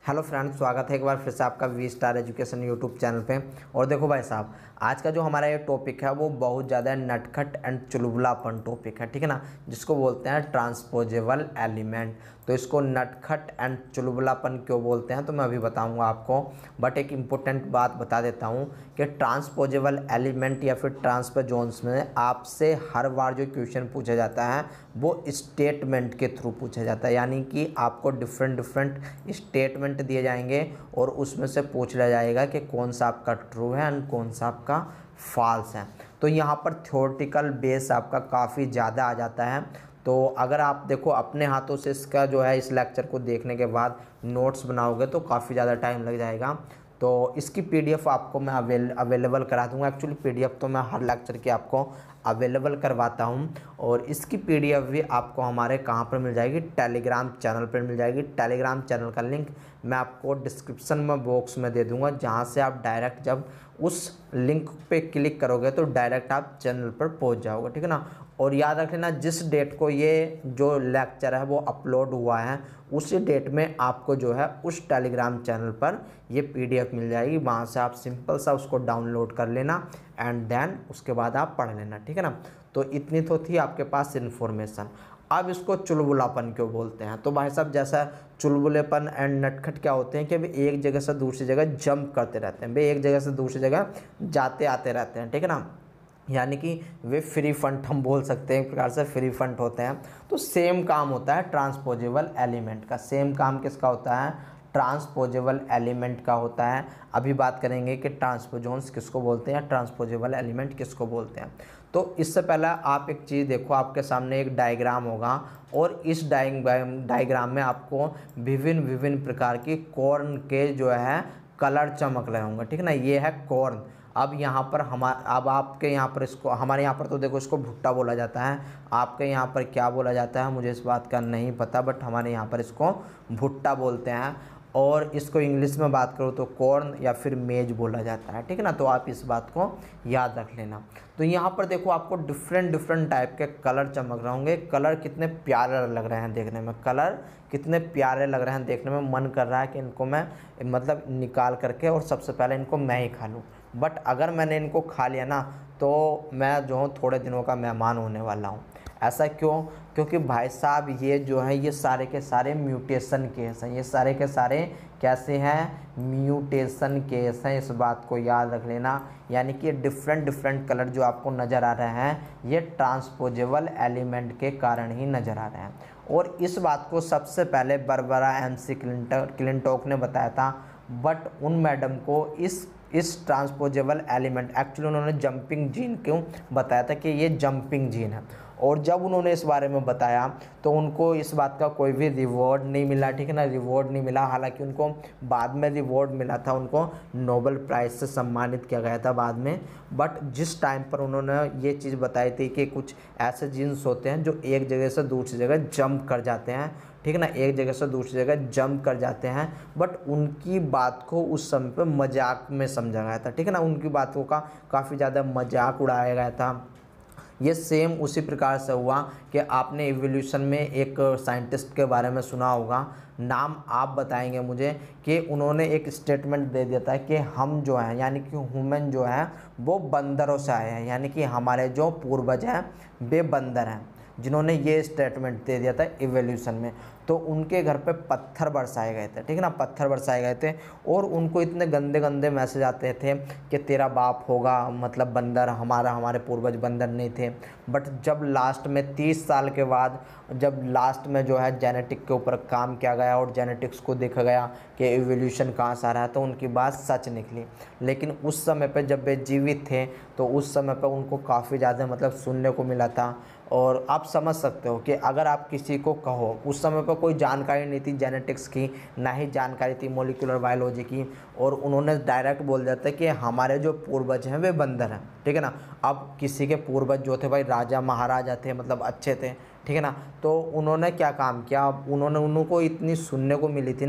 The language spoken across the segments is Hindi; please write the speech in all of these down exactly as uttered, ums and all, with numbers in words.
हेलो फ्रेंड्स, स्वागत है एक बार फिर से आपका V star education YouTube channel पे। और देखो भाई साहब, आज का जो हमारा ये टॉपिक है वो बहुत ज़्यादा नटखट एंड चुलबुलापन टॉपिक है, ठीक है ना, जिसको बोलते हैं ट्रांसपोजेबल एलिमेंट। तो इसको नटखट एंड चुलबुलापन क्यों बोलते हैं तो मैं अभी बताऊंगा आपको। बट एक इम्पोर्टेंट बात बता देता हूँ कि ट्रांसपोजेबल एलिमेंट या फिर ट्रांसपोजोन्स में आपसे हर बार जो क्वेश्चन पूछा जाता है वो स्टेटमेंट के थ्रू पूछा जाता है, यानी कि आपको डिफरेंट डिफरेंट स्टेटमेंट दिए जाएंगे और उसमें से पूछ लिया जाएगा कि कौन सा आपका ट्रू है एंड कौन सा आपका फॉल्स है। तो यहाँ पर थ्योरेटिकल बेस आपका काफ़ी ज़्यादा आ जाता है। तो अगर आप देखो अपने हाथों से इसका जो है इस लेक्चर को देखने के बाद नोट्स बनाओगे तो काफ़ी ज़्यादा टाइम लग जाएगा। तो इसकी पीडीएफ आपको मैं अवेल अवेलेबल करा दूंगा। एक्चुअली पीडीएफ तो मैं हर लेक्चर की आपको अवेलेबल करवाता हूं और इसकी पीडीएफ भी आपको हमारे कहां पर मिल जाएगी, टेलीग्राम चैनल पर मिल जाएगी। टेलीग्राम चैनल का लिंक मैं आपको डिस्क्रिप्शन में बॉक्स में दे दूंगा, जहां से आप डायरेक्ट जब उस लिंक पे क्लिक करोगे तो डायरेक्ट आप चैनल पर पहुंच जाओगे, ठीक है ना। और याद रख लेना, जिस डेट को ये जो लेक्चर है वो अपलोड हुआ है उसी डेट में आपको जो है उस टेलीग्राम चैनल पर ये पीडीएफ मिल जाएगी। वहाँ से आप सिंपल सा उसको डाउनलोड कर लेना एंड देन उसके बाद आप पढ़ लेना, ठीक है ना। तो इतनी तो थी आपके पास इन्फॉर्मेशन। अब इसको चुलबुलापन क्यों बोलते हैं तो भाई साहब, जैसा चुलबुलेपन एंड नटखट क्या होते हैं कि वे एक जगह से दूसरी जगह जंप करते रहते हैं, वे एक जगह से दूसरी जगह जाते आते रहते हैं, ठीक है ना। यानी कि वे फ्री फंड हम बोल सकते हैं, एक प्रकार से फ्री फंड होते हैं। तो सेम काम होता है ट्रांसपोजेबल एलिमेंट का। सेम काम किसका होता है? ट्रांसपोजेबल एलिमेंट का होता है। अभी बात करेंगे कि ट्रांसपोजोन्स किसको बोलते हैं, ट्रांसपोजेबल एलिमेंट किसको बोलते हैं। तो इससे पहले आप एक चीज़ देखो, आपके सामने एक डायग्राम होगा और इस डायग्राम में आपको विभिन्न विभिन्न प्रकार की कॉर्न के जो है कलर चमक रहे होंगे, ठीक है ना। ये है कॉर्न। अब यहाँ पर हमारे अब आपके यहाँ पर इसको, हमारे यहाँ पर तो देखो इसको भुट्टा बोला जाता है, आपके यहाँ पर क्या बोला जाता है मुझे इस बात का नहीं पता, बट हमारे यहाँ पर इसको भुट्टा बोलते हैं। और इसको इंग्लिश में बात करो तो कॉर्न या फिर मेज बोला जाता है, ठीक है ना। तो आप इस बात को याद रख लेना। तो यहाँ पर देखो आपको डिफरेंट डिफरेंट टाइप के कलर चमक रहे होंगे। कलर कितने प्यारे लग रहे हैं देखने में, कलर कितने प्यारे लग रहे हैं देखने में। मन कर रहा है कि इनको मैं मतलब निकाल करके और सबसे पहले इनको मैं ही खा लूँ। बट अगर मैंने इनको खा लिया ना तो मैं जो हूँ थोड़े दिनों का मेहमान होने वाला हूँ। ऐसा क्यों? क्योंकि भाई साहब ये जो है ये सारे के सारे म्यूटेशन केस हैं, ये सारे के सारे कैसे हैं? म्यूटेशन केस हैं। इस बात को याद रख लेना। यानी कि डिफरेंट डिफरेंट कलर जो आपको नज़र आ रहे हैं ये ट्रांसपोजेबल एलिमेंट के कारण ही नज़र आ रहे हैं। और इस बात को सबसे पहले बारबरा एम सी क्लिंटॉक ने बताया था। बट उन मैडम को इस इस ट्रांसपोजेबल एलिमेंट, एक्चुअली उन्होंने जंपिंग जीन क्यों बताया था कि ये जंपिंग जीन है। और जब उन्होंने इस बारे में बताया तो उनको इस बात का कोई भी रिवॉर्ड नहीं मिला, ठीक है ना, रिवॉर्ड नहीं मिला। हालांकि उनको बाद में रिवॉर्ड मिला था, उनको नोबेल प्राइज़ से सम्मानित किया गया था बाद में। बट जिस टाइम पर उन्होंने ये चीज़ बताई थी कि कुछ ऐसे जीन्स होते हैं जो एक जगह से दूसरी जगह जंप कर जाते हैं, ठीक है ना, एक जगह से दूसरी जगह जंप कर जाते हैं। बट उनकी बात को उस समय पे मजाक में समझा गया था, ठीक है ना, उनकी बातों का काफ़ी ज़्यादा मजाक उड़ाया गया था। ये सेम उसी प्रकार से हुआ कि आपने इवोल्यूशन में एक साइंटिस्ट के बारे में सुना होगा, नाम आप बताएंगे मुझे, कि उन्होंने एक स्टेटमेंट दे दिया था कि हम जो हैं यानी कि ह्यूमन जो है वो बंदरों से आए हैं, यानी कि हमारे जो पूर्वज हैं वे बंदर हैं, जिन्होंने ये स्टेटमेंट दे दिया था इवोल्यूशन में। तो उनके घर पे पत्थर बरसाए गए थे, ठीक है ना, पत्थर बरसाए गए थे। और उनको इतने गंदे गंदे मैसेज आते थे कि तेरा बाप होगा मतलब बंदर, हमारा हमारे पूर्वज बंदर नहीं थे। बट जब लास्ट में तीस साल के बाद जब लास्ट में जो है जेनेटिक के ऊपर काम किया गया और जेनेटिक्स को देखा गया कि इवोल्यूशन कहाँ से आ रहा है, तो उनकी बात सच निकली। लेकिन उस समय पे जब वे जीवित थे तो उस समय पे उनको काफ़ी ज़्यादा मतलब सुनने को मिला था। और आप समझ सकते हो कि अगर आप किसी को कहो, उस समय पर कोई जानकारी नहीं थी जेनेटिक्स की, ना ही जानकारी थी मॉलिक्यूलर बायोलॉजी की, और उन्होंने डायरेक्ट बोल दिया था कि हमारे जो पूर्वज हैं वे बंदर हैं, ठीक है ना। अब किसी के पूर्वज जो थे भाई राजा महाराजा थे, मतलब अच्छे थे, ठीक है ना। तो उन्होंने क्या काम किया, उन्होंने उनको इतनी सुनने को मिली थी ना,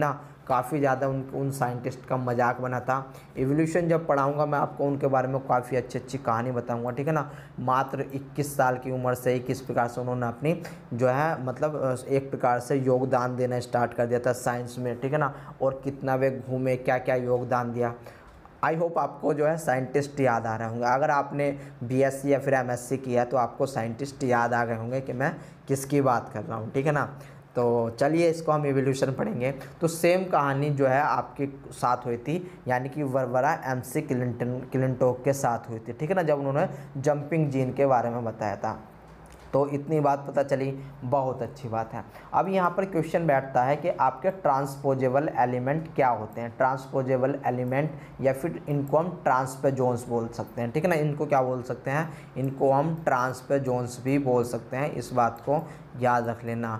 काफ़ी ज़्यादा उन उन साइंटिस्ट का मजाक बना था। इवोल्यूशन जब पढ़ाऊंगा मैं आपको उनके बारे में काफ़ी अच्छी अच्छी कहानी बताऊंगा, ठीक है ना। मात्र इक्कीस साल की उम्र से ही किस प्रकार से उन्होंने अपनी जो है मतलब एक प्रकार से योगदान देना स्टार्ट कर दिया था साइंस में, ठीक है ना, और कितना वे घूमे, क्या क्या योगदान दिया। आई होप आपको जो है साइंटिस्ट याद आ रहे होंगे। अगर आपने बीएससी या फिर एमएससी किया तो आपको साइंटिस्ट याद आ गए होंगे कि मैं किसकी बात कर रहा हूँ, ठीक है ना। तो चलिए इसको हम इवोल्यूशन पढ़ेंगे। तो सेम कहानी जो है आपके साथ हुई थी, यानी कि वर्वरा एम सी क्लिंटन क्लिंटोक के साथ हुई थी, ठीक है ना, जब उन्होंने जंपिंग जीन के बारे में बताया था। तो इतनी बात पता चली, बहुत अच्छी बात है। अब यहाँ पर क्वेश्चन बैठता है कि आपके ट्रांसपोजेबल एलिमेंट क्या होते हैं। ट्रांसपोजेबल एलिमेंट या फिर इनको हम ट्रांसपोजोन्स बोल सकते हैं, ठीक है ना। इनको क्या बोल सकते हैं, इनको हम ट्रांसपोजोन्स भी बोल सकते हैं, इस बात को याद रख लेना।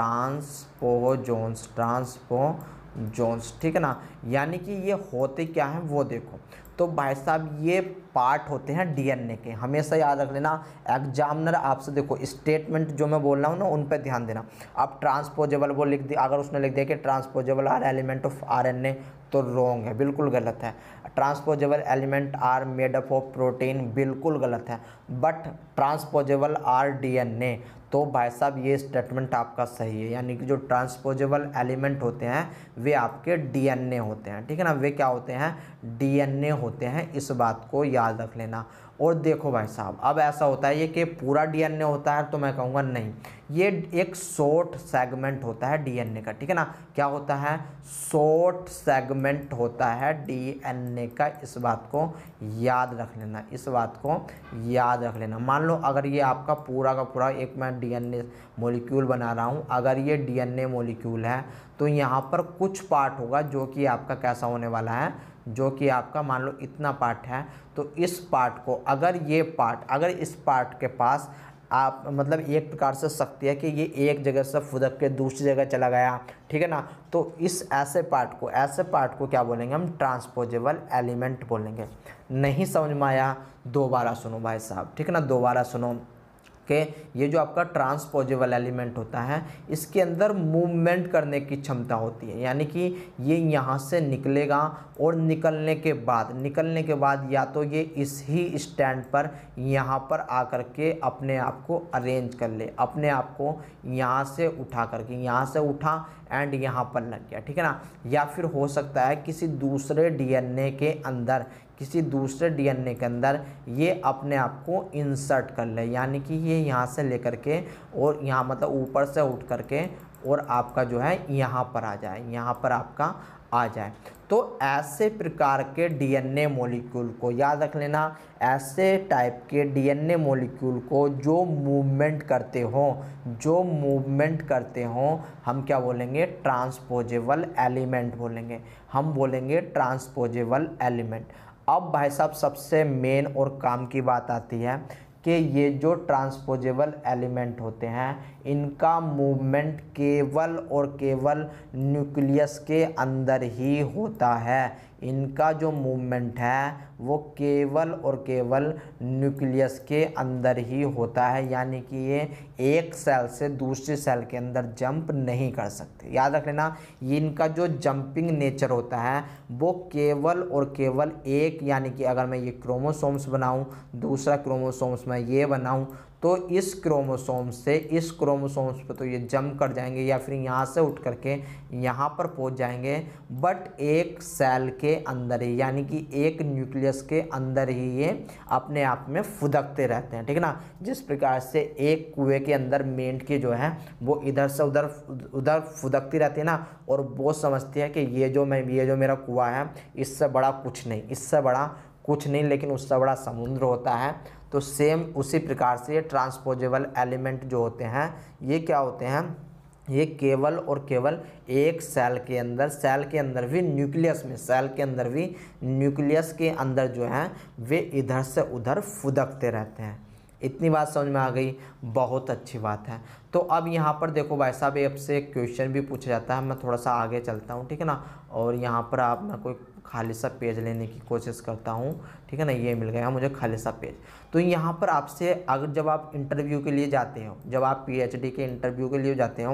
ट्रांसपोजोन्स ट्रांसपोजोन्स ठीक है ना। यानी कि ये होते क्या हैं वो देखो। तो भाई साहब ये पार्ट होते हैं डीएनए के, हमेशा याद रख लेना। एग्जामिनर आपसे देखो स्टेटमेंट जो मैं बोल रहा हूँ ना उन पर ध्यान देना। अब ट्रांसपोजेबल वो लिख दिया, अगर उसने लिख दिया कि transposable are element of RNA, तो रॉन्ग है, बिल्कुल गलत है। Transposable element are made up of protein, बिल्कुल गलत है। बट ट्रांसपोजेबल आर डीएनए, तो भाई साहब ये स्टेटमेंट आपका सही है। यानी कि जो ट्रांसपोजेबल एलिमेंट होते हैं वे आपके डीएनए होते हैं, ठीक है ना। वे क्या होते हैं, डीएनए होते हैं, इस बात को याद रख लेना। और देखो भाई साहब, अब ऐसा होता है ये कि पूरा डीएनए होता है, तो मैं कहूँगा नहीं, ये एक शॉर्ट सेगमेंट होता है डीएनए का, ठीक है ना। क्या होता है, शॉर्ट सेगमेंट होता है डीएनए का, इस बात को याद रख लेना, इस बात को याद रख लेना। मान लो अगर ये आपका पूरा का पूरा एक मैं डीएनए मॉलिक्यूल बना रहा हूँ, अगर ये डीएनए मॉलिक्यूल है तो यहाँ पर कुछ पार्ट होगा जो कि आपका कैसा होने वाला है, जो कि आपका मान लो इतना पार्ट है, तो इस पार्ट को अगर ये पार्ट अगर इस पार्ट के पास आप मतलब एक प्रकार से शक्ति है कि ये एक जगह से फुदक के दूसरी जगह चला गया, ठीक है ना, तो इस ऐसे पार्ट को ऐसे पार्ट को क्या बोलेंगे हम, ट्रांसपोजेबल एलिमेंट बोलेंगे। नहीं समझ में आया, दोबारा सुनो भाई साहब, ठीक है ना, दोबारा सुनो कि ये जो आपका ट्रांसपोजेबल एलिमेंट होता है इसके अंदर मूवमेंट करने की क्षमता होती है। यानी कि ये यहाँ से निकलेगा और निकलने के बाद निकलने के बाद या तो ये इस ही स्टैंड पर यहाँ पर आकर के अपने आप को अरेंज कर ले, अपने आप को यहाँ से उठा करके, यहाँ से उठा एंड यहाँ पर लग गया, ठीक है ना। या फिर हो सकता है किसी दूसरे डीएनए के अंदर किसी दूसरे डीएनए के अंदर ये अपने आप को इंसर्ट कर ले, यानी कि ये यहाँ से लेकर के और यहाँ मतलब ऊपर से उठ करके और आपका जो है यहाँ पर आ जाए, यहाँ पर आपका आ जाए। तो ऐसे प्रकार के डीएनए मॉलिक्यूल को याद रख लेना, ऐसे टाइप के डीएनए मॉलिक्यूल को जो मूवमेंट करते हो जो मूवमेंट करते हो हम क्या बोलेंगे, ट्रांसपोजेबल एलिमेंट बोलेंगे, हम बोलेंगे ट्रांसपोजेबल एलिमेंट। अब भाई साहब सबसे मेन और काम की बात आती है कि ये जो ट्रांसपोजेबल एलिमेंट होते हैं इनका मूवमेंट केवल और केवल न्यूक्लियस के अंदर ही होता है। इनका जो मूवमेंट है वो केवल और केवल न्यूक्लियस के अंदर ही होता है, यानी कि ये एक सेल से दूसरी सेल के अंदर जंप नहीं कर सकते। याद रख लेना, ये इनका जो जंपिंग नेचर होता है वो केवल और केवल एक, यानी कि अगर मैं ये क्रोमोसोम्स बनाऊं, दूसरा क्रोमोसोम्स मैं ये बनाऊं, तो इस क्रोमोसोम से इस क्रोमोसोम्स पे तो ये जंप कर जाएंगे या फिर यहाँ से उठ करके यहाँ पर पहुँच जाएंगे, बट एक सेल के अंदर ही, यानी कि एक न्यूक्लियस के अंदर ही ये अपने आप में फुदकते रहते हैं, ठीक है ना। जिस प्रकार से एक कुएं के अंदर मेंढक की जो है वो इधर से उधर उधर फुदकती रहती है ना, और वो समझती है कि ये जो मैं ये जो मेरा कुआं है इससे बड़ा कुछ नहीं, इससे बड़ा कुछ नहीं, लेकिन उससे बड़ा समुद्र होता है। तो सेम उसी प्रकार से ये ट्रांसपोजेबल एलिमेंट जो होते हैं ये क्या होते हैं, ये केवल और केवल एक सेल के अंदर सेल के अंदर भी न्यूक्लियस में सेल के अंदर भी न्यूक्लियस के अंदर जो है वे इधर से उधर फुदकते रहते हैं। इतनी बात समझ में आ गई, बहुत अच्छी बात है। तो अब यहाँ पर देखो भाई साहब आपसे एक क्वेश्चन भी पूछा जाता है, मैं थोड़ा सा आगे चलता हूँ, ठीक है ना, और यहाँ पर आप मैं कोई खाली सा पेज लेने की कोशिश करता हूँ, ठीक है ना, ये मिल गया मुझे खाली सा पेज। तो यहाँ पर आपसे अगर जब आप इंटरव्यू के लिए जाते हो, जब आप पीएचडी के इंटरव्यू के लिए जाते हो,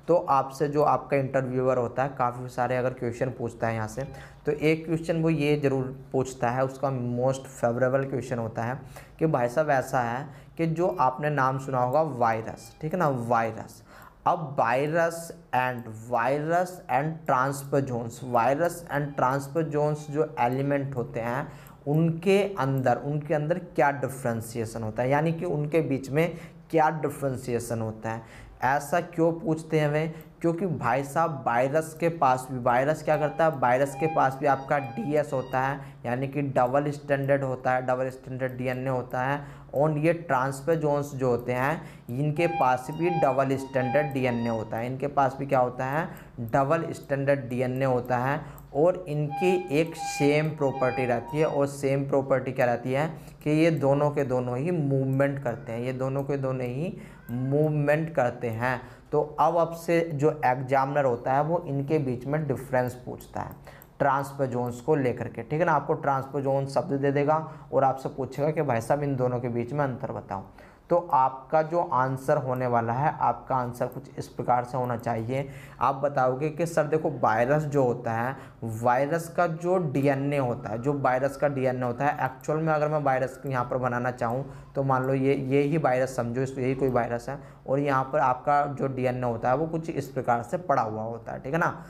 तो आपसे जो आपका इंटरव्यूअर होता है काफ़ी सारे अगर क्वेश्चन पूछता है यहाँ से, तो एक क्वेश्चन वो ये ज़रूर पूछता है, उसका मोस्ट फेवरेबल क्वेश्चन होता है कि भाई साहब ऐसा है कि जो आपने नाम सुना होगा वायरस, ठीक है ना, वायरस। अब virus and virus and transposons, virus and transposons जो एलिमेंट होते हैं उनके अंदर उनके अंदर क्या डिफ्रेंशिएशन होता है, यानी कि उनके बीच में क्या डिफ्रेंशिएशन होता है। ऐसा क्यों पूछते हैं वे, क्योंकि भाई साहब वायरस के पास भी, वायरस क्या करता है, वायरस के पास भी आपका डीएस होता है, यानी कि डबल स्टैंडर्ड होता है, डबल स्टैंडर्ड डीएनए होता है। और ये ट्रांसपोजोन्स जो होते हैं इनके पास भी डबल स्टैंडर्ड डीएनए होता है, इनके पास भी क्या होता है, डबल स्टैंडर्ड डीएनए होता है। और इनकी एक सेम प्रॉपर्टी रहती है, और सेम प्रॉपर्टी क्या रहती है कि ये दोनों के दोनों ही मूवमेंट करते हैं, ये दोनों के दोनों ही मूवमेंट करते हैं। तो अब अब से जो एग्जामिनर होता है वो इनके बीच में डिफरेंस पूछता है ट्रांसपोजोन्स को लेकर के, ठीक है ना। आपको ट्रांसपोजोन शब्द दे देगा और आपसे पूछेगा कि भाई साहब इन दोनों के बीच में अंतर बताओ। तो आपका जो आंसर होने वाला है, आपका आंसर कुछ इस प्रकार से होना चाहिए। आप बताओगे कि सर देखो वायरस जो होता है, वायरस का जो डीएनए होता है, जो वायरस का डीएनए होता है, एक्चुअल में अगर मैं वायरस यहाँ पर बनाना चाहूँ तो मान लो ये ये ही वायरस समझो, इस यही कोई वायरस है, और यहाँ पर आपका जो डीएनए होता है वो कुछ इस प्रकार से पड़ा हुआ होता है, ठीक है ना।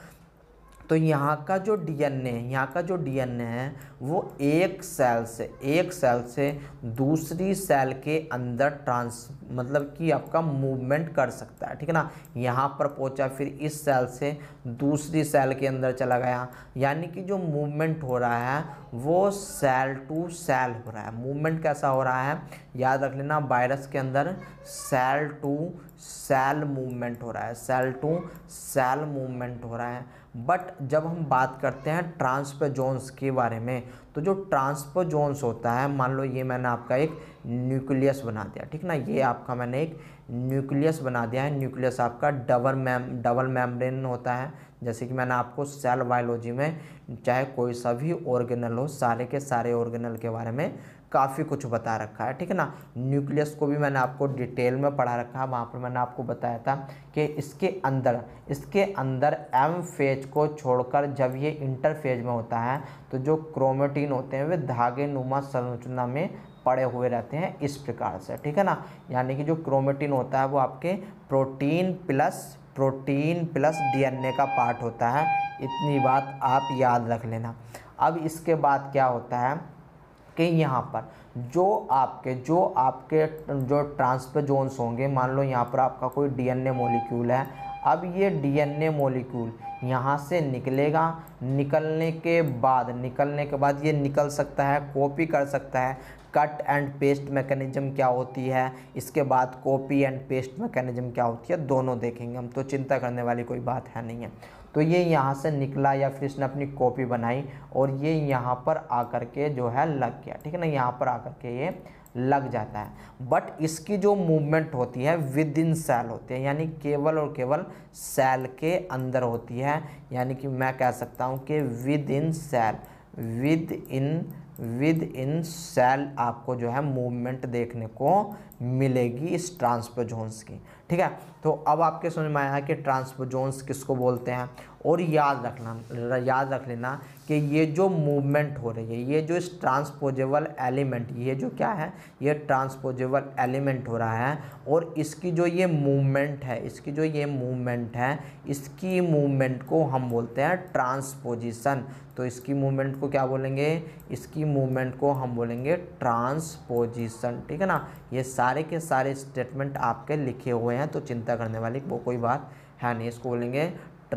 तो यहाँ का जो डीएनए यहाँ का जो डीएनए है वो एक सेल से एक सेल से दूसरी सेल के अंदर ट्रांस मतलब कि आपका मूवमेंट कर सकता है, ठीक है ना। यहाँ पर पहुँचा, फिर इस सेल से दूसरी सेल के अंदर चला गया, यानी कि जो मूवमेंट हो रहा है वो सेल टू सेल हो रहा है। मूवमेंट कैसा हो रहा है, याद रख लेना, वायरस के अंदर सेल टू सेल मूवमेंट हो रहा है, सेल टू सेल मूवमेंट हो रहा है। बट जब हम बात करते हैं ट्रांसपोजोन्स के बारे में, तो जो ट्रांसपोजोन्स होता है, मान लो ये मैंने आपका एक न्यूक्लियस बना दिया, ठीक ना, ये आपका मैंने एक न्यूक्लियस बना दिया है। न्यूक्लियस आपका डबल मैम डबल मेम्ब्रेन होता है, जैसे कि मैंने आपको सेल बायोलॉजी में चाहे कोई सा भी ऑर्गेनल हो, सारे के सारे ऑर्गेनल के बारे में काफ़ी कुछ बता रखा है, ठीक है ना। न्यूक्लियस को भी मैंने आपको डिटेल में पढ़ा रखा है, वहाँ पर मैंने आपको बताया था कि इसके अंदर इसके अंदर एम फेज को छोड़कर जब ये इंटर फेज में होता है तो जो क्रोमेटिन होते हैं वे धागे नुमा संरचना में पड़े हुए रहते हैं इस प्रकार से, ठीक है ना। यानी कि जो क्रोमेटिन होता है वो आपके protein plus protein plus DNA का पार्ट होता है, इतनी बात आप याद रख लेना। अब इसके बाद क्या होता है कि यहाँ पर जो आपके जो आपके जो ट्रांसपोजोन्स होंगे, मान लो यहाँ पर आपका कोई डीएनए मॉलिक्यूल है, अब ये डीएनए मॉलिक्यूल यहाँ से निकलेगा, निकलने के बाद निकलने के बाद ये निकल सकता है, कॉपी कर सकता है। कट एंड पेस्ट मैकेनिज्म क्या होती है, इसके बाद कॉपी एंड पेस्ट मैकेनिज्म क्या होती है, दोनों देखेंगे हम, तो चिंता करने वाली कोई बात है नहीं है। तो ये यहाँ से निकला या फिर इसने अपनी कॉपी बनाई और ये यहाँ पर आकर के जो है लग गया, ठीक है ना, यहाँ पर आकर के ये लग जाता है। बट इसकी जो मूवमेंट होती है विद इन सेल होती है, यानी केवल और केवल सेल के अंदर होती है। यानी कि मैं कह सकता हूँ कि within cell within within cell आपको जो है मूवमेंट देखने को मिलेगी इस ट्रांसपोजोन्स की, ठीक है। तो अब आपके समझ में आया कि ट्रांसपोजोन्स किसको बोलते हैं। और याद रखना याद रख लेना कि ये जो मूवमेंट हो रही है, ये जो इस ट्रांसपोजेबल एलिमेंट, ये जो क्या है, ये ट्रांसपोजेबल एलिमेंट हो रहा है, और इसकी जो ये मूवमेंट है इसकी जो ये मूवमेंट है इसकी मूवमेंट को हम बोलते हैं ट्रांसपोजिशन। तो इसकी मूवमेंट को क्या बोलेंगे, इसकी मूवमेंट को हम बोलेंगे ट्रांसपोजिशन, ठीक है ना। ये सारे के सारे स्टेटमेंट आपके लिखे हुए हैं, तो चिंता करने वाली वो कोई बात है नहीं। इसको बोलेंगे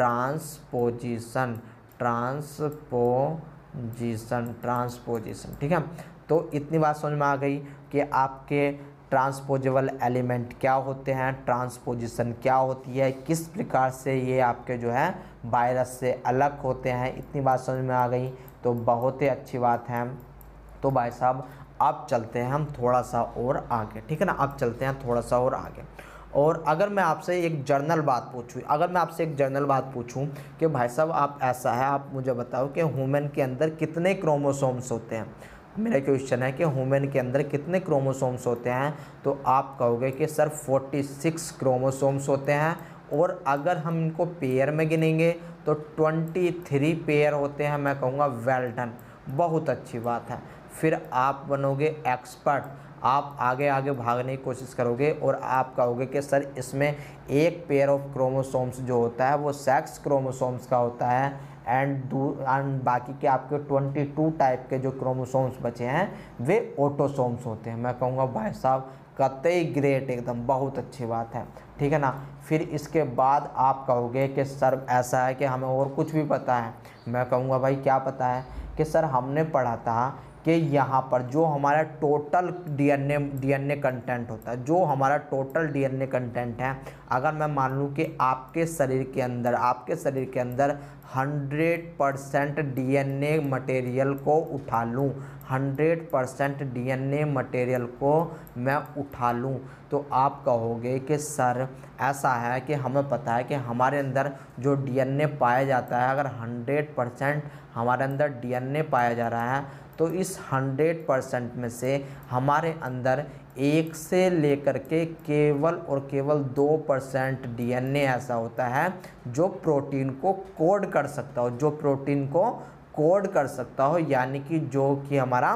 ट्रांसपोजिशन ट्रांसपोजिशन ट्रांसपोजिशन, ठीक है। तो इतनी बात समझ में आ गई कि आपके ट्रांसपोजेबल एलिमेंट क्या होते हैं, ट्रांसपोजिशन क्या होती है, किस प्रकार से ये आपके जो है वायरस से अलग होते हैं, इतनी बात समझ में आ गई तो बहुत ही अच्छी बात है। तो भाई साहब अब चलते हैं हम थोड़ा सा और आगे, ठीक है ना, अब चलते हैं थोड़ा सा और आगे। और अगर मैं आपसे एक जर्नल बात पूछूं अगर मैं आपसे एक जर्नल बात पूछूं कि भाई साहब आप ऐसा है, आप मुझे बताओ कि ह्यूमन के अंदर कितने क्रोमोसोम्स होते हैं। मेरा क्वेश्चन है कि ह्यूमन के अंदर कितने क्रोमोसोम्स होते हैं, तो आप कहोगे कि सर छियालीस क्रोमोसोम्स होते हैं और अगर हम इनको पेयर में गिनेंगे तो तेईस पेयर होते हैं। मैं कहूँगा वेल डन, बहुत अच्छी बात है। फिर आप बनोगे एक्सपर्ट, आप आगे आगे भागने की कोशिश करोगे और आप कहोगे कि सर इसमें एक पेयर ऑफ क्रोमोसोम्स जो होता है वो सेक्स क्रोमोसोम्स का होता है एंड दू एंड बाकी के आपके बाईस टाइप के जो क्रोमोसोम्स बचे हैं वे ऑटोसोम्स होते हैं। मैं कहूँगा भाई साहब कतई ग्रेट, एकदम बहुत अच्छी बात है, ठीक है ना। फिर इसके बाद आप कहोगे कि सर ऐसा है कि हमें और कुछ भी पता है। मैं कहूँगा भाई क्या पता है कि सर हमने पढ़ा था कि यहाँ पर जो हमारा टोटल डीएनए डीएनए कंटेंट होता है, जो हमारा टोटल डीएनए कंटेंट है, अगर मैं मान लूँ कि आपके शरीर के अंदर आपके शरीर के अंदर हंड्रेड परसेंट डीएनए मटेरियल को उठा लूँ, हंड्रेड परसेंट डीएनए मटेरियल को मैं उठा लूँ, तो आप कहोगे कि सर ऐसा है कि हमें पता है कि हमारे अंदर जो डीएनए पाया जाता है, अगर हंड्रेड परसेंट हमारे अंदर डीएनए पाया जा रहा है तो इस हंड्रेड परसेंट में से हमारे अंदर एक से लेकर के केवल और केवल दो परसेंट डीएनए ऐसा होता है जो प्रोटीन को कोड कर सकता हो, जो प्रोटीन को कोड कर सकता हो, यानी कि जो कि हमारा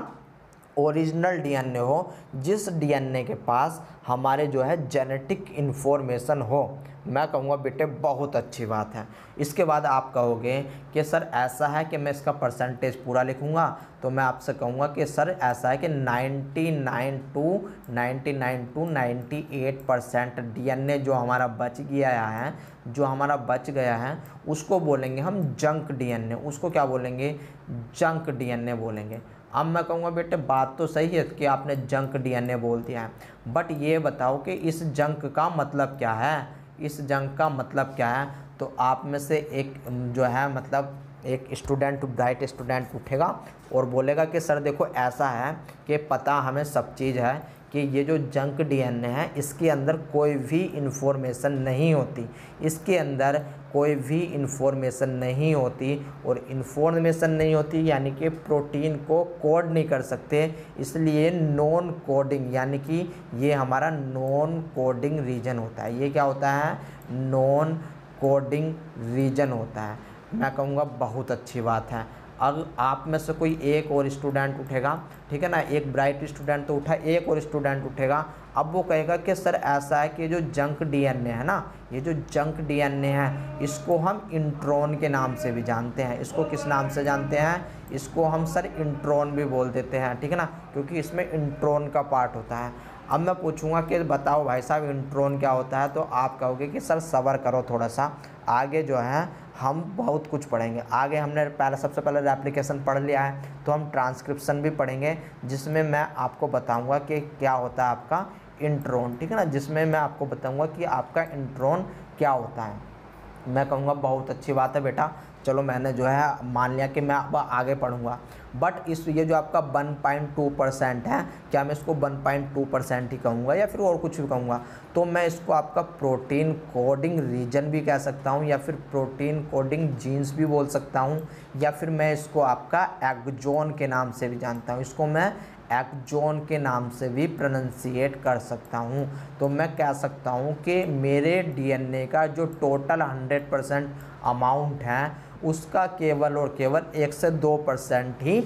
ओरिजिनल डीएनए हो, जिस डीएनए के पास हमारे जो है जेनेटिक इन्फॉर्मेशन हो। मैं कहूँगा बेटे बहुत अच्छी बात है। इसके बाद आप कहोगे कि सर ऐसा है कि मैं इसका परसेंटेज पूरा लिखूँगा, तो मैं आपसे कहूँगा कि सर ऐसा है कि निन्यानवे टू निन्यानवे टू अट्ठानवे परसेंट डीएनए जो हमारा बच गया है जो हमारा बच गया है उसको बोलेंगे हम जंक डीएनए, उसको क्या बोलेंगे, जंक डीएनए बोलेंगे। अब मैं कहूँगा बेटे बात तो सही है कि आपने जंक डीएनए बोल दिया है, बट ये बताओ कि इस जंक का मतलब क्या है, इस जंक का मतलब क्या है। तो आप में से एक जो है मतलब एक स्टूडेंट, ब्राइट स्टूडेंट उठेगा और बोलेगा कि सर देखो ऐसा है कि पता हमें सब चीज़ है कि ये जो जंक डीएनए है इसके अंदर कोई भी इन्फॉर्मेशन नहीं होती, इसके अंदर कोई भी इन्फॉर्मेशन नहीं होती और इन्फॉर्मेशन नहीं होती यानी कि प्रोटीन को कोड नहीं कर सकते, इसलिए नॉन कोडिंग यानी कि ये हमारा नॉन कोडिंग रीजन होता है। ये क्या होता है, नॉन कोडिंग रीजन होता है। मैं कहूँगा बहुत अच्छी बात है। अब आप में से कोई एक और स्टूडेंट उठेगा, ठीक है ना, एक ब्राइट स्टूडेंट तो उठा, एक और स्टूडेंट उठेगा। अब वो कहेगा कि सर ऐसा है कि जो जंक डीएनए है ना, ये जो जंक डीएनए है इसको हम इंट्रॉन के नाम से भी जानते हैं। इसको किस नाम से जानते हैं, इसको हम सर इंट्रॉन भी बोल देते हैं, ठीक है ना, क्योंकि इसमें इंट्रॉन का पार्ट होता है। अब मैं पूछूंगा कि बताओ भाई साहब इंट्रॉन क्या होता है, तो आप कहोगे कि सर सब्र करो थोड़ा सा, आगे जो है हम बहुत कुछ पढ़ेंगे। आगे हमने पहले सबसे पहले रेप्लिकेशन पढ़ लिया है, तो हम ट्रांसक्रिप्शन भी पढ़ेंगे जिसमें मैं आपको बताऊंगा कि क्या होता है आपका इंट्रॉन, ठीक है ना, जिसमें मैं आपको बताऊंगा कि आपका इंट्रॉन क्या होता है। मैं कहूँगा बहुत अच्छी बात है बेटा, चलो मैंने जो है मान लिया कि मैं अब आगे पढ़ूंगा, बट इस ये जो आपका वन पॉइंट टू परसेंट है, क्या मैं इसको वन पॉइंट टू परसेंट ही कहूँगा या फिर और कुछ भी कहूँगा, तो मैं इसको आपका प्रोटीन कोडिंग रीजन भी कह सकता हूँ या फिर प्रोटीन कोडिंग जीन्स भी बोल सकता हूँ, या फिर मैं इसको आपका एक्सॉन के नाम से भी जानता हूँ, इसको मैं एक्सॉन के नाम से भी प्रोनाउंसिएट कर सकता हूँ। तो मैं कह सकता हूँ कि मेरे डीएनए का जो टोटल हंड्रेड परसेंट अमाउंट है उसका केवल और केवल एक से दो परसेंट ही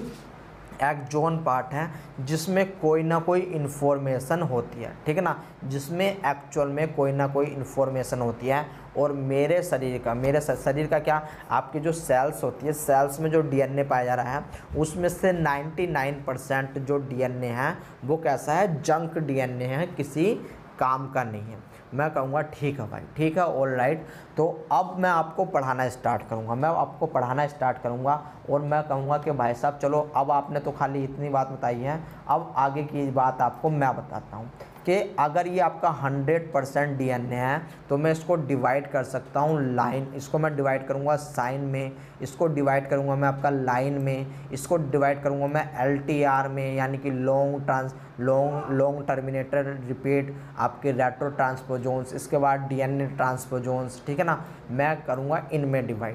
एक्सॉन पार्ट है, जिसमें कोई ना कोई इन्फॉर्मेशन होती है, ठीक है ना, जिसमें एक्चुअल में कोई ना कोई इन्फॉर्मेशन होती है। और मेरे शरीर का मेरे शरीर का क्या, आपकी जो सेल्स होती है, सेल्स में जो डीएनए पाया जा रहा है उसमें से निन्यानवे परसेंट जो डीएनए है वो कैसा है, जंक डीएनए है, किसी काम का नहीं है। मैं कहूँगा ठीक है भाई, ठीक है, ऑल राइट। तो अब मैं आपको पढ़ाना स्टार्ट करूँगा, मैं आपको पढ़ाना स्टार्ट करूँगा और मैं कहूँगा कि भाई साहब चलो अब आपने तो खाली इतनी बात बताई है, अब आगे की बात आपको मैं बताता हूँ कि अगर ये आपका हंड्रेड परसेंट डीएनए है तो मैं इसको डिवाइड कर सकता हूँ लाइन, इसको मैं डिवाइड करूँगा साइन में, इसको डिवाइड करूँगा मैं आपका लाइन में, इसको डिवाइड करूँगा मैं एलटीआर में यानी कि long trans long long terminator repeat आपके रेट्रो ट्रांसपोजोन्स, इसके बाद डीएनए ट्रांसपोजोन्स, ठीक है ना, मैं करूँगा इनमें डिवाइड।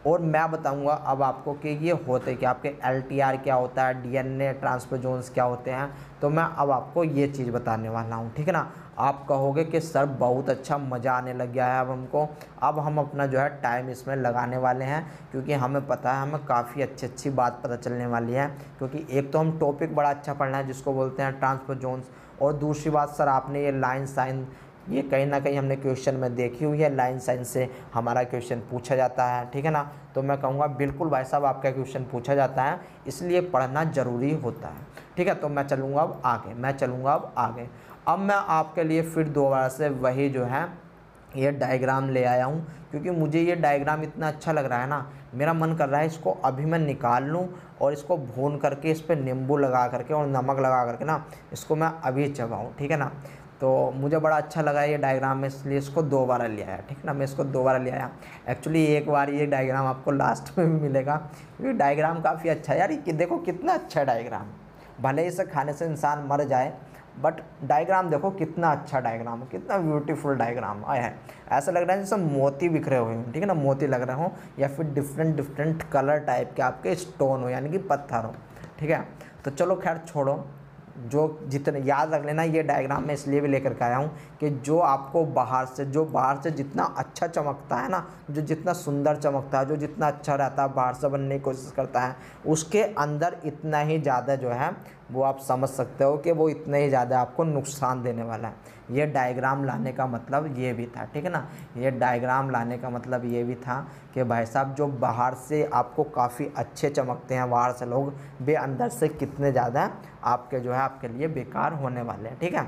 और मैं बताऊंगा अब आपको कि ये होते क्या, आपके एल टी आर क्या होता है, डीएनए ट्रांसपोजोन्स क्या होते हैं। तो मैं अब आपको ये चीज़ बताने वाला हूँ, ठीक है ना। आप कहोगे कि सर बहुत अच्छा, मज़ा आने लग गया है अब हमको। अब हम अपना जो है टाइम इसमें लगाने वाले हैं, क्योंकि हमें पता है हमें काफ़ी अच्छी अच्छी बात पता चलने वाली है। क्योंकि एक तो हम टॉपिक बड़ा अच्छा पढ़ना है जिसको बोलते हैं ट्रांसपोजोन्स, और दूसरी बात सर आपने ये लाइन साइन, ये कहीं ना कहीं हमने क्वेश्चन में देखी हुई है, लाइन साइन से हमारा क्वेश्चन पूछा जाता है, ठीक है ना। तो मैं कहूँगा बिल्कुल भाई साहब आपका क्वेश्चन पूछा जाता है, इसलिए पढ़ना ज़रूरी होता है, ठीक है। तो मैं चलूँगा अब आगे, मैं चलूँगा अब आगे। अब मैं आपके लिए फिर दोबारा से वही जो है ये डायग्राम ले आया हूँ, क्योंकि मुझे ये डायग्राम इतना अच्छा लग रहा है ना, मेरा मन कर रहा है इसको अभी मैं निकाल लूँ और इसको भून करके इस पर नींबू लगा करके और नमक लगा करके ना इसको मैं अभी चबाऊँ, ठीक है ना। तो मुझे बड़ा अच्छा लगा ये डायग्राम में, इसलिए इसको दो बार ले आया, ठीक है ना। मैं इसको दो बार ले आया। एक्चुअली एक बार ये डायग्राम आपको लास्ट में भी मिलेगा, क्योंकि डायग्राम काफ़ी अच्छा है यार। ये देखो कितना अच्छा डायग्राम, भले इसे खाने से इंसान मर जाए, बट डायग्राम देखो कितना अच्छा डायग्राम है, कितना ब्यूटीफुल डायग्राम आया है। ऐसा लग रहा है जैसे मोती बिखरे हुए हों, ठीक है ना, मोती लग रहे हों, या फिर डिफरेंट डिफरेंट कलर टाइप के आपके स्टोन हो, यानी कि पत्थर हो, ठीक है। तो चलो खैर छोड़ो, जो जितने याद रख लेना, ये डायग्राम मैं इसलिए भी लेकर के आया हूँ कि जो आपको बाहर से, जो बाहर से जितना अच्छा चमकता है ना, जो जितना सुंदर चमकता है, जो जितना अच्छा रहता है, बाहर से बनने की कोशिश करता है, उसके अंदर इतना ही ज़्यादा जो है वो आप समझ सकते हो कि वो इतना ही ज़्यादा आपको नुकसान देने वाला है। ये डायग्राम लाने का मतलब ये भी था, ठीक है ना। ये डायग्राम लाने का मतलब ये भी था कि भाई साहब जो बाहर से आपको काफ़ी अच्छे चमकते हैं बाहर से लोग, वे अंदर से कितने ज़्यादा आपके जो है आपके लिए बेकार होने वाले हैं, ठीक है।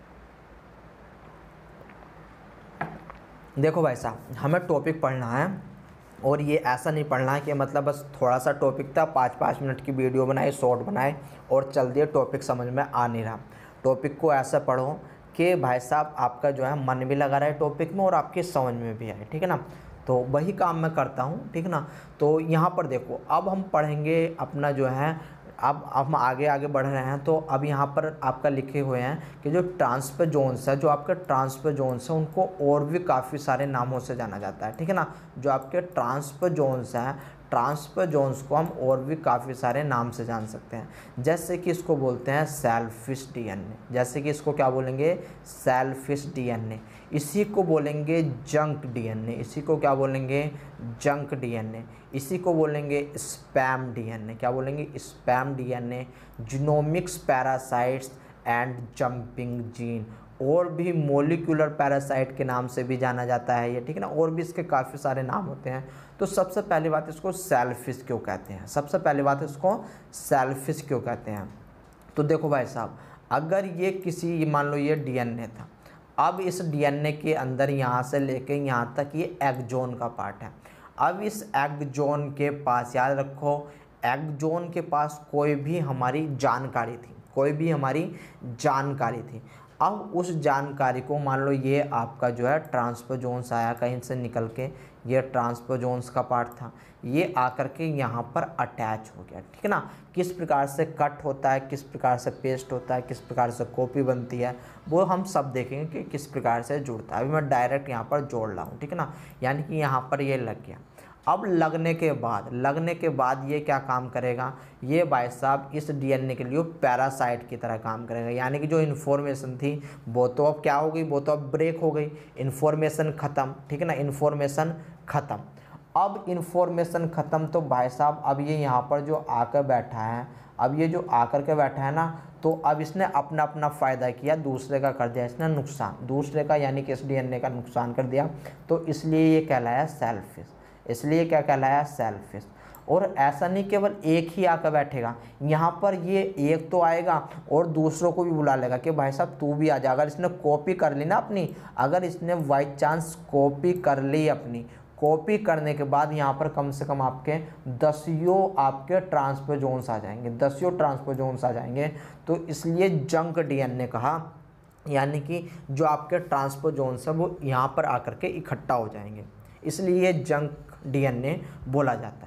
देखो भाई साहब हमें टॉपिक पढ़ना है, और ये ऐसा नहीं पढ़ना है कि मतलब बस थोड़ा सा टॉपिक था, पाँच पाँच मिनट की वीडियो बनाए, शॉर्ट बनाए और चल दिए, टॉपिक समझ में आ नहीं रहा। टॉपिक को ऐसा पढ़ो कि भाई साहब आपका जो है मन भी लगा रहा है टॉपिक में और आपके समझ में भी आए, ठीक है ना। तो वही काम मैं करता हूँ, ठीक है ना। तो यहाँ पर देखो अब हम पढ़ेंगे अपना जो है, अब हम आगे आगे बढ़ रहे हैं। तो अब यहाँ पर आपका लिखे हुए हैं कि जो ट्रांसपोजोन्स है, जो आपके ट्रांसपोजोन्स हैं उनको और भी काफ़ी सारे नामों से जाना जाता है, ठीक है ना। जो आपके ट्रांसपोजोन्स हैं, ट्रांसपोजोन्स को हम और भी काफ़ी सारे नाम से जान सकते हैं। जैसे कि इसको बोलते हैं सेल्फिश डीएनए, जैसे कि इसको क्या बोलेंगे, सेल्फिश डीएनए। इसी को बोलेंगे जंक डीएनए, इसी को क्या बोलेंगे, जंक डीएनए। इसी को बोलेंगे स्पैम डीएनए, क्या बोलेंगे, spam DNA. Genomics parasites and jumping gene, और भी मोलिकुलर पैरासाइट के नाम से भी जाना जाता है ये, ठीक है ना। और भी इसके काफ़ी सारे नाम होते हैं। तो सबसे पहली बात इसको सेल्फिश क्यों कहते हैं, सबसे पहली बात इसको सेल्फिश क्यों कहते हैं। तो देखो भाई साहब, अगर ये किसी, मान लो ये डीएनए था, अब इस डीएनए के अंदर यहाँ से लेके यहाँ तक ये एक्सोन का पार्ट है। अब इस एक्सोन के पास, याद रखो, एक्सोन के पास कोई भी हमारी जानकारी थी, कोई भी हमारी जानकारी थी। अब उस जानकारी को, मान लो ये आपका जो है ट्रांसपोजोन्स आया कहीं से निकल के, ये ट्रांसपोजोन्स का पार्ट था, ये आकर के यहाँ पर अटैच हो गया, ठीक है ना। किस प्रकार से कट होता है, किस प्रकार से पेस्ट होता है, किस प्रकार से कॉपी बनती है, वो हम सब देखेंगे कि किस प्रकार से जुड़ता है। अभी मैं डायरेक्ट यहाँ पर जोड़ रहा हूँ, ठीक है ना। यानी कि यहाँ पर ये लग गया। अब लगने के बाद, लगने के बाद ये क्या काम करेगा, ये भाई साहब इस डीएनए के लिए पैरासाइट की तरह काम करेगा। यानी कि जो इन्फॉर्मेशन थी वो तो अब क्या हो गई, वो तो अब ब्रेक हो गई, इन्फॉर्मेशन ख़त्म, ठीक है ना, इन्फॉर्मेशन ख़त्म। अब इन्फॉर्मेशन ख़त्म तो भाई साहब अब ये यहाँ पर जो आकर बैठा है, अब ये जो आकर के बैठा है ना, तो अब इसने अपना अपना फ़ायदा किया, दूसरे का कर दिया इसने नुकसान, दूसरे का यानी कि इस डीएनए का नुकसान कर दिया। तो इसलिए ये कहलाया सेल्फिश, इसलिए क्या कहलाया, सेल्फिश। और ऐसा नहीं केवल एक ही आकर बैठेगा, यहाँ पर ये एक तो आएगा और दूसरों को भी बुला लेगा कि भाई साहब तू भी आ जा। अगर इसने कॉपी कर ली ना अपनी, अगर इसने बाई चांस कॉपी कर ली अपनी, कॉपी करने के बाद यहाँ पर कम से कम आपके दसियों आपके ट्रांसपोजोन्स आ जाएंगे, दसियों ट्रांसपोजोन्स आ जाएंगे। तो इसलिए जंक डीएनए कहा, यानी कि जो आपके ट्रांसपोजोन्स हैं वो यहाँ पर आकर के इकट्ठा हो जाएंगे, इसलिए जंक डीएनए बोला जाता है।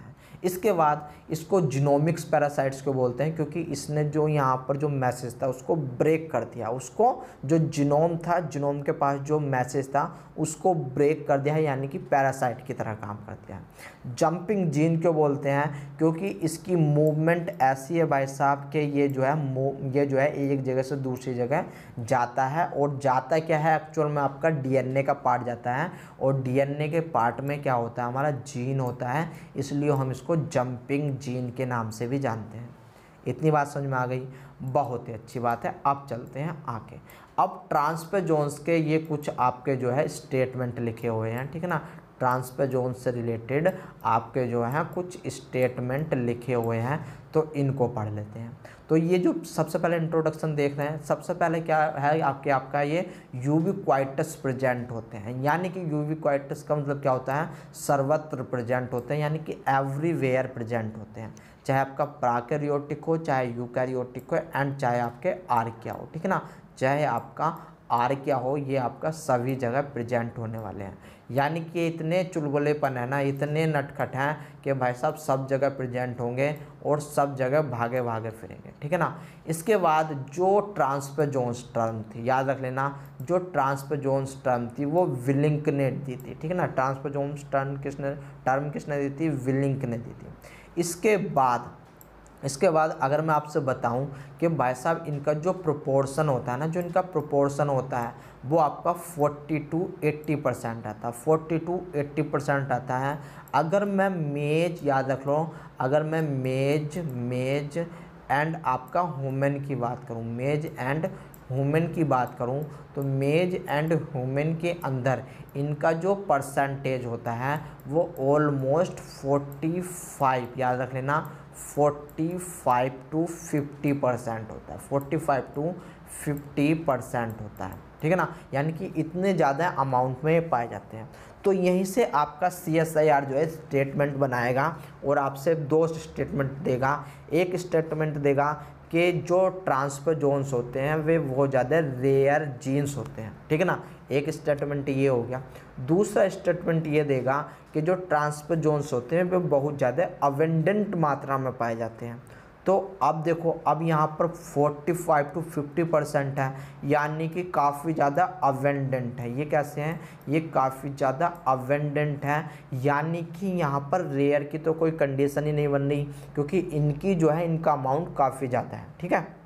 इसके बाद इसको जीनोमिक्स पैरासाइट्स को बोलते हैं, क्योंकि इसने जो यहाँ पर जो मैसेज था उसको ब्रेक कर दिया, उसको जो जीनोम था, जीनोम के पास जो मैसेज था उसको ब्रेक कर दिया है, यानी कि पैरासाइट की तरह काम कर दिया है। जंपिंग जीन क्यों बोलते हैं, क्योंकि इसकी मूवमेंट ऐसी है भाई साहब कि ये जो है ये जो है एक जगह से दूसरी जगह जाता है, और जाता क्या है एक्चुअल में आपका डीएनए का पार्ट जाता है, और डीएनए के पार्ट में क्या होता है हमारा जीन होता है, इसलिए हम इसको जंपिंग जीन के नाम से भी जानते हैं। इतनी बात समझ में आ गई, बहुत ही अच्छी बात है। अब चलते हैं आगे। अब ट्रांसपोजोन्स के ये कुछ आपके जो है स्टेटमेंट लिखे हुए हैं, ठीक है ना, ट्रांसपोजोन्स से रिलेटेड आपके जो है कुछ स्टेटमेंट लिखे हुए हैं, तो इनको पढ़ लेते हैं। तो ये जो सबसे पहले इंट्रोडक्शन देख रहे हैं, सबसे पहले क्या है आपके आपका ये यूबिक्वाइटस प्रेजेंट होते हैं, यानी कि यूबिक्वाइटस का मतलब क्या होता है, सर्वत्र प्रेजेंट होते हैं, यानी कि एवरीवेयर प्रेजेंट होते हैं, चाहे आपका प्राकैरियोटिक हो, चाहे यूकैरियोटिक हो, एंड चाहे आपके आर्किया हो, ठीक है ना, चाहे आपका आर्किया हो, ये आपका सभी जगह प्रेजेंट होने वाले हैं। यानी कि इतने चुलबुलेपन है ना, इतने नटखट हैं कि भाई साहब सब जगह प्रेजेंट होंगे और सब जगह भागे भागे फिरेंगे, ठीक है ना। इसके बाद जो ट्रांसपोजोन्स टर्म थी, याद रख लेना, जो ट्रांसपोजोन्स टर्म थी वो विलिंक ने दी थी, ठीक है ना। ट्रांसपोजोन्स टर्म किसने टर्म किसने दी थी, विलिंक ने दी थी। इसके बाद इसके बाद अगर मैं आपसे बताऊं कि भाई साहब इनका जो प्रोपोर्शन होता है ना, जो इनका प्रोपोर्शन होता है वो आपका फोर्टी टू एट्टी परसेंट आता है, फोर्टी टू एट्टी परसेंट आता है। अगर मैं मेज, याद रख लो, अगर मैं मेज मेज एंड आपका ह्यूमन की बात करूं, मेज एंड ह्यूमन की बात करूं, तो मेज एंड ह्यूमन के अंदर इनका जो परसेंटेज होता है वो ऑलमोस्ट फोर्टी फाइव, याद रख लेना, forty five to fifty percent होता है, forty five to fifty percent होता है, ठीक है ना। यानी कि इतने ज़्यादा अमाउंट में पाए जाते हैं। तो यहीं से आपका सी एस आई आर जो है स्टेटमेंट बनाएगा और आपसे दो स्टेटमेंट देगा। एक स्टेटमेंट देगा कि जो ट्रांसपोजोन्स होते हैं वे बहुत ज़्यादा रेयर जीन्स होते हैं, ठीक है ना, एक स्टेटमेंट ये हो गया। दूसरा स्टेटमेंट ये देगा कि जो ट्रांसपोजोन्स होते हैं वे बहुत ज़्यादा अवेंडेंट मात्रा में पाए जाते हैं। तो अब देखो, अब यहाँ पर पैंतालीस टू फिफ्टी परसेंट है, यानी कि काफ़ी ज़्यादा अवेंडेंट है। ये कैसे हैं, ये काफ़ी ज़्यादा अवेंडेंट है, यानी कि यहाँ पर रेयर की तो कोई कंडीशन ही नहीं बन रही, क्योंकि इनकी जो है इनका अमाउंट काफ़ी ज़्यादा है, ठीक है।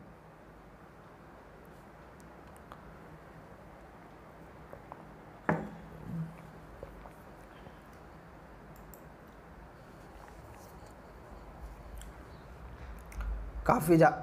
काफ़ी ज़्यादा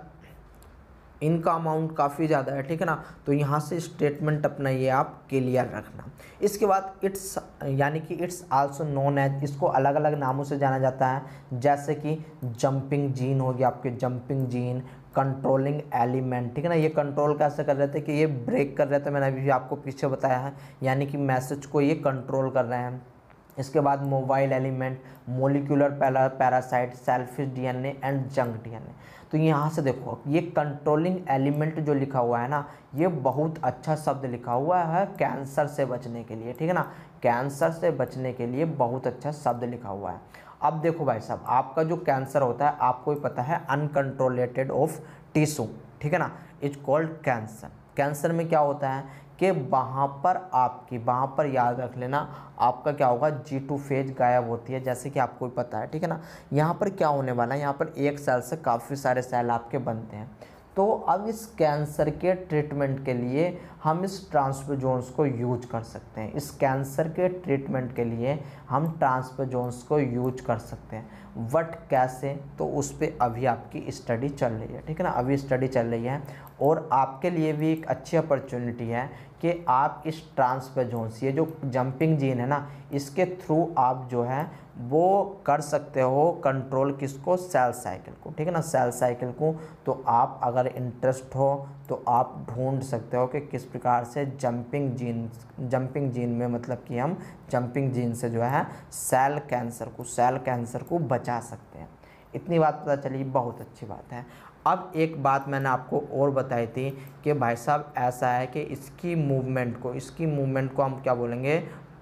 इनका अमाउंट काफ़ी ज़्यादा है, ठीक है ना। तो यहाँ से स्टेटमेंट अपना ये आप क्लियर रखना। इसके बाद इट्स, यानी कि इट्स आल्सो नोन एज, इसको अलग अलग नामों से जाना जाता है, जैसे कि जंपिंग जीन हो गया आपके, जंपिंग जीन, कंट्रोलिंग एलिमेंट, ठीक है ना। ये कंट्रोल कैसे कर रहे थे कि ये ब्रेक कर रहे थे, मैंने अभी आपको पीछे बताया है, यानी कि मैसेज को ये कंट्रोल कर रहे हैं। इसके बाद mobile element, molecular parasite, selfish DNA and junk DNA. तो यहाँ से देखो, ये कंट्रोलिंग एलिमेंट जो लिखा हुआ है ना, ये बहुत अच्छा शब्द लिखा हुआ है कैंसर से बचने के लिए, ठीक है ना, कैंसर से बचने के लिए बहुत अच्छा शब्द लिखा हुआ है। अब देखो भाई साहब, आपका जो कैंसर होता है आपको ही पता है, अनकंट्रोलेटेड ऑफ टिश्यू, ठीक है ना, इज कॉल्ड कैंसर। कैंसर में क्या होता है कि वहाँ पर आपकी वहाँ पर याद रख लेना, आपका क्या होगा, जी टू फेज गायब होती है, जैसे कि आपको पता है, ठीक है ना। यहाँ पर क्या होने वाला है, यहाँ पर एक सेल से काफ़ी सारे सेल आपके बनते हैं। तो अब इस कैंसर के ट्रीटमेंट के लिए हम इस ट्रांसपोजोन्स को यूज कर सकते हैं। इस कैंसर के ट्रीटमेंट के लिए हम ट्रांसपोजोन्स को यूज कर सकते हैं। बट कैसे, तो उस पर अभी आपकी स्टडी चल रही है, ठीक है ना, अभी स्टडी चल रही है। और आपके लिए भी एक अच्छी अपॉर्चुनिटी है कि आप इस ट्रांसपोजोन्स, ये जो जंपिंग जीन है ना, इसके थ्रू आप जो है वो कर सकते हो कंट्रोल, किसको, सेल साइकिल को, ठीक है ना, सेल साइकिल को। तो आप अगर इंटरेस्ट हो तो आप ढूंढ सकते हो कि किस प्रकार से जंपिंग जीन जंपिंग जीन में, मतलब कि हम जंपिंग जीन से जो है सेल कैंसर को सेल कैंसर को बचा सकते हैं। इतनी बात पता चली, बहुत अच्छी बात है। अब एक बात मैंने आपको और बताई थी कि भाई साहब ऐसा है कि इसकी मूवमेंट को इसकी मूवमेंट को हम क्या बोलेंगे,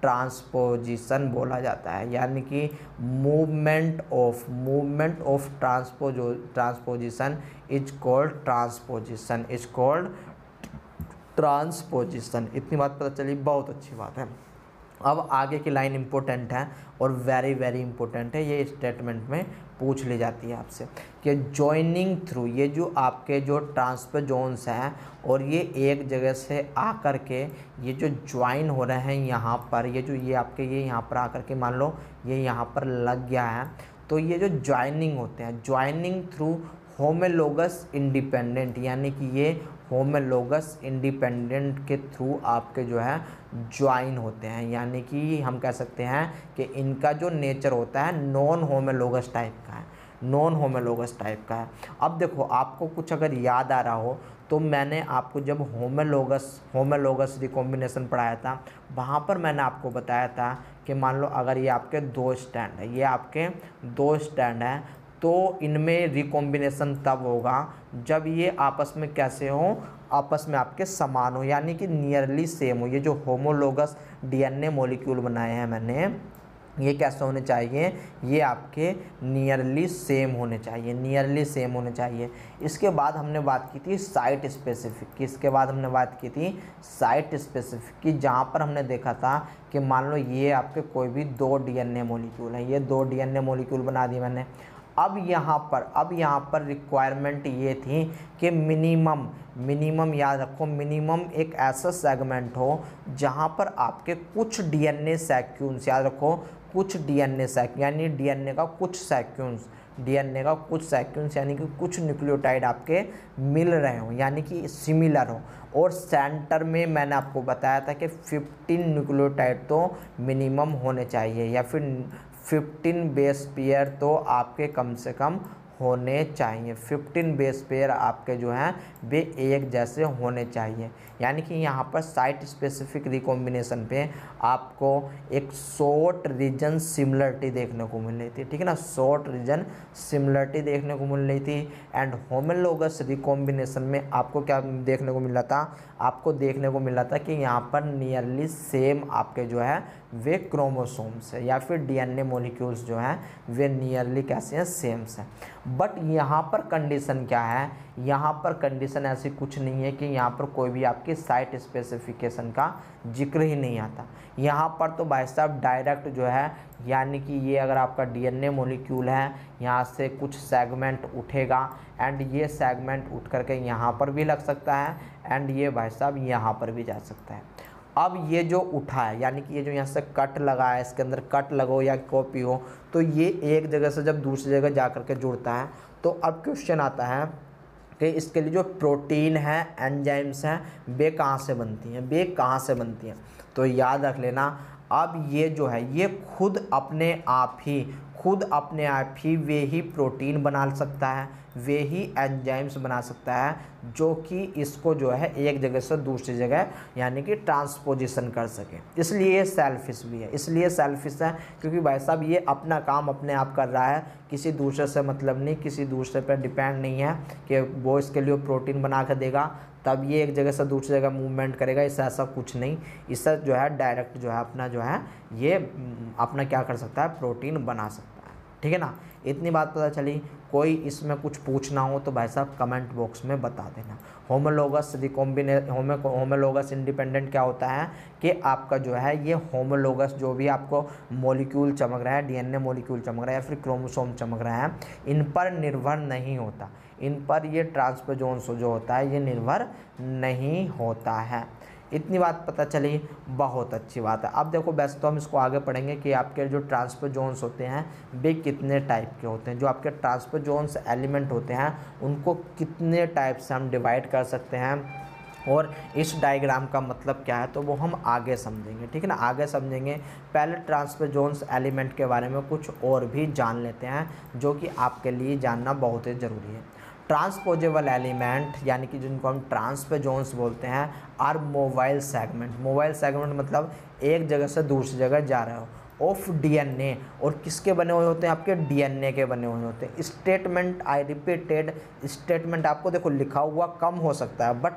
ट्रांसपोजिशन बोला जाता है, यानी कि movement of movement of transpo transposition is called transposition is called transposition. इतनी बात पता चली, बहुत अच्छी बात है। अब आगे की लाइन इंपॉर्टेंट है और वेरी वेरी इंपॉर्टेंट है, ये स्टेटमेंट में पूछ ली जाती है आपसे कि जॉइनिंग थ्रू, ये जो आपके जो ट्रांसफर जोन्स हैं और ये एक जगह से आकर के ये जो ज्वाइन हो रहे हैं यहाँ पर, ये जो ये आपके ये यहाँ पर आकर के मान लो ये यहाँ पर लग गया है, तो ये जो ज्वाइनिंग होते हैं, ज्वाइनिंग थ्रू होमोलोगस इंडिपेंडेंट, यानी कि ये होमोलोगस इंडिपेंडेंट के थ्रू आपके जो है ज्वाइन होते हैं, यानी कि हम कह सकते हैं कि इनका जो नेचर होता है नॉन होमोलोगस टाइप का है, नॉन होमोलोगस टाइप का है। अब देखो आपको कुछ अगर याद आ रहा हो तो मैंने आपको जब होमोलोगस होमोलोगस रिकॉम्बिनेशन पढ़ाया था, वहाँ पर मैंने आपको बताया था कि मान लो अगर ये आपके दो स्टैंड है, ये आपके दो स्टैंड है, तो इनमें रिकॉम्बिनेशन तब होगा जब ये आपस में कैसे हो, आपस में आपके समान हो, यानी कि नियरली सेम हो। ये जो होमोलोगस डीएनए मॉलिक्यूल बनाए हैं मैंने, ये कैसे होने चाहिए, ये आपके नियरली सेम होने चाहिए, नियरली सेम होने चाहिए। इसके बाद हमने बात की थी साइट स्पेसिफिक की, इसके बाद हमने बात की थी साइट स्पेसिफिक की, जहाँ पर हमने देखा था कि मान लो ये आपके कोई भी दो डीएनए मॉलिक्यूल हैं, ये दो डीएनए मॉलिक्यूल बना दिए मैंने। अब यहाँ पर अब यहाँ पर रिक्वायरमेंट ये थी कि मिनिमम मिनिमम याद रखो, मिनिमम एक ऐसा सेगमेंट हो जहाँ पर आपके कुछ डीएनए सेक्वेंस, याद रखो कुछ डीएनए सेक्वेंस, यानी डीएनए का कुछ सेक्वेंस डीएनए का कुछ सेक्वेंस यानी कि कुछ न्यूक्लियोटाइड आपके मिल रहे हो, यानी कि सिमिलर हो। और सेंटर में मैंने आपको बताया था कि फिफ्टीन न्यूक्लियोटाइड तो मिनिमम होने चाहिए, या फिर फिफ्टीन बेस पेयर तो आपके कम से कम होने चाहिए, फिफ्टीन बेस पेयर आपके जो हैं वे एक जैसे होने चाहिए। यानी कि यहाँ पर साइट स्पेसिफिक रिकॉम्बिनेशन पे आपको एक शॉर्ट रीजन सिमिलरिटी देखने को मिल रही थी, ठीक है ना, शॉर्ट रीजन सिमिलरिटी देखने को मिल रही थी। एंड होमोलोगस रिकॉम्बिनेशन में आपको क्या देखने को मिल रहा था, आपको देखने को मिल रहा था कि यहाँ पर नियरली सेम आपके जो है वे क्रोमोसोम्स है, या फिर डीएनए मॉलिक्यूल्स जो हैं वे नियरली कैसे हैं, सेम्स हैं। बट यहाँ पर कंडीशन क्या है, यहाँ पर कंडीशन ऐसी कुछ नहीं है कि यहाँ पर कोई भी आपकी साइट स्पेसिफिकेशन का जिक्र ही नहीं आता। यहाँ पर तो भाई साहब डायरेक्ट जो है, यानी कि ये अगर आपका डीएनए मॉलिक्यूल है, यहाँ से कुछ सेगमेंट उठेगा एंड ये सेगमेंट उठ करके यहाँ पर भी लग सकता है एंड ये भाई साहब यहाँ पर भी जा सकता है। अब ये जो उठा है, यानी कि ये जो यहाँ से कट लगा है, इसके अंदर कट लगो या कॉपी हो, तो ये एक जगह से जब दूसरी जगह जा कर के जुड़ता है, तो अब क्वेश्चन आता है कि इसके लिए जो प्रोटीन है, एंजाइम्स हैं, वे कहाँ से बनती हैं, वे कहाँ से बनती हैं। तो याद रख लेना, अब ये जो है ये खुद अपने आप ही खुद अपने आप ही वे ही प्रोटीन बना सकता है, वे ही एंजाइम्स बना सकता है, जो कि इसको जो है एक जगह से दूसरी जगह यानी कि ट्रांसपोजिशन कर सके। इसलिए ये सेल्फिश भी है, इसलिए सेल्फिश है क्योंकि भाई साहब ये अपना काम अपने आप कर रहा है, किसी दूसरे से मतलब नहीं, किसी दूसरे पर डिपेंड नहीं है कि वो इसके लिए प्रोटीन बना कर देगा तब ये एक जगह से दूसरी जगह मूवमेंट करेगा। इससे ऐसा कुछ नहीं, इससे जो है डायरेक्ट जो है अपना जो है ये अपना क्या कर सकता है, प्रोटीन बना सकता है, ठीक है ना। इतनी बात पता चली। कोई इसमें कुछ पूछना हो तो भाई साहब कमेंट बॉक्स में बता देना। Homologous recombine homo homologous independent क्या होता है कि आपका जो है ये होमोलोगस जो भी आपको मॉलिक्यूल चमक रहा है, डीएनए मॉलिक्यूल चमक रहा है या फिर क्रोमोसोम चमक रहा है, इन पर निर्भर नहीं होता, इन पर ये ट्रांसपोजोन्स जो होता है ये निर्भर नहीं होता है। इतनी बात पता चली, बहुत अच्छी बात है। अब देखो वैसे तो हम इसको आगे पढ़ेंगे कि आपके जो ट्रांसपोजोन्स होते हैं वे कितने टाइप के होते हैं, जो आपके ट्रांसपोजोन्स एलिमेंट होते हैं उनको कितने टाइप से हम डिवाइड कर सकते हैं और इस डायग्राम का मतलब क्या है तो वो हम आगे समझेंगे, ठीक है ना, आगे समझेंगे। पहले ट्रांसपोजोन्स एलिमेंट के बारे में कुछ और भी जान लेते हैं जो कि आपके लिए जानना बहुत ही ज़रूरी है। ट्रांसपोजेबल एलिमेंट यानी कि जिनको हम ट्रांसपोजोन्स बोलते हैं or mobile segment. Mobile segment मतलब एक जगह से दूसरी जगह जा रहे हो ऑफ डीएनए, और किसके बने हुए होते हैं, आपके डीएनए के बने हुए होते हैं। स्टेटमेंट आई रिपीटेड, स्टेटमेंट आपको देखो लिखा हुआ कम हो सकता है बट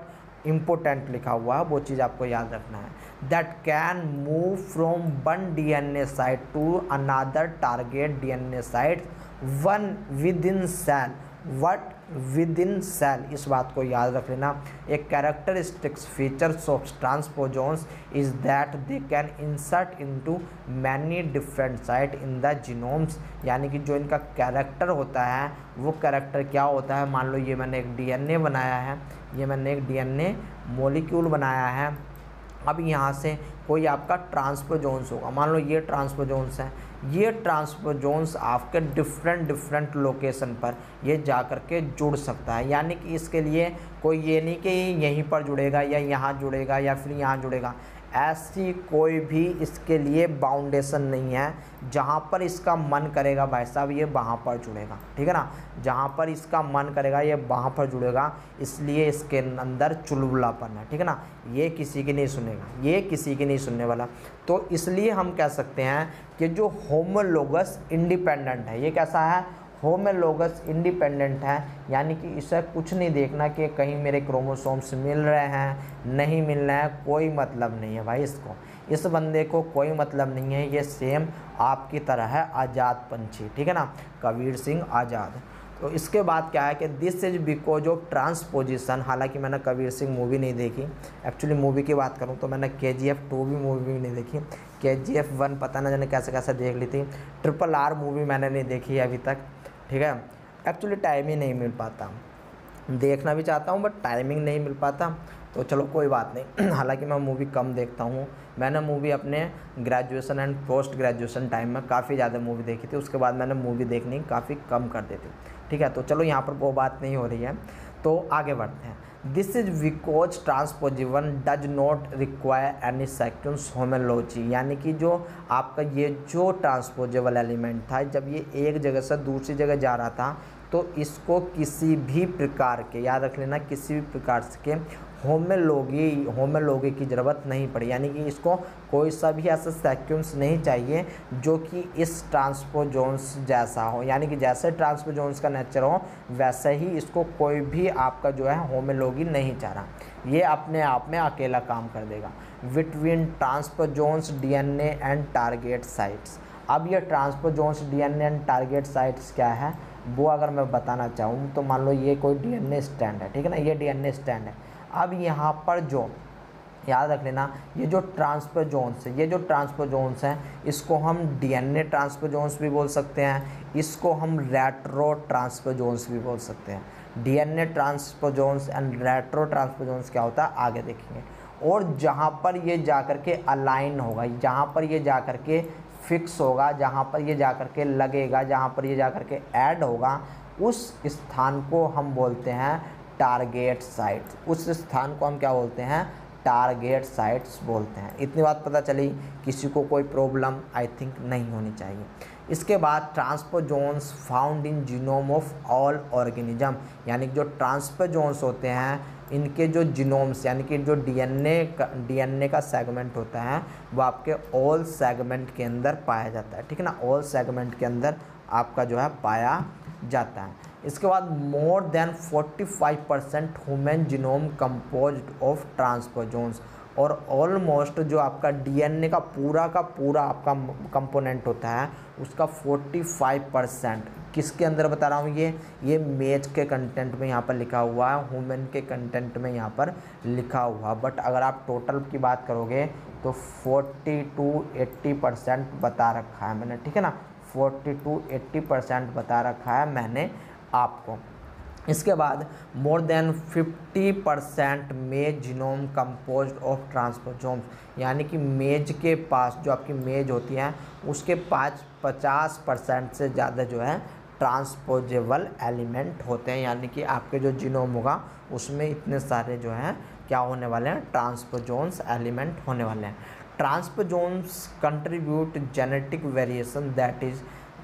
इम्पोर्टेंट लिखा हुआ है, वो चीज़ आपको याद रखना है। That can move from one DNA site to another target DNA site one within cell, what within cell, इस बात को याद रख लेना। एक characteristics features of transposons is that they can insert into many different site in the genomes, यानी कि जो इनका कैरेक्टर होता है वो कैरेक्टर क्या होता है, मान लो ये मैंने एक डीएनए बनाया है, ये मैंने एक डीएनए मॉलिक्यूल बनाया है। अब यहाँ से कोई आपका ट्रांसपोजोन्स होगा, मान लो ये ट्रांसपोजोन्स है, ये ट्रांसपोजोन्स आपके डिफरेंट डिफरेंट लोकेशन पर ये जा कर के जुड़ सकता है, यानी कि इसके लिए कोई ये नहीं कि यहीं पर जुड़ेगा या यहाँ जुड़ेगा या फिर यहाँ जुड़ेगा, ऐसी कोई भी इसके लिए बाउंडेशन नहीं है। जहाँ पर इसका मन करेगा भाई साहब ये वहाँ पर जुड़ेगा, ठीक है ना, जहाँ पर इसका मन करेगा ये वहाँ पर जुड़ेगा, इसलिए इसके अंदर चुलबुलापन है, ठीक है ना, ये किसी की नहीं सुनेगा, ये किसी की नहीं सुनने वाला। तो इसलिए हम कह सकते हैं कि जो होमोलोगस इंडिपेंडेंट है, ये कैसा है, होमोलोगस इंडिपेंडेंट है, यानी कि इसे कुछ नहीं देखना कि कहीं मेरे क्रोमोसोम्स मिल रहे हैं नहीं मिल रहे हैं, कोई मतलब नहीं है भाई, इसको इस बंदे को कोई मतलब नहीं है, ये सेम आपकी तरह है आज़ाद पंछी, ठीक है ना, कबीर सिंह आज़ाद। तो इसके बाद क्या है कि this is because of transposition, हालांकि मैंने कबीर सिंह मूवी नहीं देखी, एक्चुअली मूवी की बात करूं तो मैंने के जी एफ टू भी मूवी भी नहीं देखी, के जी एफ वन पता ना जाने कैसे कैसे देख ली थी, ट्रिपल आर मूवी मैंने नहीं देखी अभी तक, ठीक है, एक्चुअली टाइम ही नहीं मिल पाता, देखना भी चाहता हूँ बट टाइमिंग नहीं मिल पाता, तो चलो कोई बात नहीं। हालांकि मैं मूवी कम देखता हूँ, मैंने मूवी अपने graduation and post graduation time में काफ़ी ज़्यादा मूवी देखी थी, उसके बाद मैंने मूवी देखनी काफ़ी कम कर दी थी, ठीक है। तो चलो यहाँ पर वो बात नहीं हो रही है, तो आगे बढ़ते हैं। This is because transposition does not require any sequence homology, यानी कि जो आपका ये जो ट्रांसपोजेबल एलिमेंट था, जब ये एक जगह से दूसरी जगह जा रहा था तो इसको किसी भी प्रकार के, याद रख लेना, किसी भी प्रकार के होमोलॉजी होमोलॉजी की ज़रूरत नहीं पड़ी, यानी कि इसको कोई सा भी ऐसा सीक्वेंस नहीं चाहिए जो कि इस ट्रांसपोजोन्स जैसा हो, यानी कि जैसे ट्रांसपोजोन्स का नेचर हो वैसे ही इसको कोई भी आपका जो है होमोलॉजी नहीं चाह रहा, ये अपने आप में अकेला काम कर देगा। Between transposons DNA and target sites, अब ये transposons DNA and target sites क्या है वो अगर मैं बताना चाहूँ तो मान लो ये कोई डीएनए स्टैंड है, ठीक है ना, ये डीएनए स्टैंड है। अब यहाँ पर जो याद रख लेना, ये जो ट्रांसपोजोन्स है, ये जो ट्रांसपोजोन्स हैं इसको हम डीएनए ट्रांसपोजोन्स भी बोल सकते हैं, इसको हम रेट्रो ट्रांसपोजोन्स भी बोल सकते हैं। DNA transposons and retro transposons क्या होता है आगे देखेंगे। और जहाँ पर ये जा कर के अलाइन होगा, जहाँ पर ये जा कर के फिक्स होगा, जहाँ पर ये जा कर के लगेगा, जहाँ पर ये जा कर के ऐड होगा, उस स्थान को हम बोलते हैं टारगेट साइट। उस स्थान को हम क्या बोलते हैं, टारगेट साइट्स बोलते हैं। इतनी बात पता चली, किसी को कोई प्रॉब्लम आई थिंक नहीं होनी चाहिए। इसके बाद transposons found in genome of all organism, यानी जो ट्रांसपोजोन्स होते हैं इनके जो जीनोम्स यानी कि जो डीएनए का डीएनए का सेगमेंट होता है वो आपके ऑल सेगमेंट के अंदर पाया जाता है, ठीक है ना, ऑल सेगमेंट के अंदर आपका जो है पाया जाता है। इसके बाद मोर देन पैंतालीस percent human genome composed of transposons, और ऑलमोस्ट जो आपका डीएनए का पूरा का पूरा आपका कंपोनेंट होता है उसका पैंतालीस परसेंट किसके अंदर बता रहा हूँ, ये ये मेज के कंटेंट में यहाँ पर लिखा हुआ है, ह्यूमन के कंटेंट में यहाँ पर लिखा हुआ, बट अगर आप टोटल की बात करोगे तो चालीस टू अस्सी परसेंट बता रखा है मैंने, ठीक है ना, चालीस टू अस्सी परसेंट बता रखा है मैंने आपको। इसके बाद मोर देन पचास percent maize genome composed of transposons, यानी कि मेज के पास जो आपकी मेज होती है उसके पाँच पचास परसेंट से ज़्यादा जो है ट्रांसपोजेबल एलिमेंट होते हैं, यानी कि आपके जो जीनोम होगा उसमें इतने सारे जो हैं क्या होने वाले हैं, ट्रांसपोजोन्स एलिमेंट होने वाले हैं। Transposons contribute genetic variation that is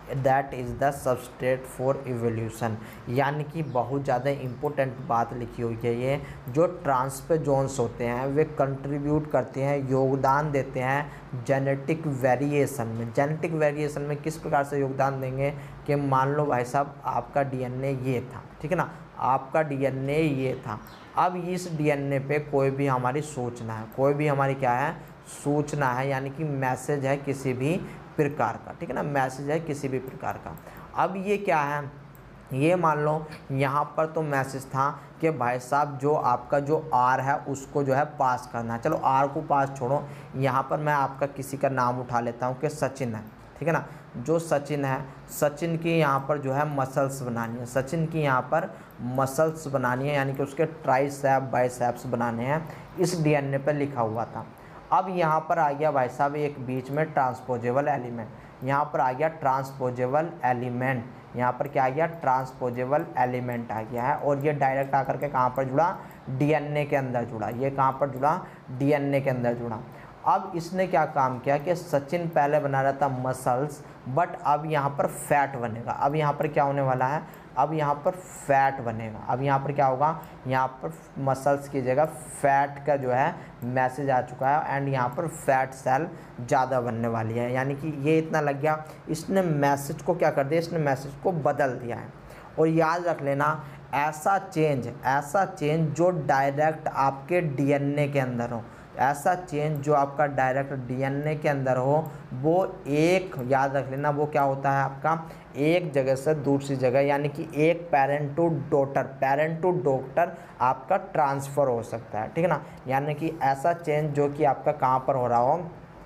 that is the substrate for evolution. यानी कि बहुत ज़्यादा इम्पोर्टेंट बात लिखी हुई है ये, जो ट्रांसपोजोन्स होते हैं वे कंट्रीब्यूट करते हैं, योगदान देते हैं जेनेटिक वेरिएशन में। जेनेटिक वेरिएशन में किस प्रकार से योगदान देंगे कि मान लो भाई साहब आपका डीएनए ये था, ठीक है ना, आपका डीएनए ये था, अब इस डीएनए पे कोई भी हमारी सूचना है, कोई भी हमारी क्या है, सूचना है, यानी कि मैसेज है किसी भी प्रकार का, ठीक है ना, मैसेज है किसी भी प्रकार का। अब ये क्या है, ये मान लो यहाँ पर तो मैसेज था कि भाई साहब जो आपका जो आर है उसको जो है पास करना है। चलो आर को पास छोड़ो, यहाँ पर मैं आपका किसी का नाम उठा लेता हूँ कि सचिन है, ठीक है ना, जो सचिन है, सचिन की यहाँ पर जो है मसल्स बनानी है, सचिन की यहाँ पर मसल्स बनानी है, यानी कि उसके ट्राइसेप बाइसेप्स बनाने हैं, इस डीएनए पर लिखा हुआ था। अब यहाँ पर आ गया भाई साहब एक बीच में ट्रांसपोजेबल एलिमेंट, यहाँ पर आ गया ट्रांसपोजेबल एलिमेंट, यहाँ पर क्या आ गया, ट्रांसपोजेबल एलिमेंट आ गया है, और ये डायरेक्ट आकर के कहाँ पर जुड़ा, डीएनए के अंदर जुड़ा, ये कहाँ पर जुड़ा, डीएनए के अंदर जुड़ा। अब इसने क्या काम किया कि सचिन पहले बना रहा था मसल्स, बट अब यहाँ पर फैट बनेगा। अब यहाँ पर क्या होने वाला है, अब यहाँ पर फैट बनेगा। अब यहाँ पर क्या होगा, यहाँ पर मसल्स की जगह फैट का जो है मैसेज आ चुका है, एंड यहाँ पर फैट सेल ज़्यादा बनने वाली है। यानी कि ये इतना लग गया, इसने मैसेज को क्या कर दिया, इसने मैसेज को बदल दिया है। और याद रख लेना, ऐसा चेंज ऐसा चेंज जो डायरेक्ट आपके डीएनए के अंदर हो, ऐसा चेंज जो आपका डायरेक्ट डीएनए के अंदर हो, वो एक, याद रख लेना, वो क्या होता है आपका, एक जगह से दूसरी जगह, यानी कि एक parent to daughter, parent to daughter आपका ट्रांसफ़र हो सकता है, ठीक है ना। यानी कि ऐसा चेंज जो कि आपका कहाँ पर हो रहा हो,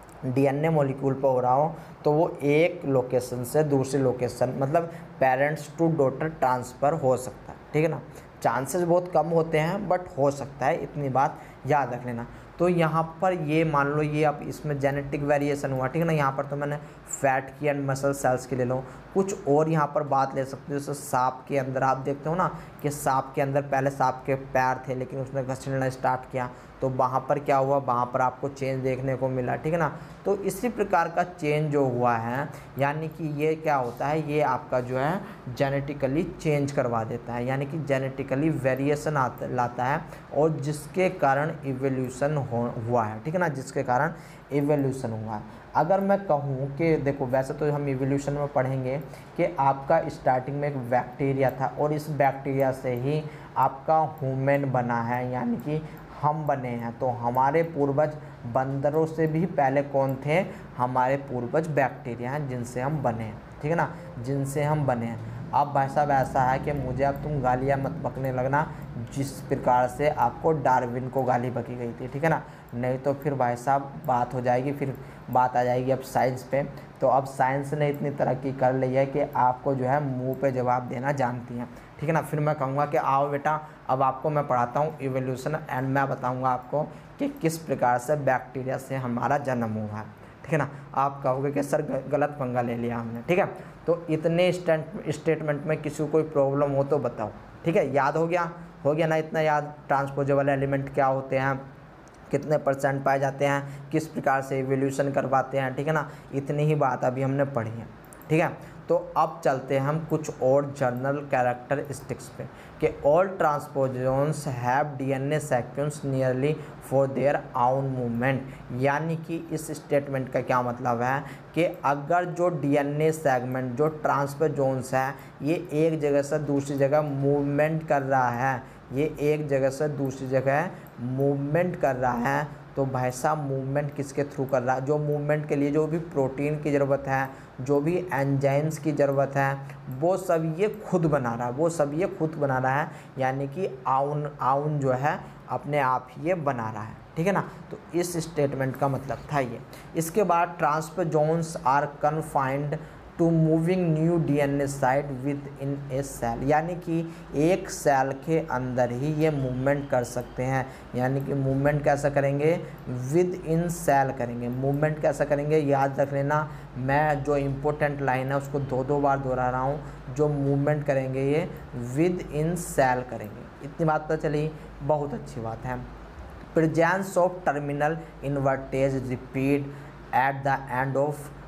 डीएनए मॉलिक्यूल पर हो रहा हो, तो वो एक लोकेशन से दूसरी लोकेशन, मतलब पेरेंट्स टू डॉटर ट्रांसफ़र हो सकता है, ठीक है ना। चांसेस बहुत कम होते हैं बट हो सकता है, इतनी बात याद रख लेना। तो यहाँ पर ये मान लो ये अब इसमें जेनेटिक वेरिएशन हुआ, ठीक है ना। यहाँ पर तो मैंने फैट की एंड मसल सेल्स की ले लो, कुछ और यहाँ पर बात ले सकते हो। जैसे सांप के अंदर आप देखते हो ना कि सांप के अंदर पहले सांप के पैर थे, लेकिन उसने घसीटना स्टार्ट किया, तो वहाँ पर क्या हुआ, वहाँ पर आपको चेंज देखने को मिला, ठीक है ना। तो इसी प्रकार का चेंज जो हुआ है, यानी कि ये क्या होता है, ये आपका जो है जेनेटिकली चेंज करवा देता है, यानी कि जेनेटिकली वेरिएशन आता लाता है, और जिसके कारण इवोल्यूशन हुआ है, ठीक है ना, जिसके कारण इवोल्यूशन हुआ है। अगर मैं कहूँ कि देखो, वैसे तो हम इवोल्यूशन में पढ़ेंगे कि आपका स्टार्टिंग में एक बैक्टीरिया था, और इस बैक्टीरिया से ही आपका ह्यूमन बना है, यानी कि हम बने हैं। तो हमारे पूर्वज बंदरों से भी पहले कौन थे, हमारे पूर्वज बैक्टीरिया हैं, जिनसे हम बने हैं, ठीक है ना, जिनसे हम बने हैं। अब भाई साहब ऐसा है कि मुझे अब तुम गालियाँ मत बकने लगना, जिस प्रकार से आपको डार्विन को गाली बकी गई थी, ठीक है ना, नहीं तो फिर भाई साहब बात हो जाएगी, फिर बात आ जाएगी अब साइंस पे। तो अब साइंस ने इतनी तरक्की कर ली है कि आपको जो है मुंह पे जवाब देना जानती हैं, ठीक है ना। फिर मैं कहूँगा कि आओ बेटा, अब आपको मैं पढ़ाता हूँ इवोल्यूशन, एंड मैं बताऊँगा आपको कि किस प्रकार से बैक्टीरिया से हमारा जन्म हुआ है, ठीक है ना। आप कहोगे कि सर गलत पंगा ले लिया हमने, ठीक है। तो इतने स्टेटमेंट में किसी को कोई प्रॉब्लम हो तो बताओ, ठीक है। याद हो गया हो गया ना इतना याद, ट्रांसपोजेबल एलिमेंट क्या होते हैं, कितने परसेंट पाए जाते हैं, किस प्रकार से इवोल्यूशन करवाते हैं, ठीक है ना। इतनी ही बात अभी हमने पढ़ी है, ठीक है। तो अब चलते हैं हम कुछ और जनरल कैरेक्टरिस्टिक्स पे कि all transposons have DNA sequence nearly for their own movement. यानी कि इस स्टेटमेंट का क्या मतलब है कि अगर जो डीएनए सेगमेंट जो ट्रांसपोजोन्स है, ये एक जगह से दूसरी जगह मूवमेंट कर रहा है, ये एक जगह से दूसरी जगह मूवमेंट कर रहा है, तो भाई साहब मूवमेंट किसके थ्रू कर रहा है, जो मूवमेंट के लिए जो भी प्रोटीन की ज़रूरत है, जो भी एंजाइम्स की ज़रूरत है, वो सब ये खुद बना रहा है, वो सब ये खुद बना रहा है, यानी कि आउन आउन जो है अपने आप ही ये बना रहा है, ठीक है ना। तो इस स्टेटमेंट का मतलब था ये। इसके बाद transposons are confined to moving new DNA site within a cell. यानी कि एक सेल के अंदर ही ये मूवमेंट कर सकते हैं। यानी कि मूवमेंट कैसा करेंगे, विद इन सेल करेंगे। मूवमेंट कैसा करेंगे, याद रख लेना, मैं जो इम्पोर्टेंट लाइन है उसको दो दो बार दोहरा रहा हूँ। जो मूवमेंट करेंगे ये विद इन सेल करेंगे। इतनी बात पता चली, बहुत अच्छी बात है। Presence of terminal inverted repeat at the end of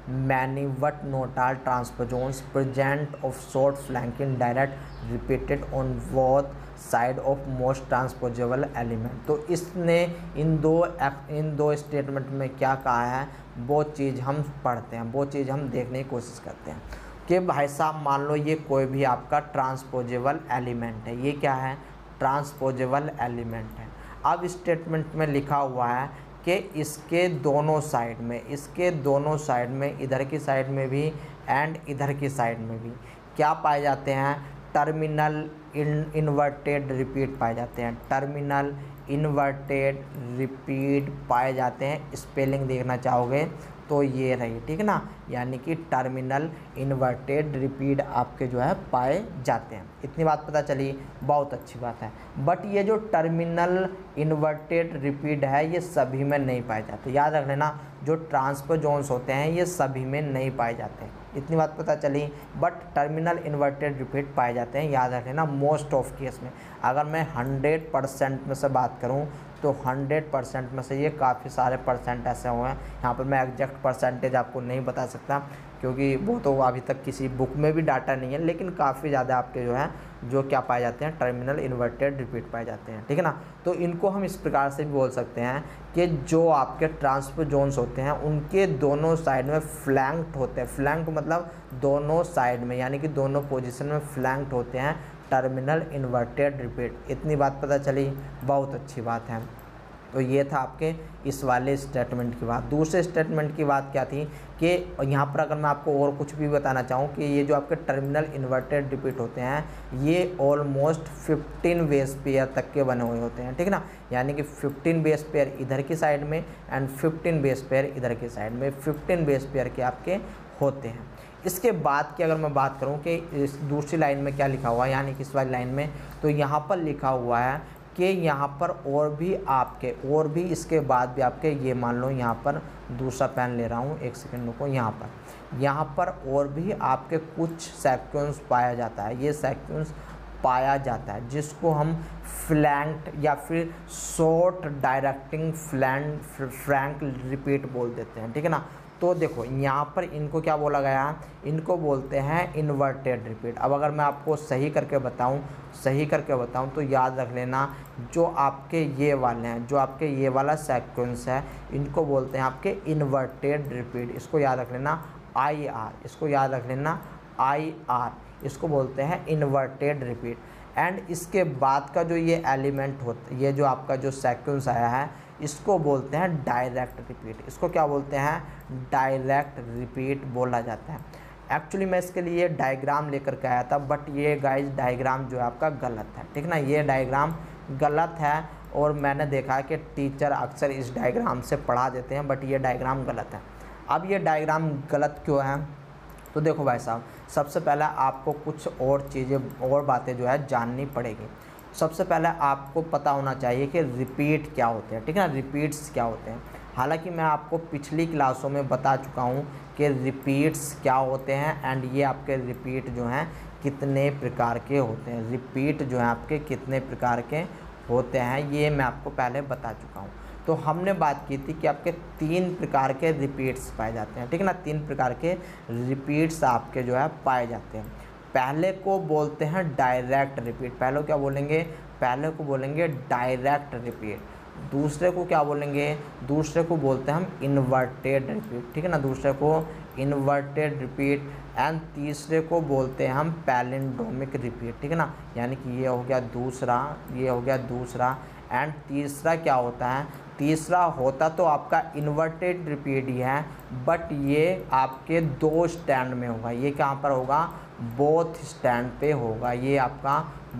many but not all transposons present of short flanking direct repeated on both side of most transposable element. तो इसने इन दो इन दो स्टेटमेंट में क्या कहा है, वो चीज़ हम पढ़ते हैं, वो चीज़ हम देखने की कोशिश करते हैं कि भाई साहब मान लो ये कोई भी आपका ट्रांसपोजेबल एलिमेंट है, ये क्या है, ट्रांसपोजेबल एलिमेंट है। अब स्टेटमेंट में लिखा हुआ है कि इसके दोनों साइड में, इसके दोनों साइड में, इधर की साइड में भी एंड इधर की साइड में भी क्या पाए जाते हैं, टर्मिनल इन इन्वर्टेड रिपीट पाए जाते हैं, टर्मिनल इन्वर्टेड रिपीट पाए जाते हैं। स्पेलिंग देखना चाहोगे तो ये रही, ठीक है ना, यानी कि टर्मिनल इन्वर्टेड रिपीट आपके जो है पाए जाते हैं। इतनी बात पता चली, बहुत अच्छी बात है। बट ये जो टर्मिनल इन्वर्टेड रिपीट है ये सभी में नहीं पाए जाते, याद रख लेना, जो ट्रांसपोजोन्स होते हैं ये सभी में नहीं पाए जाते। इतनी बात पता चली। बट टर्मिनल इन्वर्टेड रिपीट पाए जाते हैं, याद रख लेना, मोस्ट ऑफ केस में। अगर मैं हंड्रेड परसेंट में से बात करूं तो हंड्रेड परसेंट में से ये काफ़ी सारे परसेंट ऐसे हुए हैं। यहाँ पर मैं एग्जैक्ट परसेंटेज आपको नहीं बता सकता क्योंकि वो तो अभी तक किसी बुक में भी डाटा नहीं है, लेकिन काफ़ी ज़्यादा आपके जो है जो क्या पाए जाते हैं, टर्मिनल इन्वर्टेड रिपीट पाए जाते हैं, ठीक है ना। तो इनको हम इस प्रकार से भी बोल सकते हैं कि जो आपके ट्रांसपोजोन्स होते हैं उनके दोनों साइड में फ्लैंक्ड होते हैं। फ्लैंक्ड मतलब दोनों साइड में, यानी कि दोनों पोजीशन में फ्लैंक्ड होते हैं टर्मिनल इन्वर्टेड रिपीट। इतनी बात पता चली, बहुत अच्छी बात है। तो ये था आपके इस वाले स्टेटमेंट की बात। दूसरे स्टेटमेंट की बात क्या थी कि यहाँ पर अगर मैं आपको और कुछ भी बताना चाहूँ कि ये जो आपके टर्मिनल इन्वर्टेड रिपीट होते हैं ये ऑलमोस्ट फिफ्टीन बेस पेयर तक के बने हुए होते हैं, ठीक है ना, यानी कि फिफ्टीन बेस पेयर इधर की साइड में एंड फिफ्टीन बेस पेयर इधर की साइड में, फिफ्टीन बेस पेयर के आपके होते हैं। इसके बाद की अगर मैं बात करूं कि इस दूसरी लाइन में क्या लिखा हुआ है, यानी कि इस वाली लाइन में, तो यहाँ पर लिखा हुआ है कि यहाँ पर और भी आपके और भी इसके बाद भी आपके, ये मान लो यहाँ पर दूसरा पेन ले रहा हूँ, एक सेकंड रुको, यहाँ पर यहाँ पर और भी आपके कुछ सीक्वेंस पाया जाता है। ये सीक्वेंस पाया जाता है जिसको हम फ्लैंक्ड या फिर short directing flank frank repeat बोल देते हैं, ठीक है ना। तो देखो यहाँ पर इनको क्या बोला गया, इनको बोलते हैं इन्वर्टेड रिपीट। अब अगर मैं आपको सही करके बताऊँ सही करके बताऊँ तो याद रख लेना, जो आपके ये वाले हैं, जो आपके ये वाला सीक्वेंस है, इनको बोलते हैं आपके इन्वर्टेड रिपीट। इसको याद रख लेना आई आर, इसको याद रख लेना आई आर, इसको बोलते हैं इन्वर्टेड रिपीट। एंड इसके बाद का जो ये एलिमेंट होता है, ये जो आपका जो सीक्वेंस आया है, इसको बोलते हैं डायरेक्ट रिपीट। इसको क्या बोलते हैं, डायरेक्ट रिपीट बोला जाता है। एक्चुअली मैं इसके लिए डायग्राम लेकर के आया था, बट ये गाइस डायग्राम जो है आपका गलत है, ठीक ना, ये डायग्राम गलत है। और मैंने देखा है कि टीचर अक्सर इस डायग्राम से पढ़ा देते हैं, बट ये डायग्राम गलत है। अब ये डायग्राम गलत क्यों है, तो देखो भाई साहब, सबसे पहले आपको कुछ और चीज़ें और बातें जो है जाननी पड़ेगी। सबसे पहले आपको पता होना चाहिए कि रिपीट क्या होते हैं, ठीक है ना, रिपीट्स क्या होते हैं। हालांकि मैं आपको पिछली क्लासों में बता चुका हूँ कि रिपीट्स क्या होते हैं एंड ये आपके रिपीट जो हैं कितने प्रकार के होते हैं, रिपीट जो हैं आपके कितने प्रकार के होते हैं, ये मैं आपको पहले बता चुका हूँ। तो हमने बात की थी कि आपके तीन प्रकार के रिपीट्स पाए जाते हैं, ठीक है ना, तीन प्रकार के रिपीट्स आपके जो है पाए जाते हैं। पहले को बोलते हैं डायरेक्ट रिपीट, पहले क्या बोलेंगे, पहले को बोलेंगे डायरेक्ट रिपीट। दूसरे को क्या बोलेंगे, दूसरे को बोलते हैं हम इन्वर्टेड रिपीट, ठीक है ना, दूसरे को इन्वर्टेड रिपीट। एंड तीसरे को बोलते हैं हम पैलिंड्रोमिक रिपीट, ठीक है ना, यानी कि ये हो गया दूसरा, ये हो गया दूसरा। एंड तीसरा क्या होता है, तीसरा होता तो आपका इन्वर्टेड रिपीट ही है, बट ये आपके दो स्टैंड में होगा। ये कहाँ पर होगा, बोथ स्टैंड पे होगा, ये आपका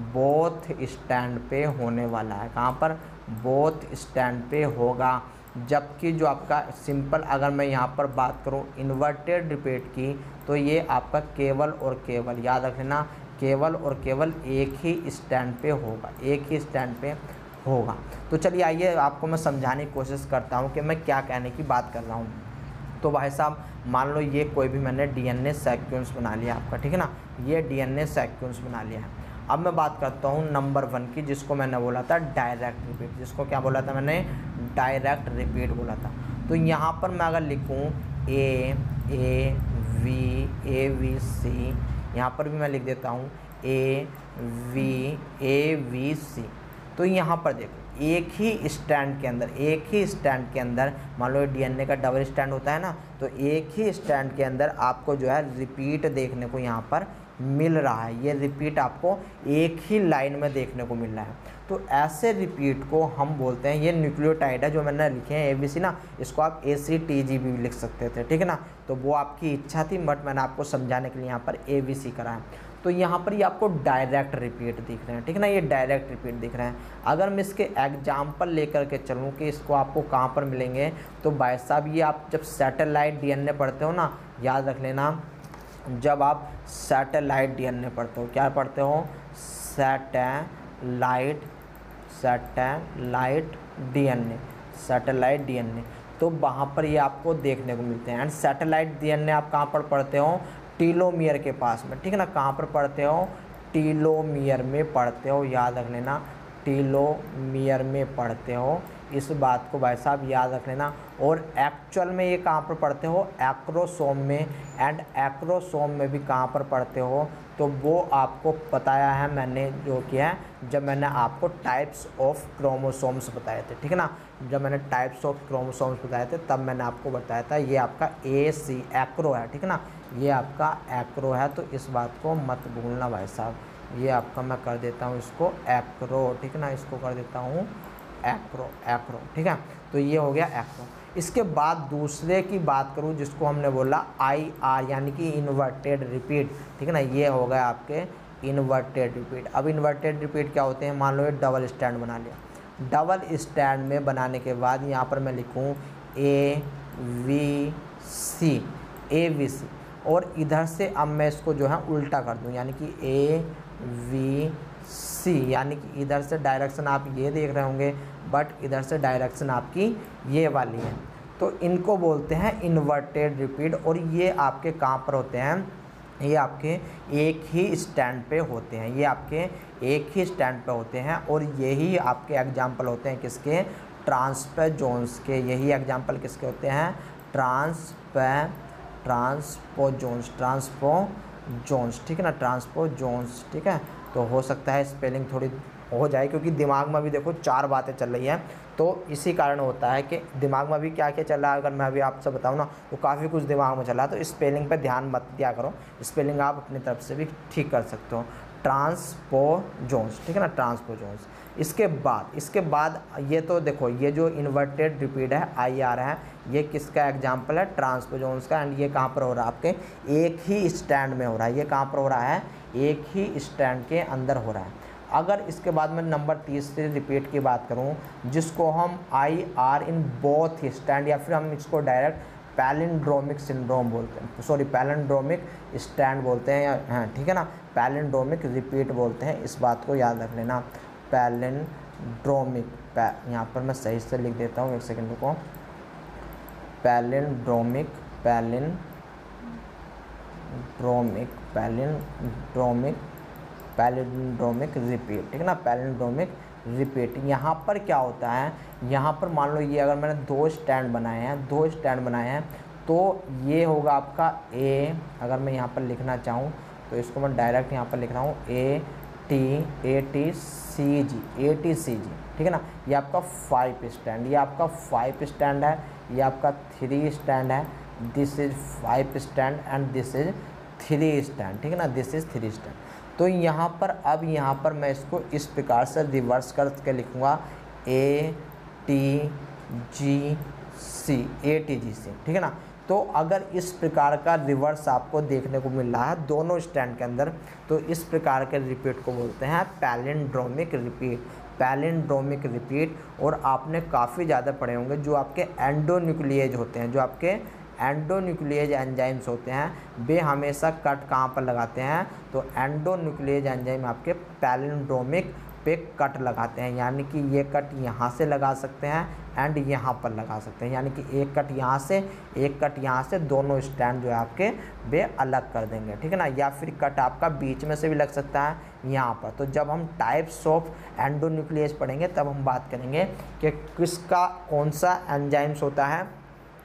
बोथ स्टैंड पे होने वाला है। कहाँ पर, बोथ स्टैंड पे होगा। जबकि जो आपका सिंपल, अगर मैं यहाँ पर बात करूँ इन्वर्टेड रिपीट की, तो ये आपका केवल और केवल, याद रख लेना, केवल और केवल एक ही स्टैंड पे होगा, एक ही स्टैंड पे होगा। तो चलिए आइए आपको मैं समझाने की कोशिश करता हूँ कि मैं क्या कहने की बात कर रहा हूँ। तो भाई साहब मान लो ये कोई भी मैंने डीएनए सीक्वेंस बना लिया आपका, ठीक है ना, ये डीएनए सीक्वेंस बना लिया है। अब मैं बात करता हूँ नंबर वन की, जिसको मैंने बोला था डायरेक्ट रिपीट, जिसको क्या बोला था मैंने, डायरेक्ट रिपीट बोला था। तो यहाँ पर मैं अगर लिखूँ ए ए वी ए वी सी, यहाँ पर भी मैं लिख देता हूँ ए वी ए वी सी। तो यहाँ पर देखो एक ही स्टैंड के अंदर एक ही स्टैंड के अंदर मान लो डीएनए का डबल स्टैंड होता है ना, तो एक ही स्टैंड के अंदर आपको जो है रिपीट देखने को यहाँ पर मिल रहा है। ये रिपीट आपको एक ही लाइन में देखने को मिल रहा है। तो ऐसे रिपीट को हम बोलते हैं, ये न्यूक्लियोटाइड है जो मैंने लिखे हैं एबीसी ना, इसको आप ए सी टी जी भी लिख सकते थे, ठीक है ना। तो वो आपकी इच्छा थी, बट मैंने आपको समझाने के लिए यहाँ पर ए बी सी करा है। तो यहाँ पर ये आपको डायरेक्ट रिपीट दिख रहे हैं, ठीक है ना, ये डायरेक्ट रिपीट दिख रहे हैं। अगर मैं इसके एग्जाम्पल लेकर के चलूँ कि इसको आपको कहाँ पर मिलेंगे, तो भाई साहब ये आप जब सैटेलाइट डीएनए पढ़ते हो ना, याद रख लेना, जब आप सैटेलाइट डीएनए पढ़ते हो, क्या पढ़ते हो, satellite satellite DNA satellite DNA तो वहाँ पर ये आपको देखने को मिलते हैं। एंड सैटेलाइट डीएनए आप कहाँ पर पढ़ते हो, टीलोमियर के पास में, ठीक है ना। कहाँ पर पढ़ते हो, टीलोमियर में पढ़ते हो, याद रख लेना, टीलोमियर में पढ़ते हो। इस बात को भाई साहब याद रख लेना। और एक्चुअल में ये कहाँ पर पढ़ते हो, एक्रोसोम में। एंड एक्रोसोम में भी कहाँ पर पढ़ते हो, तो वो आपको बताया है मैंने, जो किया है जब मैंने आपको टाइप्स ऑफ क्रोमोसोम्स बताए थे, ठीक है ना। जब मैंने टाइप्स ऑफ क्रोमोसोम्स बताए थे तब मैंने आपको बताया था ये आपका ए सी एक्रो है, ठीक है ना, ये आपका एक्रो है। तो इस बात को मत भूलना भाई साहब। ये आपका मैं कर देता हूँ इसको एक्रो, ठीक है ना, इसको कर देता हूँ एक्रो एक्रो ठीक है। तो ये हो गया एक्रो। इसके बाद दूसरे की बात करूँ जिसको हमने बोला आई आर यानी कि इन्वर्टेड रिपीट, ठीक है ना, ये हो गया आपके इन्वर्टेड रिपीट। अब इन्वर्टेड रिपीट क्या होते हैं, मान लो ये डबल स्टैंड बना लिया, डबल स्टैंड में बनाने के बाद यहाँ पर मैं लिखूँ A V C A V सी, और इधर से अब मैं इसको जो है उल्टा कर दूँ, यानी कि ए वी सी, यानी कि इधर से डायरेक्शन आप ये देख रहे होंगे, बट इधर से डायरेक्शन आपकी ये वाली है। तो इनको बोलते हैं इन्वर्टेड रिपीट। और ये आपके कहाँ पर होते हैं, ये आपके एक ही स्टैंड पे होते हैं, ये आपके एक ही स्टैंड पे होते हैं। और यही आपके एग्जाम्पल होते हैं किसके, ट्रांसपोजोन्स के। यही एग्जाम्पल किसके होते हैं, ट्रांसपे ट्रांसपोजोन्स ट्रांसपोजोन्स ठीक है ना, ट्रांसपोजोन्स, ठीक है। तो हो सकता है स्पेलिंग थोड़ी हो जाए, क्योंकि दिमाग में भी देखो चार बातें चल रही हैं, तो इसी कारण होता है कि दिमाग में भी क्या क्या चल रहा है। अगर मैं अभी आपसे बताऊँ ना, तो काफ़ी कुछ दिमाग में चला है, तो स्पेलिंग पे ध्यान मत दिया करो, स्पेलिंग आप अपनी तरफ से भी ठीक कर सकते हो। ट्रांसपोजोन्स, ठीक है ना, ट्रांसपोजोन्स। इसके बाद इसके बाद ये तो देखो, ये जो इन्वर्टेड रिपीट है आई आर है, ये किसका एग्जाम्पल है, ट्रांसपोजोन्स का। एंड ये कहाँ पर हो रहा है, आपके एक ही स्टैंड में हो रहा है। ये कहाँ पर हो रहा है, एक ही स्टैंड के अंदर हो रहा है। अगर इसके बाद मैं नंबर तीसरे रिपीट की बात करूं, जिसको हम I R in both stand, या फिर हम इसको डायरेक्ट पैलिंड्रोमिक सिंड्रोम बोलते हैं, सॉरी पैलिंड्रोमिक स्टैंड बोलते हैं, हाँ ठीक है ना, पैलिंड्रोमिक रिपीट बोलते हैं। इस बात को याद रख लेना, पैलिंड्रोमिक, यहाँ पर मैं सही से लिख देता हूँ, एक सेकेंड रुको, palindromic palindromic palindromic palindromic repeat, ठीक है ना, पैलिंड्रोमिक रिपीट। यहाँ पर क्या होता है, यहाँ पर मान लो ये अगर मैंने दो स्टैंड बनाए हैं, दो स्टैंड बनाए हैं, तो ये होगा आपका ए, अगर मैं यहाँ पर लिखना चाहूँ तो इसको मैं डायरेक्ट यहाँ पर लिख रहा हूँ A T A T C G A T C G ठीक है ना। ये आपका फाइव स्टैंड, ये आपका फाइव स्टैंड है, ये आपका थ्री स्टैंड है, this is five stand and this is three stand, ठीक है ना, दिस इज थ्री स्टैंड। तो यहाँ पर अब यहाँ पर मैं इसको इस प्रकार से रिवर्स करके लिखूँगा ए T G C A T G सी, ठीक है ना। तो अगर इस प्रकार का रिवर्स आपको देखने को मिल रहा है दोनों स्टैंड के अंदर, तो इस प्रकार के रिपीट को बोलते हैं पैलिंड्रोमिक रिपीट, पैलिंड्रोमिक रिपीट। और आपने काफ़ी ज़्यादा पढ़े होंगे जो आपके एंडोन्यूक्लिएज होते हैं, जो आपके एंडोन्यूक्लिएज एंजाइम्स होते हैं, वे हमेशा कट कहाँ पर लगाते हैं, तो एंडोन्यूक्लिएज एंजाइम आपके पैलिंड्रोमिक पे कट लगाते हैं। यानी कि ये कट यहाँ से लगा सकते हैं एंड यहाँ पर लगा सकते हैं, यानी कि एक कट यहाँ से एक कट यहाँ से, दोनों स्टैंड जो है आपके वे अलग कर देंगे, ठीक है ना। या फिर कट आपका बीच में से भी लग सकता है यहाँ पर। तो जब हम टाइप्स ऑफ एंडोन्यूक्लिएज पढ़ेंगे तब हम बात करेंगे कि किसका कौन सा एंजाइम्स होता है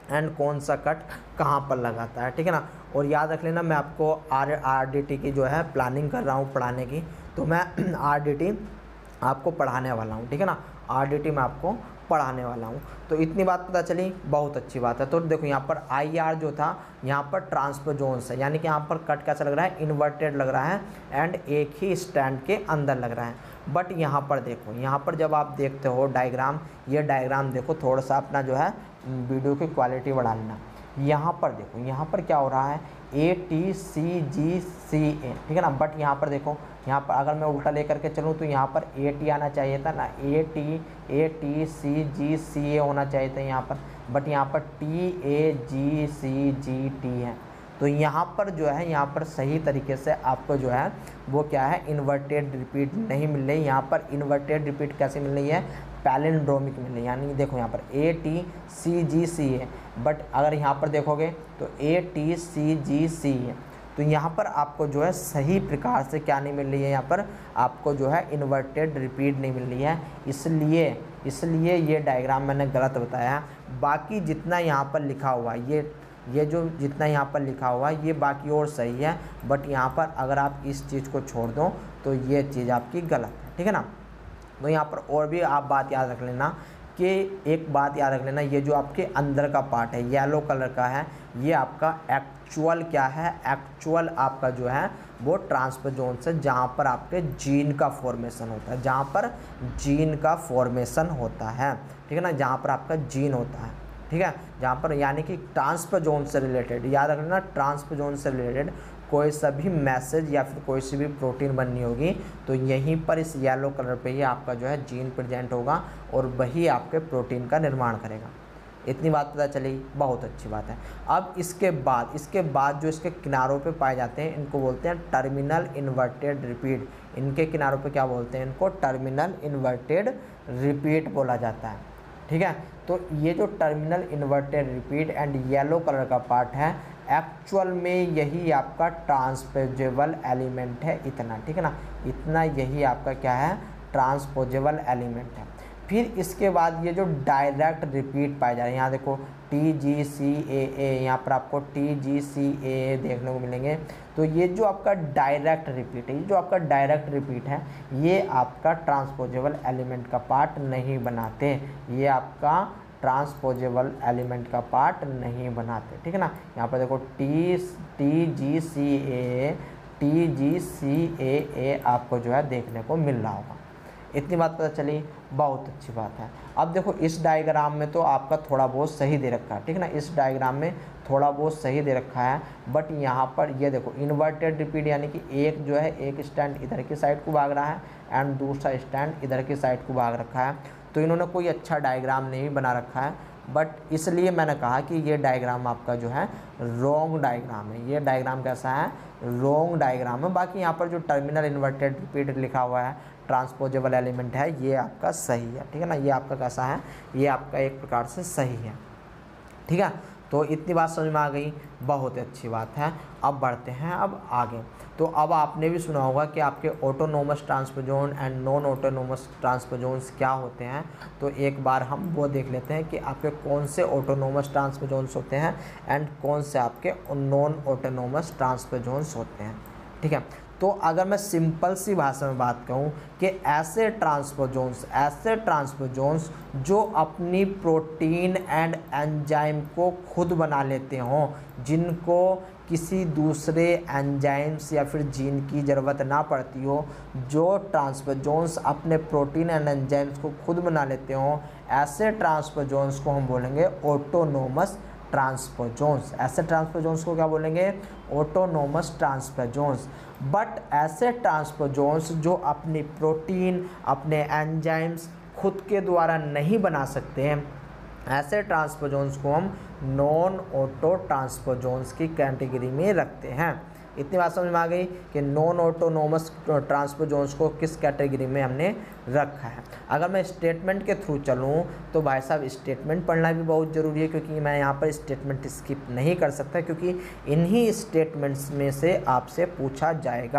एंड कौन सा कट कहाँ पर लगाता है, ठीक है ना। और याद रख लेना, मैं आपको आर आर डी टी की जो है प्लानिंग कर रहा हूँ पढ़ाने की, तो मैं आर डी टी आपको पढ़ाने वाला हूँ, ठीक है ना। आर डी टी मैं आपको पढ़ाने वाला हूँ। तो इतनी बात पता चली, बहुत अच्छी बात है। तो देखो यहाँ पर आई आर जो था, यहाँ पर ट्रांसफर जोन्स है, यानी कि यहाँ पर कट कैसा लग रहा है, इन्वर्टेड लग रहा है एंड एक ही स्टैंड के अंदर लग रहा है। बट यहाँ पर देखो, यहाँ पर जब आप देखते हो डायग्राम, ये डायग्राम देखो, थोड़ा सा अपना जो है वीडियो की क्वालिटी बढ़ा लेना। यहाँ पर देखो, यहाँ पर क्या हो रहा है, ए टी सी जी सी ए, ठीक है ना। बट यहाँ पर देखो, यहाँ पर अगर मैं उल्टा लेकर के चलूँ तो यहाँ पर ए टी आना चाहिए था ना, ए T A T C ji C ए होना चाहिए था यहाँ पर, बट यहाँ पर T A ji C G T है। तो यहाँ पर जो है, यहाँ पर सही तरीके से आपको जो है वो क्या है, इन्वर्टेड रिपीट नहीं मिल रही। यहाँ पर इन्वर्टेड रिपीट कैसे मिल रही है, पैलिंड्रोमिक मिल रही है। यानी देखो यहाँ पर ए टी सी जी सी है, बट अगर यहाँ पर देखोगे तो ए टी सी जी सी है। तो यहाँ पर आपको जो है सही प्रकार से क्या नहीं मिल रही है, यहाँ पर आपको जो है इन्वर्टेड रिपीट नहीं मिल रही है, इसलिए इसलिए ये डायग्राम मैंने गलत बताया। बाकी जितना यहाँ पर लिखा हुआ है, ये ये जो जितना यहाँ पर लिखा हुआ है ये बाकी और सही है, बट यहाँ पर अगर आप इस चीज़ को छोड़ दो तो ये चीज़ आपकी गलत है, ठीक है ना। तो यहाँ पर और भी आप बात याद रख लेना कि एक बात याद रख लेना, ये जो आपके अंदर का पार्ट है येलो कलर का है, ये आपका एक्चुअल क्या है, एक्चुअल आपका जो है वो ट्रांसफर जोन से जहाँ पर आपके जीन का फॉर्मेशन होता है, जहाँ पर जीन का फॉर्मेशन होता है, ठीक है ना, जहाँ पर आपका जीन होता है, ठीक है, जहाँ पर यानी कि ट्रांसफर जोन से रिलेटेड, याद रखना ट्रांसफर जोन से रिलेटेड कोई सा भी मैसेज या फिर कोई सी भी प्रोटीन बननी होगी तो यहीं पर इस येलो कलर पे ही आपका जो है जीन प्रेजेंट होगा और वही आपके प्रोटीन का निर्माण करेगा। इतनी बात पता चली, बहुत अच्छी बात है। अब इसके बाद इसके बाद जो इसके किनारों पे पाए जाते हैं इनको बोलते हैं टर्मिनल इन्वर्टेड रिपीट। इनके किनारों पे क्या बोलते हैं, इनको टर्मिनल इन्वर्टेड रिपीट बोला जाता है, ठीक है। तो ये जो terminal inverted repeat and yellow colour का पार्ट है, एक्चुअल में यही आपका ट्रांसपोजेबल एलिमेंट है, इतना, ठीक है ना, इतना यही आपका क्या है, ट्रांसपोजेबल एलिमेंट है। फिर इसके बाद ये जो डायरेक्ट रिपीट पाए जा रहे हैं, यहाँ देखो टी जी सी ए ए, यहाँ पर आपको टी जी सी ए देखने को मिलेंगे। तो ये जो आपका डायरेक्ट रिपीट है, ये जो आपका डायरेक्ट रिपीट है, ये आपका ट्रांसपोजेबल एलिमेंट का पार्ट नहीं बनाते, ये आपका ट्रांसपोजेबल एलिमेंट का पार्ट नहीं बनाते, ठीक है ना। यहाँ पर देखो T T G C A T G C A A आपको जो है देखने को मिल रहा होगा। इतनी बात पता चली, बहुत अच्छी बात है। अब देखो इस डायग्राम में तो आपका थोड़ा बहुत सही दे रखा है, ठीक है ना, इस डायग्राम में थोड़ा बहुत सही दे रखा है, बट यहाँ पर ये देखो इन्वर्टेड रिपीट यानी कि एक जो है एक स्टैंड इधर की साइड को भाग रहा है एंड दूसरा स्टैंड इधर की साइड को भाग रखा है। तो इन्होंने कोई अच्छा डायग्राम नहीं बना रखा है, बट इसलिए मैंने कहा कि ये डायग्राम आपका जो है रॉन्ग डायग्राम है। ये डायग्राम कैसा है, रॉन्ग डायग्राम है। बाकी यहाँ पर जो टर्मिनल इन्वर्टेड रिपीट लिखा हुआ है, ट्रांसपोजेबल एलिमेंट है, ये आपका सही है, ठीक है ना, ये आपका कैसा है, ये आपका एक प्रकार से सही है, ठीक है। तो इतनी बात समझ में आ गई, बहुत अच्छी बात है। अब बढ़ते हैं अब आगे। तो अब आपने भी सुना होगा कि आपके autonomous transposon and non autonomous transposons क्या होते हैं। तो एक बार हम वो देख लेते हैं कि आपके कौन से ऑटोनोमस ट्रांसपोजोन्स होते हैं एंड कौन से आपके नॉन ऑटोनोमस ट्रांसपोजोन्स होते हैं, ठीक है। तो अगर मैं सिंपल सी भाषा में बात कहूँ कि ऐसे ट्रांसपोजोन्स ऐसे ट्रांसपोजोन्स जो अपनी प्रोटीन एंड एंजाइम को खुद बना लेते हों, जिनको किसी दूसरे एंजाइम्स या फिर जीन की ज़रूरत ना पड़ती हो, जो ट्रांसपोजोन्स अपने प्रोटीन एंड एंजाइम्स को खुद बना लेते हों, ऐसे ट्रांसपोजोन्स को हम बोलेंगे ऑटोनोमस ट्रांसपोजोन्स। ऐसे ट्रांसपोजोन्स को क्या बोलेंगे, ऑटोनोमस ट्रांसपोजोन्स। बट ऐसे ट्रांसपोजोन्स जो अपनी प्रोटीन अपने एंजाइम्स खुद के द्वारा नहीं बना सकते हैं, ऐसे ट्रांसपोजोन्स को हम नॉन ऑटो ट्रांसपोजोन्स की कैटेगरी में रखते हैं। इतनी बात समझ में आ गई कि नॉन ऑटोनोमस ट्रांसपोजोन्स को किस कैटेगरी में हमने रखा है। अगर मैं स्टेटमेंट के थ्रू चलूँ तो भाई साहब स्टेटमेंट पढ़ना भी बहुत ज़रूरी है, क्योंकि मैं यहाँ पर स्टेटमेंट स्किप नहीं कर सकता, क्योंकि इन्हीं स्टेटमेंट्स में से आपसे पूछा जाएगा।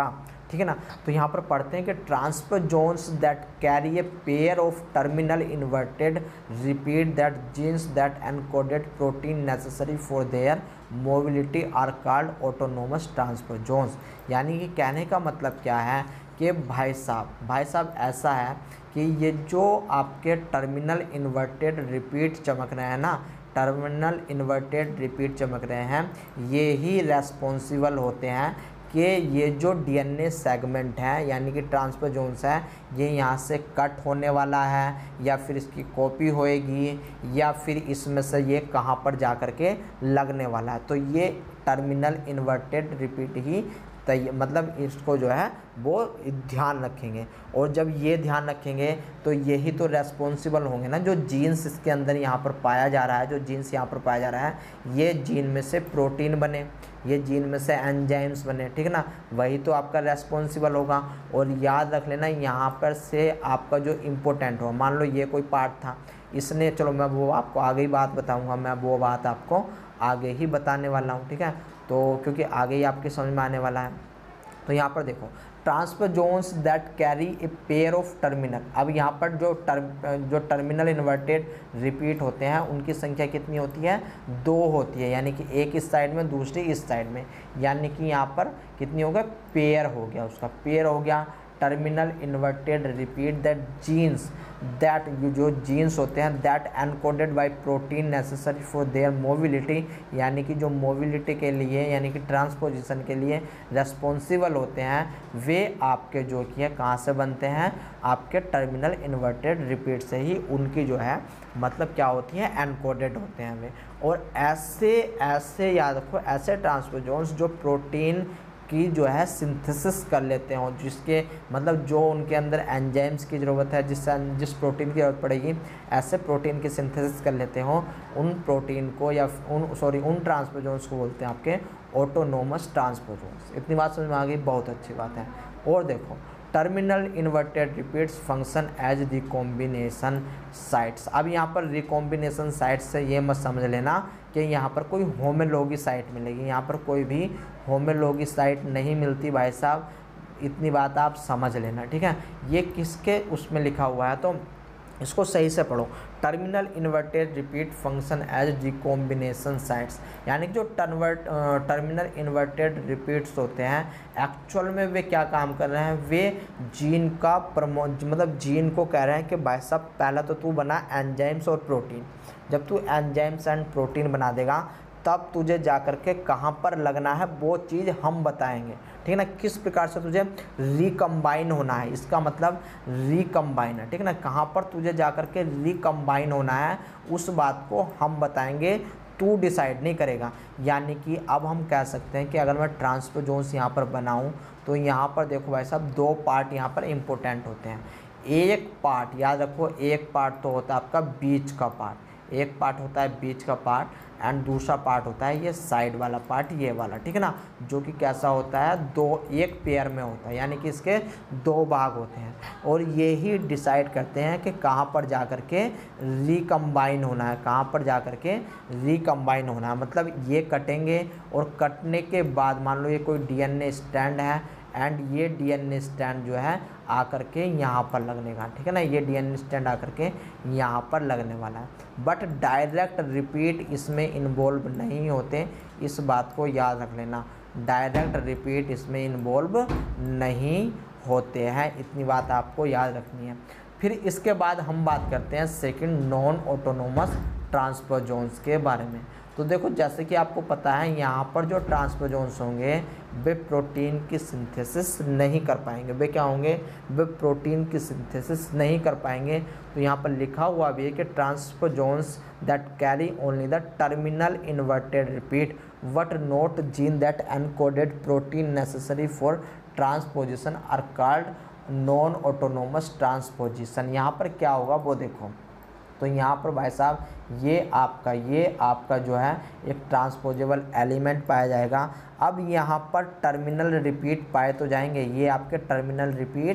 ठीक है ना। तो यहाँ पर पढ़ते हैं कि transposons that carry a pair of terminal inverted repeat that genes that encoded protein necessary for their mobility are called autonomous transposons. यानी कि कहने का मतलब क्या है कि भाई साहब भाई साहब ऐसा है कि ये जो आपके टर्मिनल इन्वर्टेड रिपीट चमक रहे हैं ना, टर्मिनल इन्वर्टेड रिपीट चमक रहे हैं, ये ही रेस्पॉन्सिबल होते हैं कि ये जो डीएनए सेगमेंट है यानी कि ट्रांसपोजोन्स है, ये यहाँ से कट होने वाला है या फिर इसकी कॉपी होएगी या फिर इसमें से ये कहाँ पर जा कर के लगने वाला है। तो ये टर्मिनल इन्वर्टेड रिपीट ही तय मतलब इसको जो है वो ध्यान रखेंगे। और जब ये ध्यान रखेंगे तो यही तो रेस्पॉन्सिबल होंगे ना, जो जीन्स इसके अंदर यहाँ पर पाया जा रहा है, जो जीन्स यहाँ पर पाया जा रहा है, ये जीन में से प्रोटीन बने, ये जीन में से एंजाइम्स बने, ठीक है ना, वही तो आपका रेस्पॉन्सिबल होगा। और याद रख लेना यहाँ पर से आपका जो इम्पोर्टेंट हो, मान लो ये कोई पार्ट था, इसने, चलो मैं वो आपको आगे ही बात बताऊँगा, मैं वो बात आपको आगे ही बताने वाला हूँ, ठीक है, तो क्योंकि आगे ही आपके समझ में आने वाला है। तो यहाँ पर देखो transposons that carry a pair of terminal. अब यहाँ पर जो टर्म जो टर्मिनल इन्वर्टेड रिपीट होते हैं उनकी संख्या कितनी होती है, दो होती है, यानी कि एक इस साइड में दूसरी इस साइड में, यानी कि यहाँ पर कितनी हो गया, पेयर हो गया, उसका पेयर हो गया। Terminal inverted repeat that genes that जो जीन्स होते हैं that encoded by protein necessary for their mobility, यानी कि जो मोबिलिटी के लिए यानी कि ट्रांसपोजिशन के लिए रेस्पॉन्सिबल होते हैं, वे आपके जो कि है कहाँ से बनते हैं, आपके टर्मिनल इन्वर्टेड रिपीट से ही उनकी जो है मतलब क्या होती है, एनकोडेड होते हैं वे। और ऐसे ऐसे याद रखो, ऐसे ट्रांसपोजोन्स जो प्रोटीन की जो है सिंथेसिस कर लेते हो, जिसके मतलब जो उनके अंदर एंजाइम्स की ज़रूरत है, जिस जिस प्रोटीन की ज़रूरत पड़ेगी, ऐसे प्रोटीन की सिंथेसिस कर लेते हो, उन प्रोटीन को या उन सॉरी उन ट्रांसपोजोन्स को बोलते हैं आपके ऑटोनोमस ट्रांसपोजोन्स। इतनी बात समझ में आ गई, बहुत अच्छी बात है। और देखो terminal inverted repeats function as recombination sites. अब यहाँ पर रिकॉम्बिनेशन साइट्स से ये मत समझ लेना कि यहाँ पर कोई होमोलॉगी साइट मिलेगी, यहाँ पर कोई भी होमोलॉगी साइट नहीं मिलती भाई साहब, इतनी बात आप समझ लेना, ठीक है। ये किसके उसमें लिखा हुआ है, तो इसको सही से पढ़ो। Terminal inverted repeat function as recombination sites, यानी कि जो टर्वर्ट टर्मिनल इन्वर्टेड रिपीट्स होते हैं एक्चुअल में वे क्या काम कर रहे हैं, वे जीन का प्रमो मतलब जीन को कह रहे हैं कि भाई साहब पहला तो तू बना एंजाइम्स और प्रोटीन, जब तू एंजाइम्स एंड प्रोटीन बना देगा तब तुझे जा कर के कहाँ पर लगना है वो चीज़ हम बताएंगे, ठीक है ना, किस प्रकार से तुझे रिकम्बाइन होना है, इसका मतलब रिकम्बाइन है, ठीक है ना, कहाँ पर तुझे जा कर के रिकम्बाइन होना है उस बात को हम बताएंगे, तू डिसाइड नहीं करेगा। यानी कि अब हम कह सकते हैं कि अगर मैं ट्रांसपोजोन्स यहाँ पर बनाऊँ तो यहाँ पर देखो भाई साहब दो पार्ट यहाँ पर इम्पोर्टेंट होते हैं। एक पार्ट याद रखो, एक पार्ट तो होता है आपका बीच का पार्ट, एक पार्ट होता है बीच का पार्ट एंड दूसरा पार्ट होता है ये साइड वाला पार्ट, ये वाला, ठीक है ना, जो कि कैसा होता है, दो एक पेयर में होता है, यानी कि इसके दो भाग होते हैं और ये ही डिसाइड करते हैं कि कहाँ पर जा कर के रिकम्बाइन होना है, कहाँ पर जा कर के रिकम्बाइन होना है। मतलब ये कटेंगे और कटने के बाद मान लो ये कोई डीएनए स्टैंड है एंड ये डीएनए स्टैंड जो है आकर के यहाँ पर लगने का, ठीक है ना, ये डीएनए स्टैंड आकर के यहाँ पर लगने वाला है। बट डायरेक्ट रिपीट इसमें इन्वॉल्व नहीं होते, इस बात को याद रख लेना, डायरेक्ट रिपीट इसमें इन्वॉल्व नहीं होते हैं, इतनी बात आपको याद रखनी है। फिर इसके बाद हम बात करते हैं सेकंड नॉन ऑटोनोमस ट्रांसपोजोन्स के बारे में। तो देखो जैसे कि आपको पता है यहाँ पर जो ट्रांसपोजोन्स होंगे वे प्रोटीन की सिंथेसिस नहीं कर पाएंगे, वे क्या होंगे, वे प्रोटीन की सिंथेसिस नहीं कर पाएंगे। तो यहाँ पर लिखा हुआ भी है कि transposons that carry only the terminal inverted repeat but not gene that encoded protein necessary for transposition are called non autonomous transposition. यहाँ पर क्या होगा वो देखो, तो यहाँ पर भाई साहब ये आपका ये आपका जो है एक ट्रांसपोजेबल एलिमेंट पाया जाएगा। अब यहाँ पर टर्मिनल रिपीट पाए तो जाएंगे, ये आपके टर्मिनल रिपीट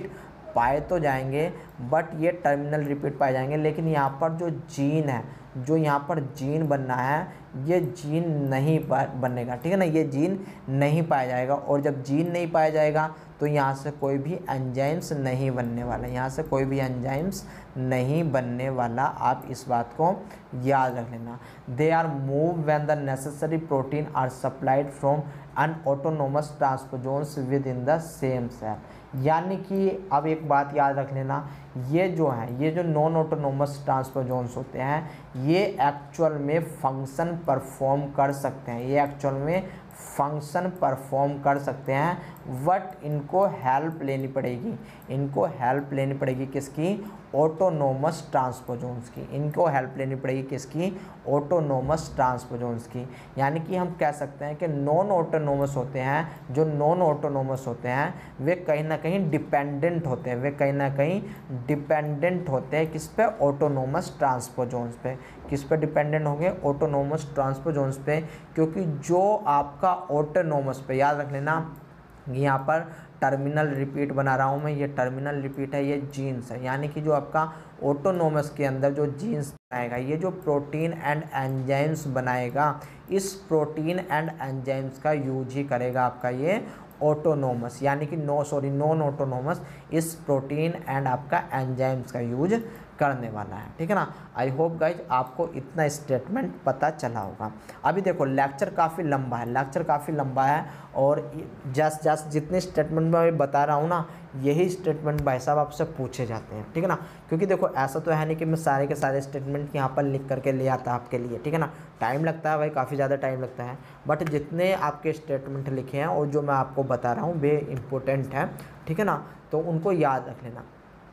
पाए तो जाएंगे बट ये टर्मिनल रिपीट पाए जाएंगे, लेकिन यहाँ पर जो जीन है, जो यहाँ पर जीन बनना है, ये जीन नहीं बनेगा, ठीक है ना, ये जीन नहीं पाया जाएगा। और जब जीन नहीं पाया जाएगा तो यहाँ से कोई भी एंजाइम्स नहीं बनने वाला, यहाँ से कोई भी एंजाइम्स नहीं बनने वाला। आप इस बात को याद रख लेना। They are move when the necessary protein are supplied from an autonomous transposons within the same cell. यानी कि अब एक बात याद रख लेना, ये जो है, ये जो नॉन ऑटोनोमस ट्रांसपोजोन्स होते हैं, ये एक्चुअल में फंक्शन परफॉर्म कर सकते हैं, ये एक्चुअल में फंक्शन परफॉर्म कर सकते हैं, बट इनको हेल्प लेनी पड़ेगी, इनको हेल्प लेनी पड़ेगी किसकी? ऑटोनोमस ट्रांसपोजोन्स की, इनको हेल्प लेनी पड़ेगी किसकी? ऑटोनोमस ट्रांसपोजोन्स की। यानी कि हम कह सकते हैं कि नॉन ऑटोनोमस होते हैं, जो नॉन ऑटोनोमस होते हैं वे कहीं ना कहीं डिपेंडेंट होते हैं, वे कहीं ना कहीं डिपेंडेंट होते हैं किस पे? ऑटोनोमस ट्रांसपोजोन्स पे। किस पे डिपेंडेंट होंगे? ऑटोनोमस ट्रांसपोजोन्स पे, क्योंकि जो आपका ऑटोनोमस पे, याद रख लेना यहाँ पर टर्मिनल रिपीट बना रहा हूँ मैं, ये टर्मिनल रिपीट है, ये जीन्स है। यानी कि जो आपका ऑटोनोमस के अंदर जो जीन्स बनाएगा, ये जो प्रोटीन एंड एंजाइम्स बनाएगा, इस प्रोटीन एंड एंजाइम्स का यूज ही करेगा आपका ये ऑटोनोमस, यानी कि नो सॉरी नॉन ऑटोनोमस इस प्रोटीन एंड आपका एंजाइम्स का यूज करने वाला है, ठीक है ना। आई होप गाइज आपको इतना स्टेटमेंट पता चला होगा। अभी देखो लेक्चर काफ़ी लंबा है, लेक्चर काफ़ी लंबा है और जस्ट जस्ट जितने स्टेटमेंट मैं बता रहा हूँ ना, यही स्टेटमेंट भाई साहब आपसे पूछे जाते हैं, ठीक है ना। क्योंकि देखो ऐसा तो है नहीं कि मैं सारे के सारे स्टेटमेंट यहाँ पर लिख करके ले आता आपके लिए, ठीक है ना। टाइम लगता है भाई, काफ़ी ज़्यादा टाइम लगता है, बट जितने आपके स्टेटमेंट लिखे हैं और जो मैं आपको बता रहा हूँ वे इम्पोर्टेंट है, ठीक है ना, तो उनको याद रख लेना।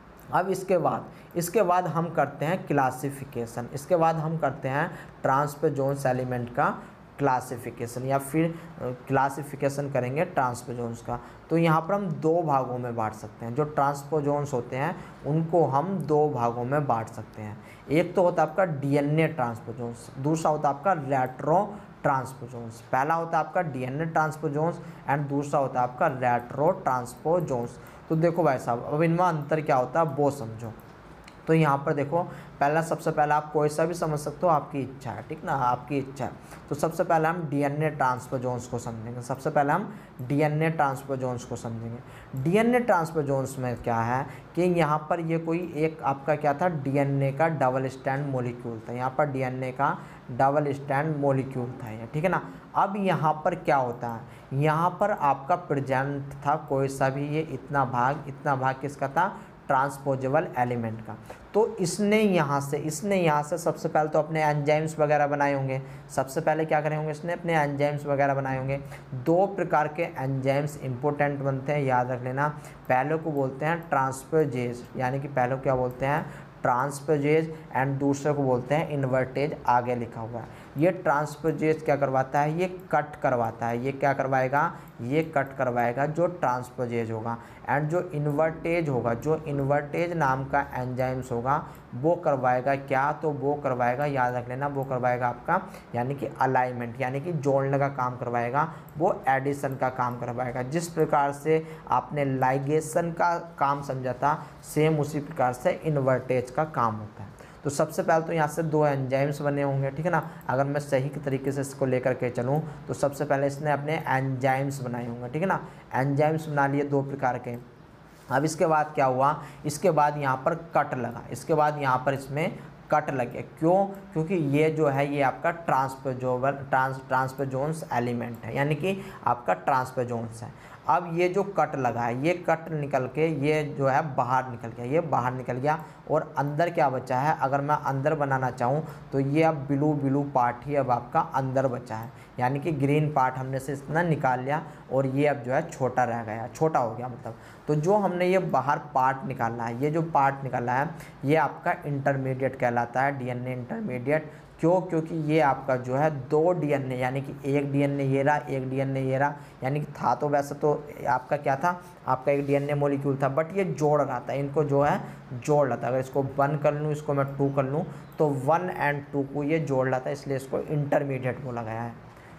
अब इसके बाद इसके बाद हम करते हैं क्लासिफिकेशन, इसके बाद हम करते हैं ट्रांसपोजोन्स एलिमेंट का क्लासिफिकेशन, या फिर क्लासिफिकेशन करेंगे ट्रांसपोजोन्स का। तो यहाँ पर हम दो भागों में बांट सकते हैं, जो ट्रांसपोजोन्स होते हैं उनको हम दो भागों में बांट सकते हैं। एक तो होता है आपका डीएनए ट्रांसपोजोन्स, दूसरा होता है आपका रेट्रो ट्रांसपोजोन्स। पहला होता है आपका डीएनए ट्रांसपोजोन्स एंड दूसरा होता है आपका रेट्रो ट्रांसपोजोन्स। तो देखो भाई साहब, अब इनमें अंतर क्या होता है वो समझो। तो यहाँ पर देखो, पहला सबसे पहला आप कोई सा भी समझ सकते हो, आपकी इच्छा है, ठीक ना, आपकी इच्छा है। तो सबसे पहले हम डीएनए ट्रांसपोजोन्स को समझेंगे, सबसे पहले हम डीएनए ट्रांसपोजोन्स को समझेंगे। डीएनए ट्रांसपोजोन्स में क्या है कि यहाँ पर ये कोई एक आपका क्या था, डीएनए का डबल स्टैंड मॉलिक्यूल था, यहाँ पर डीएनए का डबल स्टैंड मॉलिक्यूल था ये, ठीक है ना। अब यहाँ पर क्या होता है, यहाँ पर आपका प्रेजेंट था कोई सा भी ये इतना भाग, इतना भाग किसका था? ट्रांसपोजेबल एलिमेंट का। तो इसने यहाँ से इसने यहाँ से सबसे पहले तो अपने एंजाइम्स वगैरह बनाए होंगे। सबसे पहले क्या करे होंगे, इसने अपने एंजाइम्स वगैरह बनाए होंगे। दो प्रकार के एंजाइम्स इंपॉर्टेंट बनते हैं, याद रख लेना। पहले को बोलते हैं ट्रांसपोजेज, यानी कि पहले को क्या बोलते हैं? ट्रांसपोजेज, एंड दूसरे को बोलते हैं इन्वर्टेज, आगे लिखा हुआ है। ये ट्रांसपोजेज क्या करवाता है? ये कट करवाता है। ये क्या करवाएगा? ये कट करवाएगा जो ट्रांसपोजेज होगा। एंड जो इन्वर्टेज होगा, जो इन्वर्टेज नाम का एंजाइम्स होगा, वो करवाएगा क्या? तो वो करवाएगा, याद रख लेना, वो करवाएगा आपका यानी कि अलाइनमेंट, यानी कि जोड़ने का काम करवाएगा, वो एडिशन का काम करवाएगा। जिस प्रकार से आपने लाइगेशन का काम समझा था, सेम उसी प्रकार से इन्वर्टेज का काम होता है। तो सबसे पहले तो यहाँ से दो एंजाइम्स बने होंगे, ठीक है ना। अगर मैं सही तरीके से इसको लेकर के चलूँ तो सबसे पहले इसने अपने एंजाइम्स बनाए होंगे, ठीक है ना। एंजाइम्स बना लिए दो प्रकार के। अब इसके बाद क्या हुआ? इसके बाद यहाँ पर कट लगा, इसके बाद यहाँ पर इसमें कट लगे। क्यों? क्योंकि ये जो है ये आपका ट्रांसपोजोबल ट्रांस ट्रांसपोजोन्स एलिमेंट है, यानी कि आपका ट्रांसपोजोन्स है। अब ये जो कट लगा है, ये कट निकल के ये जो है बाहर निकल गया, ये बाहर निकल गया और अंदर क्या बचा है? अगर मैं अंदर बनाना चाहूँ तो ये अब ब्लू ब्लू पार्ट ही अब आपका अंदर बचा है, यानी कि ग्रीन पार्ट हमने से इतना निकाल लिया और ये अब जो है छोटा रह गया, छोटा हो गया मतलब। तो जो हमने ये बाहर पार्ट निकाला है, ये जो पार्ट निकाला है ये आपका इंटरमीडिएट कहलाता है, डीएनए इंटरमीडिएट। क्यों? क्योंकि ये आपका जो है दो डीएनए, यानी कि एक डीएनए ये रहा, एक डीएनए ये रहा, यानी कि था तो वैसे तो आपका क्या था, आपका एक डीएनए मॉलिक्यूल था, बट ये जोड़ रहा था, इनको जो है जोड़ रहा था। अगर इसको वन कर लूँ, इसको मैं टू कर लूँ, तो वन एंड टू को ये जोड़ रहा था, इसलिए इसको इंटरमीडिएट बोला गया है।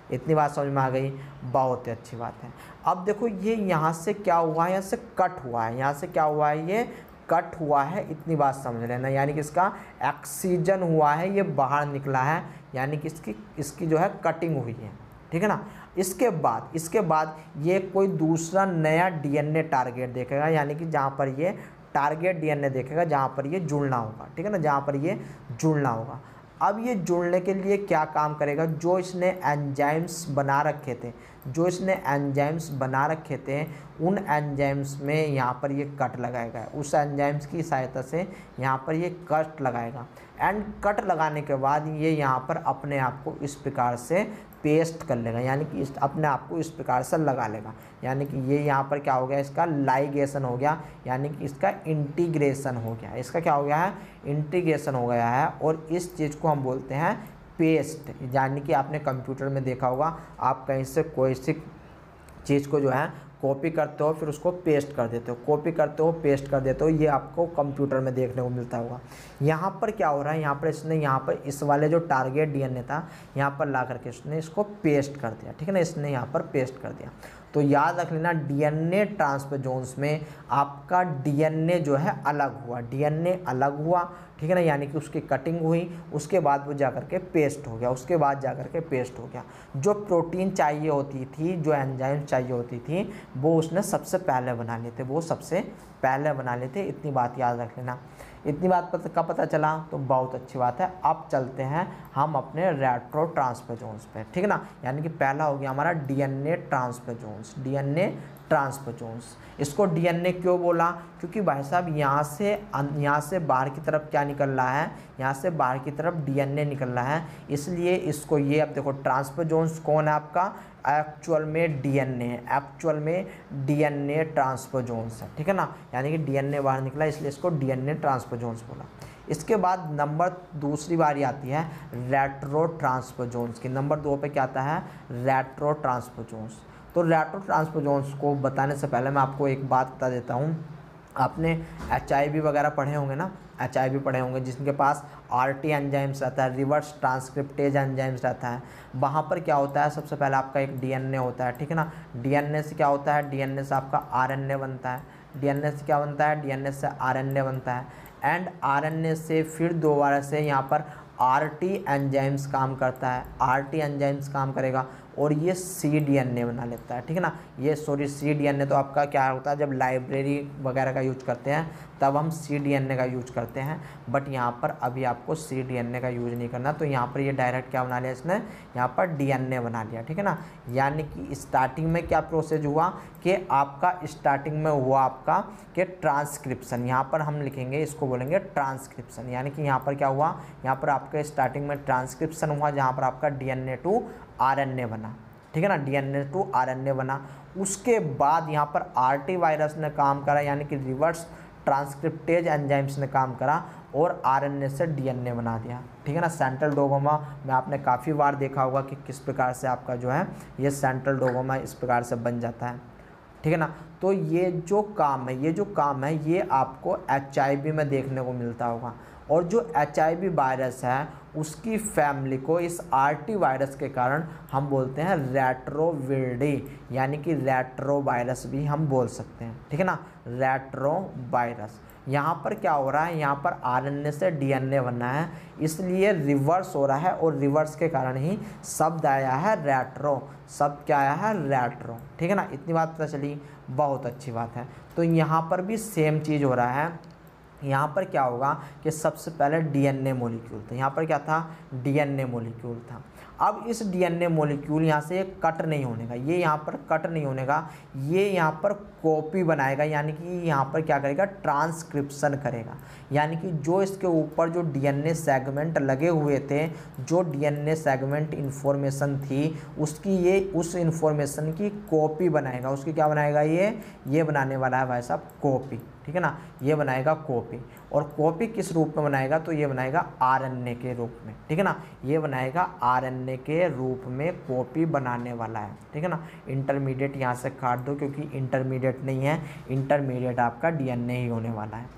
इतनी बात समझ में आ गई, बहुत ही अच्छी बात है। अब देखो ये यहाँ से क्या हुआ है, यहाँ से कट हुआ है, यहाँ से क्या हुआ है, ये कट हुआ है, इतनी बात समझ लेना, यानी कि इसका एक्सीजन हुआ है, ये बाहर निकला है, यानी कि इसकी इसकी जो है कटिंग हुई है, ठीक है ना। इसके बाद इसके बाद ये कोई दूसरा नया डीएनए टारगेट देखेगा, यानी कि जहाँ पर ये टारगेट डीएनए देखेगा जहाँ पर ये जुड़ना होगा, ठीक है ना, जहाँ पर ये जुड़ना होगा। अब ये जुड़ने के लिए क्या काम करेगा, जो इसने एंजाइम्स बना रखे थे जो इसने एंजाइम्स बना रखे थे उन एंजाइम्स में यहाँ पर ये कट लगाएगा, उस एंजाइम्स की सहायता से यहाँ पर ये कट लगाएगा। एंड कट लगाने के बाद ये यहाँ पर अपने आप को इस प्रकार से पेस्ट कर लेगा, यानी कि इस अपने आप को इस प्रकार से लगा लेगा, यानी कि ये यहाँ पर क्या हो गया, इसका लाइगेशन हो गया, यानी कि इसका इंटीग्रेशन हो गया, इसका क्या हो गया है, इंटीग्रेशन हो गया है। और इस चीज़ को हम बोलते हैं पेस्ट, यानी कि आपने कंप्यूटर में देखा होगा, आप कहीं से कोई सी चीज़ को जो है कॉपी करते हो फिर उसको पेस्ट कर देते हो, कॉपी करते हो पेस्ट कर देते हो, ये आपको कंप्यूटर में देखने को मिलता होगा। यहाँ पर क्या हो रहा है, यहाँ पर इसने यहाँ पर इस वाले जो टारगेट डीएनए था यहाँ पर ला करके इसने इसको पेस्ट कर दिया, ठीक है ना, इसने यहाँ पर पेस्ट कर दिया। तो याद रख लेना डीएनए ट्रांसपोजोन्स में आपका डीएनए जो है अलग हुआ, डीएनए अलग हुआ, ठीक है ना, यानी कि उसकी कटिंग हुई, उसके बाद वो जा करके पेस्ट हो गया, उसके बाद जा करके पेस्ट हो गया। जो प्रोटीन चाहिए होती थी, जो एंजाइम चाहिए होती थी, वो उसने सबसे पहले बना लिए थे, वो सबसे पहले बना लिए थे, इतनी बात याद रख लेना। इतनी बात पता का पता चला तो बहुत अच्छी बात है। अब चलते हैं हम अपने रेट्रो ट्रांसपोजोन्स पे, ठीक है ना, यानी कि पहला हो गया हमारा डीएनए ट्रांसपोजोन्स, डीएनए ट्रांसपोजोन्स। इसको डीएनए क्यों बोला, क्योंकि भाई साहब यहाँ से यहाँ से बाहर की तरफ क्या निकल रहा है, यहाँ से बाहर की तरफ डीएनए निकल रहा है, इसलिए इसको ये, अब देखो ट्रांसपोजोन्स कौन है आपका, एक्चुअल में डीएनए है, एक्चुअल में डीएनए ट्रांसपोजोन्स है, ठीक है ना, यानी कि डीएनए बाहर निकला इसलिए इसको डीएनए ट्रांसपोजोन्स बोला। इसके बाद नंबर दूसरी बारी आती है रेट्रो ट्रांसपोजोन्स की, नंबर दो पे क्या आता है, रेट्रो ट्रांसपोजोन्स। तो रेट्रो ट्रांसपोजोन्स को बताने से पहले मैं आपको एक बात बता देता हूँ, आपने एच आई वी वगैरह पढ़े होंगे ना, एच आई वी पढ़े होंगे, जिसके पास आर टी एंजाइम्स रहता है, रिवर्स ट्रांसक्रिप्टेज एंजाइम्स रहता है। वहाँ पर क्या होता है, सबसे पहले आपका एक डीएनए होता है, ठीक है ना, डीएनए से क्या होता है, डीएनए से आपका आरएनए बनता है, डीएनए से क्या बनता है, डीएनए से आरएनए बनता है, एंड आरएनए से फिर दोबारा से यहाँ पर आरटी एंजाइम्स काम करता है, आरटी एंजाइम्स काम करेगा और ये सी डीएनए बना लेता है, ठीक है ना। ये सॉरी सी डीएनए तो आपका क्या होता है, जब लाइब्रेरी वगैरह का यूज करते हैं तब हम सी डीएनए का यूज करते हैं, बट यहाँ पर अभी आपको सी डीएनए का यूज नहीं करना। तो यहाँ पर ये डायरेक्ट क्या बना लिया इसने, यहाँ पर डीएनए बना लिया, ठीक है ना। यानी कि स्टार्टिंग में क्या प्रोसेस हुआ कि आपका स्टार्टिंग में हुआ आपका कि ट्रांसक्रिप्शन, यहाँ पर हम लिखेंगे इसको बोलेंगे ट्रांसक्रिप्शन, यानी कि यहाँ पर क्या हुआ, यहाँ पर आपके स्टार्टिंग में ट्रांसक्रिप्शन हुआ जहाँ पर आपका डीएनए टू आरएनए बना, ठीक है ना, डीएनए टू आरएनए बना। उसके बाद यहाँ पर आरटी वायरस ने काम करा, यानी कि रिवर्स ट्रांसक्रिप्टेज एंजाइम्स ने काम करा और आरएनए से डीएनए बना दिया, ठीक है ना। सेंट्रल डोगोमा में आपने काफ़ी बार देखा होगा कि किस प्रकार से आपका जो है ये सेंट्रल डोगोमा इस प्रकार से बन जाता है, ठीक है ना। तो ये जो काम है ये जो काम है ये आपको एच आई वी में देखने को मिलता होगा, और जो एच आई वी वायरस है उसकी फैमिली को इस आर टी वायरस के कारण हम बोलते हैं रेट्रोविरिडी, यानी कि रेट्रो वायरस भी हम बोल सकते हैं, ठीक है ना, रेट्रो वायरस। यहाँ पर क्या हो रहा है, यहाँ पर आरएनए से डीएनए बनना है, इसलिए रिवर्स हो रहा है और रिवर्स के कारण ही शब्द आया है रेट्रो, शब्द क्या आया है, रेट्रो, ठीक है ना। इतनी बात पता चली, बहुत अच्छी बात है। तो यहाँ पर भी सेम चीज़ हो रहा है, यहाँ पर क्या होगा कि सबसे पहले डीएनए मॉलिक्यूल था, यहाँ पर क्या था, डीएनए मॉलिक्यूल था। अब इस डीएनए मॉलिक्यूल यहाँ से कट नहीं होने का, ये यहाँ पर कट नहीं होने का, ये यहाँ पर कॉपी बनाएगा, यानी कि यहाँ पर क्या करेगा, ट्रांसक्रिप्शन करेगा, यानी कि जो इसके ऊपर जो डीएनए सेगमेंट लगे हुए थे, जो डीएनए सेगमेंट इन्फॉर्मेशन थी उसकी ये उस इन्फॉर्मेशन की कॉपी बनाएगा, उसकी क्या बनाएगा, ये ये बनाने वाला है भाई साहब कॉपी, ठीक है ना, ये बनाएगा कॉपी। और कॉपी किस रूप में बनाएगा, तो ये बनाएगा आरएनए के रूप में, ठीक है ना, ये बनाएगा आरएनए के रूप में कॉपी बनाने वाला है, ठीक है ना। इंटरमीडिएट यहाँ से काट दो क्योंकि इंटरमीडिएट नहीं है, इंटरमीडिएट आपका डीएनए ही होने वाला है।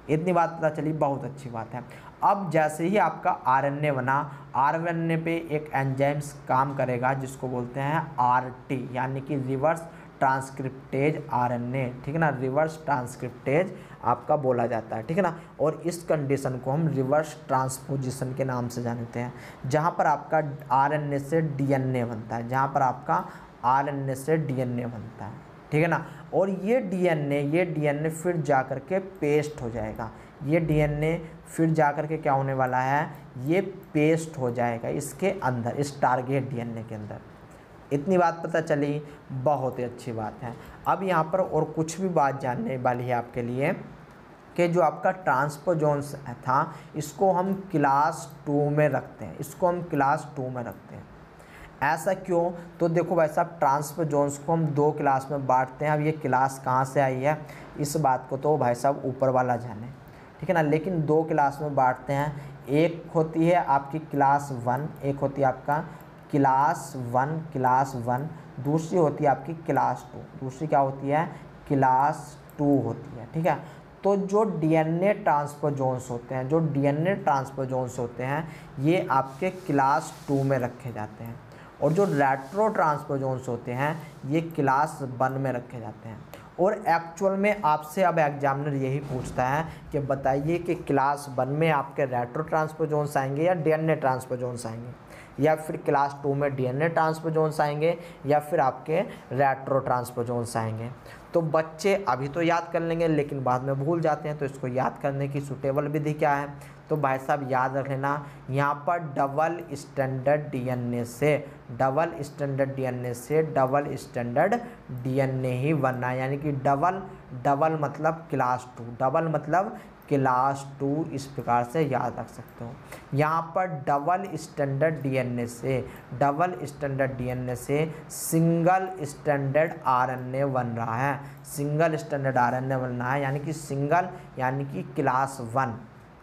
इतनी बात पता चली, बहुत अच्छी बात है। अब जैसे ही आपका आरएनए बना, आरएनए पे एक एंजाइम्स काम करेगा जिसको बोलते हैं आरटी, यानी कि रिवर्स ट्रांसक्रिप्टेज आरएनए, ठीक है ना, रिवर्स ट्रांसक्रिप्टेज आपका बोला जाता है, ठीक है ना। और इस कंडीशन को हम रिवर्स ट्रांसपोजिशन के नाम से जानते हैं, जहाँ पर आपका आरएनए से डीएनए बनता है, जहाँ पर आपका आरएनए से डीएनए बनता है, ठीक है ना। और ये डीएनए ये डीएनए फिर जा कर के पेस्ट हो जाएगा, ये डीएनए फिर जा कर के क्या होने वाला है, ये पेस्ट हो जाएगा इसके अंदर, इस टारगेट डीएनए के अंदर। इतनी बात पता चली, बहुत ही अच्छी बात है। अब यहाँ पर और कुछ भी बात जानने वाली है आपके लिए कि जो आपका ट्रांसपोजोन्स था इसको हम क्लास टू में रखते हैं, इसको हम क्लास टू में रखते हैं। ऐसा क्यों? तो देखो भाई साहब, ट्रांसपोजोन्स को हम दो क्लास में बांटते हैं। अब ये क्लास कहाँ से आई है इस बात को तो भाई साहब ऊपर वाला जाने, ठीक है ना, लेकिन दो क्लास में बांटते हैं। एक होती है आपकी क्लास वन, एक होती है आपका क्लास वन क्लास वन दूसरी होती है आपकी क्लास टू, दूसरी क्या होती है, क्लास टू होती है, ठीक है। तो जो डीएनए ट्रांसपोजोन्स होते हैं, जो डीएनए ट्रांसपोजोन्स होते हैं ये आपके क्लास टू में रखे जाते हैं, और जो रेट्रो ट्रांसपोजोन्स होते हैं ये क्लास वन में रखे जाते हैं। और एक्चुअल में आपसे अब एग्जामिनर यही पूछता है कि बताइए कि क्लास वन में आपके रेट्रो ट्रांसपोजोन्स आएंगे या डीएनए ट्रांसपोजोन्स आएंगे, या फिर क्लास टू में डीएनए ट्रांसपोजोन्स आएंगे, या फिर आपके रेट्रो ट्रांसपोजोन्स आएंगे। तो बच्चे अभी तो याद कर लेंगे लेकिन बाद में भूल जाते हैं, तो इसको याद करने की सूटेबल विधि क्या है, तो भाई साहब याद रख लेना, यहाँ पर डबल स्टैंडर्ड डीएनए से डबल स्टैंडर्ड डीएनए से डबल स्टैंडर्ड डीएनए ही बनना है, यानी कि डबल डबल मतलब क्लास टू, डबल मतलब क्लास टू, इस प्रकार से याद रख सकते हो। यहाँ पर डबल स्टैंडर्ड डीएनए से डबल स्टैंडर्ड डीएनए से सिंगल स्टैंडर्ड आरएनए बन रहा है, सिंगल स्टैंडर्ड आरएनए बन रहा है, यानी कि सिंगल यानी कि क्लास वन,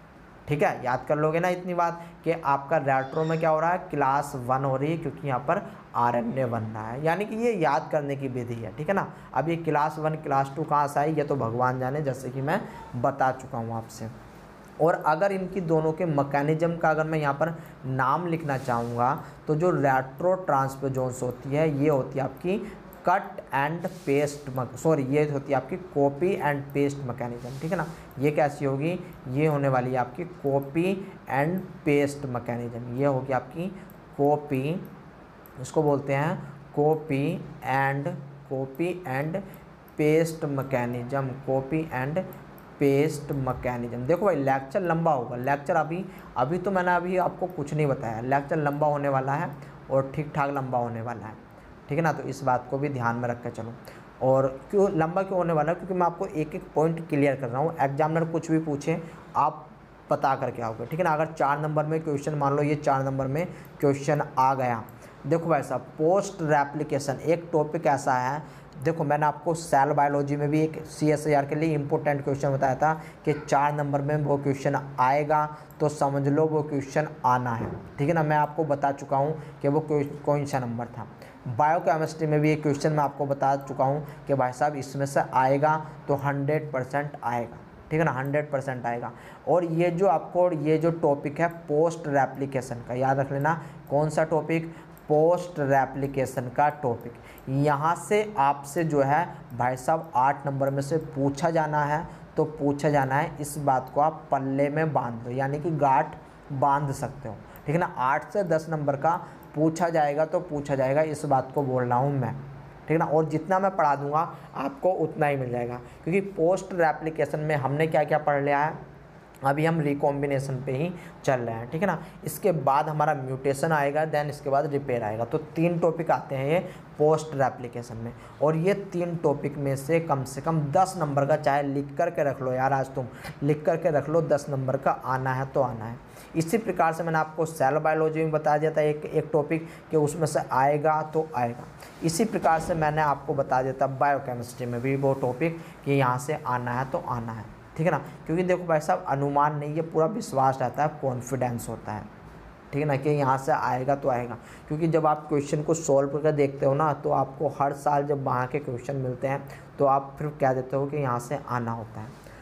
ठीक है। याद कर लोगे ना इतनी बात कि आपका रेट्रो में क्या हो रहा है, क्लास वन हो रही है, क्योंकि यहाँ पर आरएनए बन रहा है, यानी कि ये याद करने की विधि है, ठीक है ना। अब ये क्लास वन क्लास टू कहाँ से आई ये तो भगवान जाने, जैसे कि मैं बता चुका हूँ आपसे। और अगर इनकी दोनों के मैकेनिज्म का अगर मैं यहाँ पर नाम लिखना चाहूँगा तो जो रेट्रो ट्रांसपोजोन्स होती है ये होती है आपकी कट एंड पेस्ट, सॉरी ये होती है आपकी कॉपी एंड पेस्ट मैकेनिज्म, ठीक है ना। ये कैसी होगी, ये होने वाली है आपकी कॉपी एंड पेस्ट मैकेनिज्म, ये होगी आपकी कॉपी, इसको बोलते हैं copy and copy and paste mechanism, copy and paste mechanism. देखो भाई लेक्चर लंबा होगा, लेक्चर अभी अभी तो मैंने अभी आपको कुछ नहीं बताया, लेक्चर लंबा होने वाला है और ठीक ठाक लंबा होने वाला है, ठीक है ना। तो इस बात को भी ध्यान में रख कर चलो। और क्यों लंबा क्यों होने वाला है, क्योंकि मैं आपको एक एक पॉइंट क्लियर कर रहा हूँ। एग्जामिनर कुछ भी पूछे आप पता करके आओगे, ठीक है ना। अगर चार नंबर में क्वेश्चन, मान लो ये चार नंबर में क्वेश्चन आ गया, देखो भाई साहब पोस्ट रेप्लिकेशन एक टॉपिक ऐसा है, देखो मैंने आपको सेल बायोलॉजी में भी एक सी एस आई आर के लिए इम्पोर्टेंट क्वेश्चन बताया था कि चार नंबर में वो क्वेश्चन आएगा, तो समझ लो वो क्वेश्चन आना है, ठीक है ना। मैं आपको बता चुका हूँ कि वो कौन सा नंबर था। बायोकेमिस्ट्री में भी एक क्वेश्चन मैं आपको बता चुका हूँ कि भाई साहब इसमें से आएगा तो हंड्रेड परसेंट आएगा, ठीक है ना, हंड्रेड परसेंट आएगा। और ये जो आपको ये जो टॉपिक है पोस्ट रेप्लिकेशन का, याद रख लेना कौन सा टॉपिक, पोस्ट रेप्लिकेशन का टॉपिक। यहाँ से आपसे जो है भाई साहब आठ नंबर में से पूछा जाना है, तो पूछा जाना है, इस बात को आप पल्ले में बांध दो, यानी कि गांठ बांध सकते हो, ठीक है ना। आठ से दस नंबर का पूछा जाएगा तो पूछा जाएगा, इस बात को बोल रहा हूँ मैं, ठीक है ना। और जितना मैं पढ़ा दूंगा आपको उतना ही मिल जाएगा, क्योंकि पोस्ट रेप्लिकेशन में हमने क्या क्या पढ़ लिया है, अभी हम रिकॉम्बिनेशन पे ही चल रहे हैं, ठीक है ना। इसके बाद हमारा म्यूटेशन आएगा, देन इसके बाद रिपेयर आएगा। तो तीन टॉपिक आते हैं ये पोस्ट रेप्लिकेशन में, और ये तीन टॉपिक में से कम से कम दस नंबर का, चाहे लिख कर के रख लो यार, आज तुम लिख कर के रख लो, दस नंबर का आना है तो आना है। इसी प्रकार से मैंने आपको सेल बायोलॉजी में बता दिया था एक एक टॉपिक कि उसमें से आएगा तो आएगा। इसी प्रकार से मैंने आपको बता दिया था बायोकेमिस्ट्री में भी वो टॉपिक कि यहाँ से आना है तो आना है, ठीक है ना। क्योंकि देखो भाई साहब अनुमान नहीं, ये पूरा विश्वास रहता है, कॉन्फिडेंस होता है, ठीक है ना, कि यहाँ से आएगा तो आएगा। क्योंकि जब आप क्वेश्चन को सॉल्व करके देखते हो ना, तो आपको हर साल जब वहाँ के क्वेश्चन मिलते हैं तो आप फिर कह देते हो कि यहाँ से आना होता है।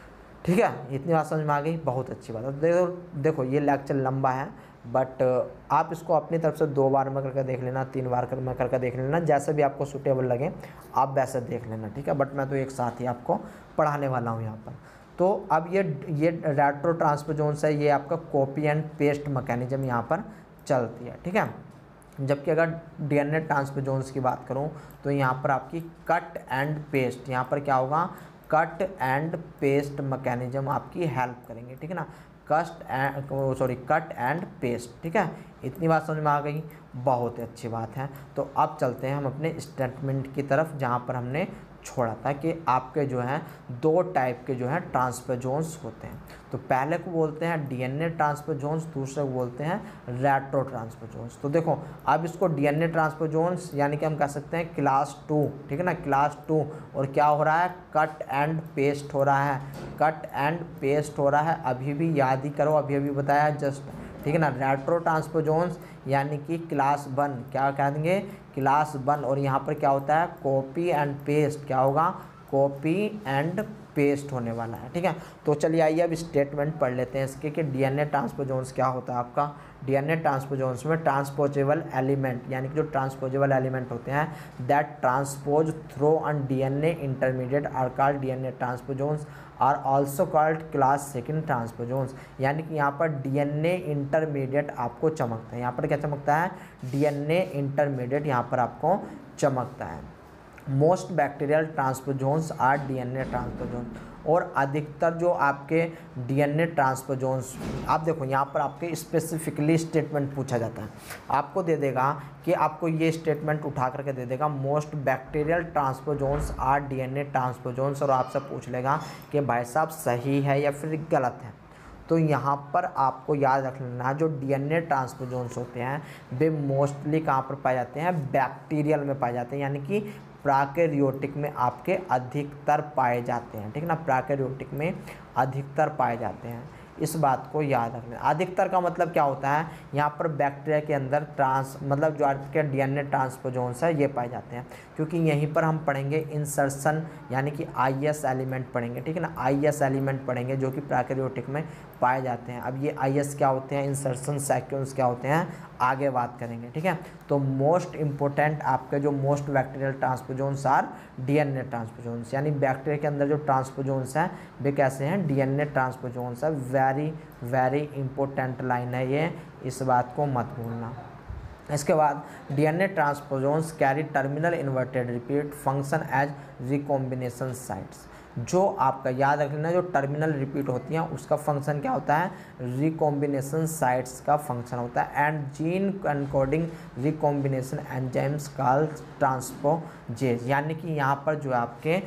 ठीक है, इतनी बात समझ में आ गई, बहुत अच्छी बात है। देखो देखो ये लेक्चर लंबा है, बट आप इसको अपनी तरफ से दो बार में करके देख लेना, तीन बार कर में करके देख लेना, जैसे भी आपको सूटेबल लगे आप वैसे देख लेना, ठीक है। बट मैं तो एक साथ ही आपको पढ़ाने वाला हूँ यहाँ पर। तो अब ये ये रेट्रो ट्रांसपोजोन्स है, ये आपका कॉपी एंड पेस्ट मैकेनिज्म यहाँ पर चलती है, ठीक है। जबकि अगर डीएनए ट्रांसपोजोन्स की बात करूँ तो यहाँ पर आपकी कट एंड पेस्ट, यहाँ पर क्या होगा, कट एंड पेस्ट मैकेनिज्म आपकी हेल्प करेंगे, ठीक है ना। Cast and sorry cut and paste, ठीक है। इतनी बात समझ में आ गई, बहुत अच्छी बात है। तो अब चलते हैं हम अपने स्टेटमेंट की तरफ, जहाँ पर हमने छोड़ा था कि आपके जो है दो टाइप के जो है ट्रांसपोजोन्स होते हैं। तो पहले को बोलते हैं डीएनए ट्रांसपोजोन्स, दूसरे को बोलते हैं रेट्रो ट्रांसपोजोन्स। तो देखो अब इसको डीएनए ट्रांसपोजोन्स यानी कि हम कह सकते हैं क्लास टू, ठीक है ना, क्लास टू। और क्या हो रहा है, कट एंड पेस्ट हो रहा है, कट एंड पेस्ट हो रहा है। अभी भी याद ही करो, अभी अभी बताया जस्ट, ठीक है ना। रेट्रो ट्रांसपोजोन्स यानी कि क्लास वन, क्या कह देंगे, क्लास वन। और यहाँ पर क्या होता है, कॉपी एंड पेस्ट, क्या होगा, कॉपी एंड पेस्ट होने वाला है, ठीक है। तो चलिए आइए अब स्टेटमेंट पढ़ लेते हैं इसके कि डीएनए ट्रांसपोजोन्स क्या होता है आपका। डीएनए ट्रांसपोजोन्स में ट्रांसपोजेबल एलिमेंट यानी कि जो ट्रांसपोजेबल एलिमेंट होते हैं that transpose through on DNA intermediate are called DNA transposons are also called class second transposons. यानी कि यहाँ पर डीएनए इंटरमीडिएट आपको चमकता है, यहाँ पर क्या चमकता है, डीएनए इंटरमीडिएट यहाँ पर आपको चमकता है। Most bacterial transposons are DNA transposons. और अधिकतर जो आपके डीएनए ट्रांसपोजोन्स, आप देखो यहाँ पर आपके स्पेसिफिकली स्टेटमेंट पूछा जाता है, आपको दे देगा कि आपको ये स्टेटमेंट उठा करके दे देगा most bacterial transposons are DNA transposons, और आपसे पूछ लेगा कि भाई साहब सही है या फिर गलत है। तो यहाँ पर आपको याद रख लेना जो डीएनए ट्रांसपोजोन्स होते हैं वे मोस्टली कहाँ पर पाए जाते हैं, बैक्टीरियल में पाए जाते हैं, यानी कि प्राकैरियोटिक में आपके अधिकतर पाए जाते हैं, ठीक है ना। प्राकैरियोटिक में अधिकतर पाए जाते हैं, इस बात को याद रखना। अधिकतर का मतलब क्या होता है, यहाँ पर बैक्टीरिया के अंदर ट्रांस मतलब जो आपके डीएनए ट्रांसपोजोन्स है ये पाए जाते हैं, क्योंकि यहीं पर हम पढ़ेंगे इंसर्शन यानी कि आईएस एलिमेंट पढ़ेंगे, ठीक है ना। आईएस एलिमेंट पढ़ेंगे जो कि प्राकैरियोटिक में पाए जाते हैं। अब ये आईएस क्या होते हैं, इंसर्शन सीक्वेंस क्या होते हैं, आगे बात करेंगे, ठीक है। तो मोस्ट इंपॉर्टेंट आपके जो most bacterial transposons are DNA transposons, यानी बैक्टीरिया के अंदर जो ट्रांसपोजोन्स हैं वे कैसे हैं, डीएनए ट्रांसपोजोन्स है। वेरी वेरी इंपॉर्टेंट लाइन है ये, इस बात को मत भूलना। इसके बाद DNA transposons carry terminal inverted repeat function as recombination sites. जो आपका याद रख लेना जो टर्मिनल रिपीट होती हैं उसका फंक्शन क्या होता है, रिकॉम्बिनेशन साइट्स का फंक्शन होता है। And gene encoding recombination enzymes called transposase, यानी कि यहाँ पर जो आपके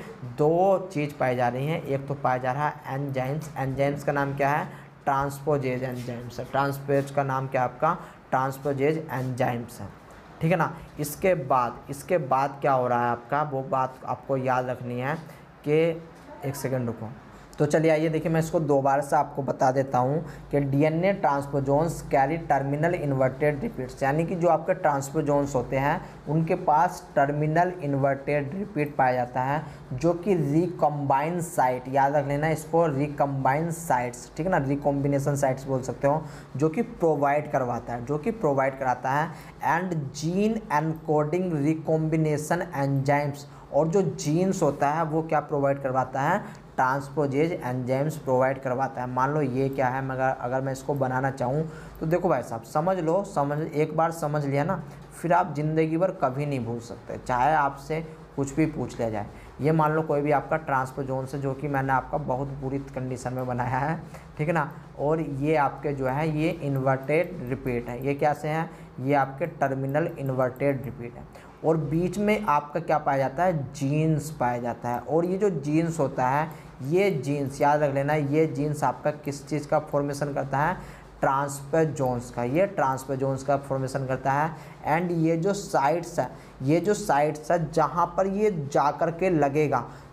दो चीज़ पाई जा रही हैं, एक तो पाया जा रहा है एंजाइम्स, एंजाइम्स का नाम क्या है, ट्रांसपोजेज एंजाइम्स है। ट्रांसपोजेज का नाम क्या है आपका, ट्रांसपोजेज एंजाइम्स है, ठीक है ना। इसके बाद इसके बाद क्या हो रहा है आपका, वो बात आपको याद रखनी है कि एक सेकंड रुको। तो चलिए आइए देखिए मैं इसको दोबारा से आपको बता देता हूँ कि DNA transposons carry terminal inverted repeats, यानी कि जो आपके ट्रांसपोजोन्स होते हैं उनके पास टर्मिनल इन्वर्टेड रिपीट पाया जाता है जो कि रिकम्बाइन साइट, याद रख लेना इसको, रिकम्बाइन साइट्स, ठीक है ना, रिकॉम्बिनेशन साइट्स बोल सकते हो, जो कि प्रोवाइड करवाता है जो कि प्रोवाइड कराता है। And gene encoding recombination enzymes, और जो जीन्स होता है वो क्या प्रोवाइड करवाता है, ट्रांसपोजेज एंजाइम्स प्रोवाइड करवाता है। मान लो ये क्या है, मगर अगर मैं इसको बनाना चाहूँ तो देखो भाई साहब समझ लो, समझ एक बार समझ लिया ना फिर आप ज़िंदगी भर कभी नहीं भूल सकते, चाहे आपसे कुछ भी पूछ लिया जाए। ये मान लो कोई भी आपका ट्रांसपोजोन्स है जो कि मैंने आपका बहुत बुरी कंडीशन में बनाया है, ठीक है ना, और ये आपके जो है ये इन्वर्टेड रिपीट है। ये कैसे हैं, ये आपके टर्मिनल इन्वर्टेड रिपीट है, और बीच में आपका क्या पाया जाता है, जीन्स पाया जाता है। और ये जो जीन्स होता है, ये जीन्स याद रख लेना, ये जीन्स आपका किस चीज़ का फॉर्मेशन करता है, ट्रांसपोजोन्स का, ये ट्रांसपोजोन्स का फॉर्मेशन करता है। एंड ये जो साइट्स है, ये जो साइट्स है जहाँ पर ये जा कर के लगेगा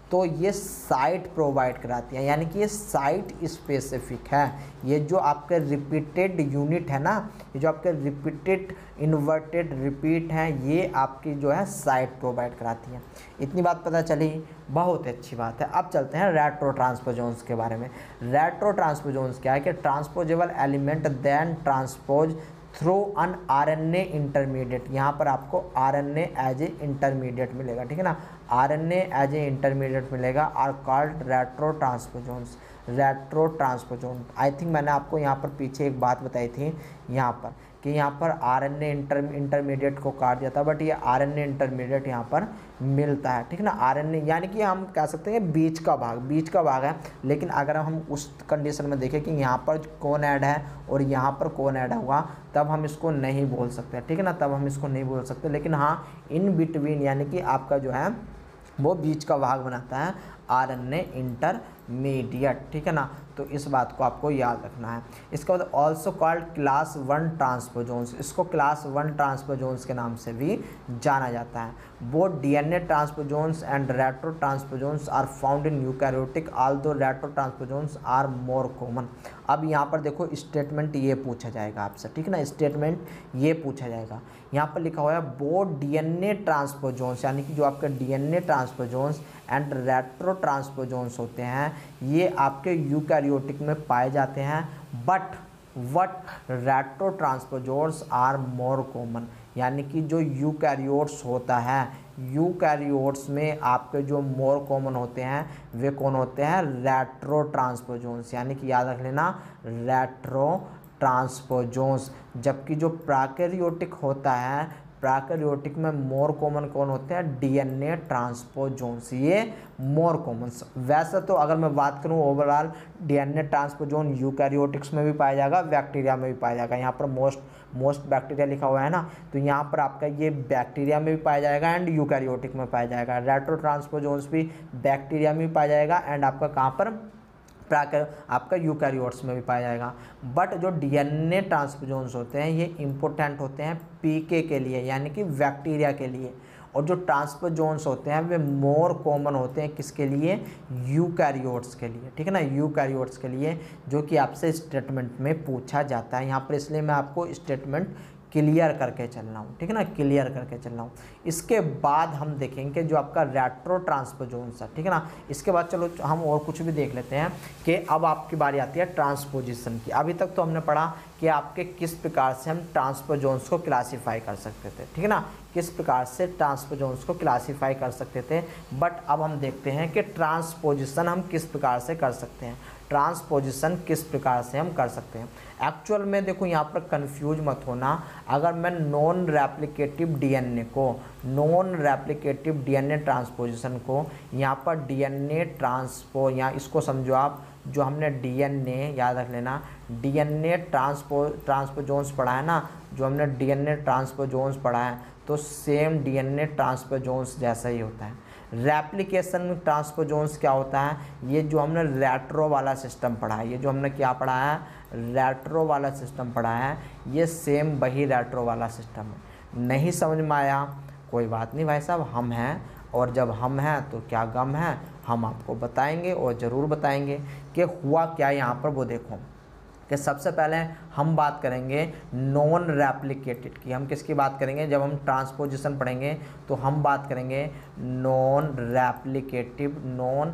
तो ये साइट प्रोवाइड कराती है, यानी कि ये साइट स्पेसिफिक है। ये जो आपके रिपीटेड यूनिट है ना, ये जो आपके रिपीटेड इन्वर्टेड रिपीट हैं, ये आपकी जो है साइट प्रोवाइड कराती है। इतनी बात पता चली, बहुत अच्छी बात है। अब चलते हैं रेट्रो ट्रांसपोजोन्स के बारे में। रेट्रो ट्रांसपोजोन्स क्या है कि transposable element then transpose through an RNA intermediate. यहाँ पर आपको आरएनए एज ए इंटरमीडिएट मिलेगा, ठीक है ना, आरएनए एज ए इंटरमीडिएट मिलेगा, are called retro transposons. Retro transposon, I think मैंने आपको यहाँ पर पीछे एक बात बताई थी यहाँ पर कि यहाँ पर आरएनए इंटर इंटरमीडिएट को काट दिया था, बट ये आरएनए इंटरमीडिएट यहाँ पर मिलता है, ठीक है ना। आरएनए यानी कि हम कह सकते हैं बीच का भाग, बीच का भाग है। लेकिन अगर हम उस कंडीशन में देखें कि यहाँ पर कौन ऐड है और यहाँ पर कौन ऐड होगा, तब हम इसको नहीं बोल सकते, ठीक है ना, तब हम इसको नहीं बोल सकते। लेकिन हाँ, इन बिटवीन यानी कि आपका जो है वो बीच का भाग बनाता है आरएनए इंटरमीडिएट, ठीक है ना। तो इस बात को आपको याद रखना है। इसके बाद also called class one transposons, इसको क्लास वन ट्रांसपोजोन्स के नाम से भी जाना जाता है। वो DNA transposons and retro transposons are found in eukaryotic, although retro transposons are more common. अब यहाँ पर देखो स्टेटमेंट ये पूछा जाएगा आपसे, ठीक है ना, स्टेटमेंट ये पूछा जाएगा। यहाँ पर लिखा हुआ है वो डीएनए ट्रांसपोजोन्स, यानी कि जो आपके DNA transposons and retro transposons होते हैं, ये आपके यूकैरियोटिक में पाए जाते हैं, but what retro transposons are more common, यानी कि जो यूकैरियोट्स होता है, यूकैरियोट्स में आपके जो मोर कॉमन होते हैं वे कौन होते हैं, रेट्रो ट्रांसपोजोन्स, यानी कि याद रख लेना रेट्रो ट्रांसपोजोन्स। जबकि जो प्रोकैरियोटिक होता है, प्रोकैरियोटिक में मोर कॉमन कौन होते हैं, डीएनए ट्रांसपोजोन्स, ये मोर कॉमन। वैसे तो अगर मैं बात करूं ओवरऑल, डीएनए ट्रांसपोजोन यूकैरियोटिक्स में भी पाया जाएगा, बैक्टीरिया में भी पाया जाएगा। यहाँ पर मोस्ट मोस्ट बैक्टीरिया लिखा हुआ है ना, तो यहाँ पर आपका ये बैक्टीरिया में भी पाया जाएगा एंड यूकैरियोटिक में पाया जाएगा। रेट्रो ट्रांसपोजोन्स भी बैक्टीरिया में भी पाया जाएगा एंड आपका कहाँ पर, प्राकर आपका यूकैरियोट्स में भी पाया जाएगा। बट जो डीएनए ट्रांसपोजोन्स होते हैं ये इंपॉर्टेंट होते हैं पीके के लिए, यानी कि बैक्टीरिया के लिए, और जो ट्रांसपोजोन्स होते हैं वे मोर कॉमन होते हैं किसके लिए, यूकैरियोट्स के लिए, ठीक है ना, यूकैरियोट्स के लिए, जो कि आपसे स्टेटमेंट में पूछा जाता है यहाँ पर। इसलिए मैं आपको स्टेटमेंट क्लियर करके चल रहा हूँ, ठीक है ना, क्लियर करके चल रहा हूँ। इसके बाद हम देखेंगे जो आपका रेट्रो ट्रांसपोजोन्स है, ठीक है ना। इसके बाद चलो हम और कुछ भी देख लेते हैं कि अब आपकी बारी आती है ट्रांसपोजिशन की। अभी तक तो हमने पढ़ा कि आपके किस प्रकार से हम ट्रांसपोजोन्स को क्लासीफाई कर सकते थे, ठीक है ना, किस प्रकार से ट्रांसपोजोन्स को क्लासीफाई कर सकते थे। बट अब हम देखते हैं कि ट्रांसपोजिशन हम किस प्रकार से कर सकते हैं, ट्रांसपोजिशन किस प्रकार से हम कर सकते हैं। एक्चुअल में देखो यहाँ पर कंफ्यूज मत होना, अगर मैं नॉन रेप्लिकेटिव डीएनए को, नॉन रेप्लिकेटिव डीएनए ट्रांसपोजिशन को यहाँ पर डीएनए ट्रांसपो, यहाँ इसको समझो आप, जो हमने डीएनए याद रख लेना, डीएनए ट्रांसपो ट्रांसपोजोन्स पढ़ा है ना, जो हमने डीएनए ट्रांसपोजोन्स पढ़ा है, तो सेम डीएनए ट्रांसपोजोन्स जैसा ही होता है। रेप्लिकेशन ट्रांसपोजोन्स क्या होता है, ये जो हमने रेट्रो वाला सिस्टम पढ़ा है, ये जो हमने क्या पढ़ा है, रेट्रो वाला सिस्टम पढ़ा है, ये सेम वही रेट्रो वाला सिस्टम है। नहीं समझ में आया कोई बात नहीं भाई साहब, हम हैं, और जब हम हैं तो क्या गम है, हम आपको बताएंगे और ज़रूर बताएंगे कि हुआ क्या यहाँ पर। वो देखो कि सबसे पहले हम बात करेंगे नॉन रेप्लिकेटेड की। हम किसकी बात करेंगे, जब हम ट्रांसपोजिशन पढ़ेंगे तो हम बात करेंगे non replicative, non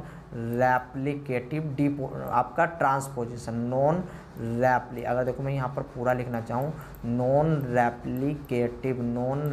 replicative D आपका ट्रांसपोजिशन, नॉन रेप्ली, अगर देखो मैं यहाँ पर पूरा लिखना चाहूँ, non replicative, non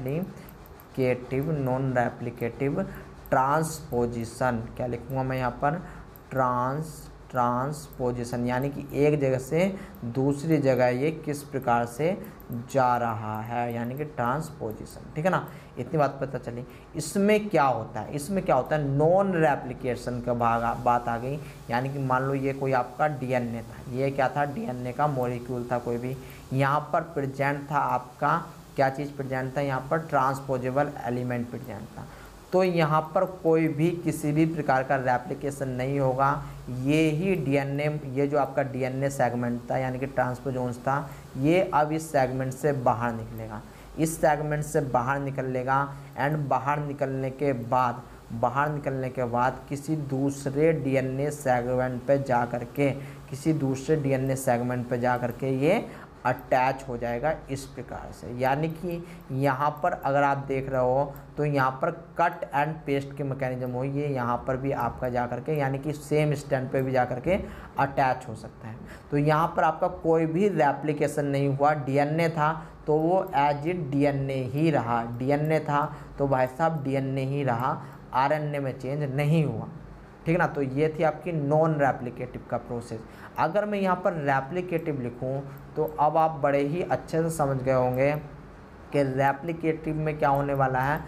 replicative, non replicative transposition, क्या लिखूँगा मैं यहाँ पर, ट्रांस ट्रांसपोजिशन, यानी कि एक जगह से दूसरी जगह ये किस प्रकार से जा रहा है, यानी कि ट्रांसपोजिशन, ठीक है ना। इतनी बात पता चली। इसमें क्या होता है, इसमें क्या होता है, नॉन रेप्लिकेशन का भाग बात आ गई, यानी कि मान लो ये कोई आपका डीएनए था, ये क्या था, डीएनए का मॉलिक्यूल था कोई भी, यहाँ पर प्रेजेंट था आपका क्या चीज़ प्रेजेंट था, यहाँ पर ट्रांसपोजेबल एलिमेंट प्रेजेंट था। तो यहाँ पर कोई भी किसी भी प्रकार का रेप्लिकेशन नहीं होगा, ये ही डीएनए, ये जो आपका डीएनए सेगमेंट था यानी कि ट्रांसपोजोन्स था, ये अब इस सेगमेंट से बाहर निकलेगा, इस सेगमेंट से बाहर निकलेगा एंड बाहर निकलने के बाद बाहर निकलने के बाद किसी दूसरे डीएनए सेगमेंट पे जा कर के किसी दूसरे डीएनए सेगमेंट पे जा कर के ये अटैच हो जाएगा इस प्रकार से। यानी कि यहाँ पर अगर आप देख रहे हो तो यहाँ पर कट एंड पेस्ट के मैकेनिज्म हो, ये यहाँ पर भी आपका जा कर के यानी कि सेम स्टैंड पे भी जा कर के अटैच हो सकता है। तो यहाँ पर आपका कोई भी रेप्लिकेशन नहीं हुआ, डीएनए था तो वो एज इट डीएनए ही रहा, डीएनए था तो भाई साहब डीएनए ही रहा, आरएनए में चेंज नहीं हुआ। ठीक ना, तो ये थी आपकी नॉन रेप्लिकेटिव का प्रोसेस। अगर मैं यहाँ पर रेप्लिकेटिव लिखूँ तो अब आप बड़े ही अच्छे से समझ गए होंगे कि रेप्लिकेटिव में क्या होने वाला है,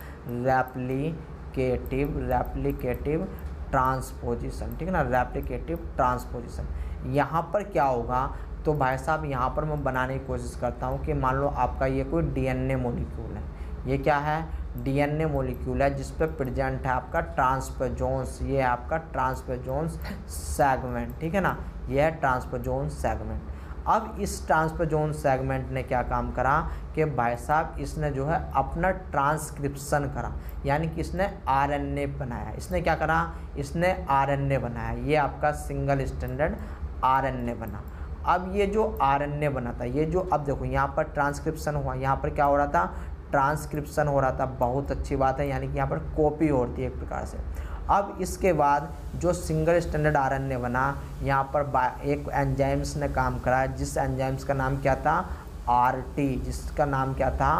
रेप्लिकेटिव रेप्लिकेटिव ट्रांसपोजिशन। ठीक है ना, रेप्लिकेटिव ट्रांसपोजिशन। यहाँ पर क्या होगा तो भाई साहब यहाँ पर मैं बनाने की कोशिश करता हूँ कि मान लो आपका ये कोई डीएनए मॉलिक्यूल है, ये क्या है, डीएनए मॉलिक्यूल है जिस पे प्रेजेंट है आपका ट्रांसपोजोन्स, ये है आपका ट्रांसपोजोन्स सेगमेंट। ठीक है ना, ये है ट्रांसपोजोन्स सेगमेंट। अब इस ट्रांसपोजोन सेगमेंट ने क्या काम करा कि भाई साहब इसने जो है अपना ट्रांसक्रिप्शन करा, यानी कि इसने आरएनए बनाया। इसने क्या करा, इसने आरएनए बनाया, ये आपका सिंगल स्टैंडर्ड आरएनए बना। अब ये जो आरएनए बना था, ये जो अब देखो यहाँ पर ट्रांसक्रिप्शन हुआ, यहाँ पर क्या हो रहा था, ट्रांसक्रिप्शन हो रहा था, बहुत अच्छी बात है, यानी कि यहाँ पर कॉपी होती है एक प्रकार से। अब इसके बाद जो सिंगल स्टैंडर्ड आरएनए बना, यहाँ पर एक एंजाइम्स ने काम करा, जिस एंजाइम्स का नाम क्या था, आरटी, जिसका नाम क्या था,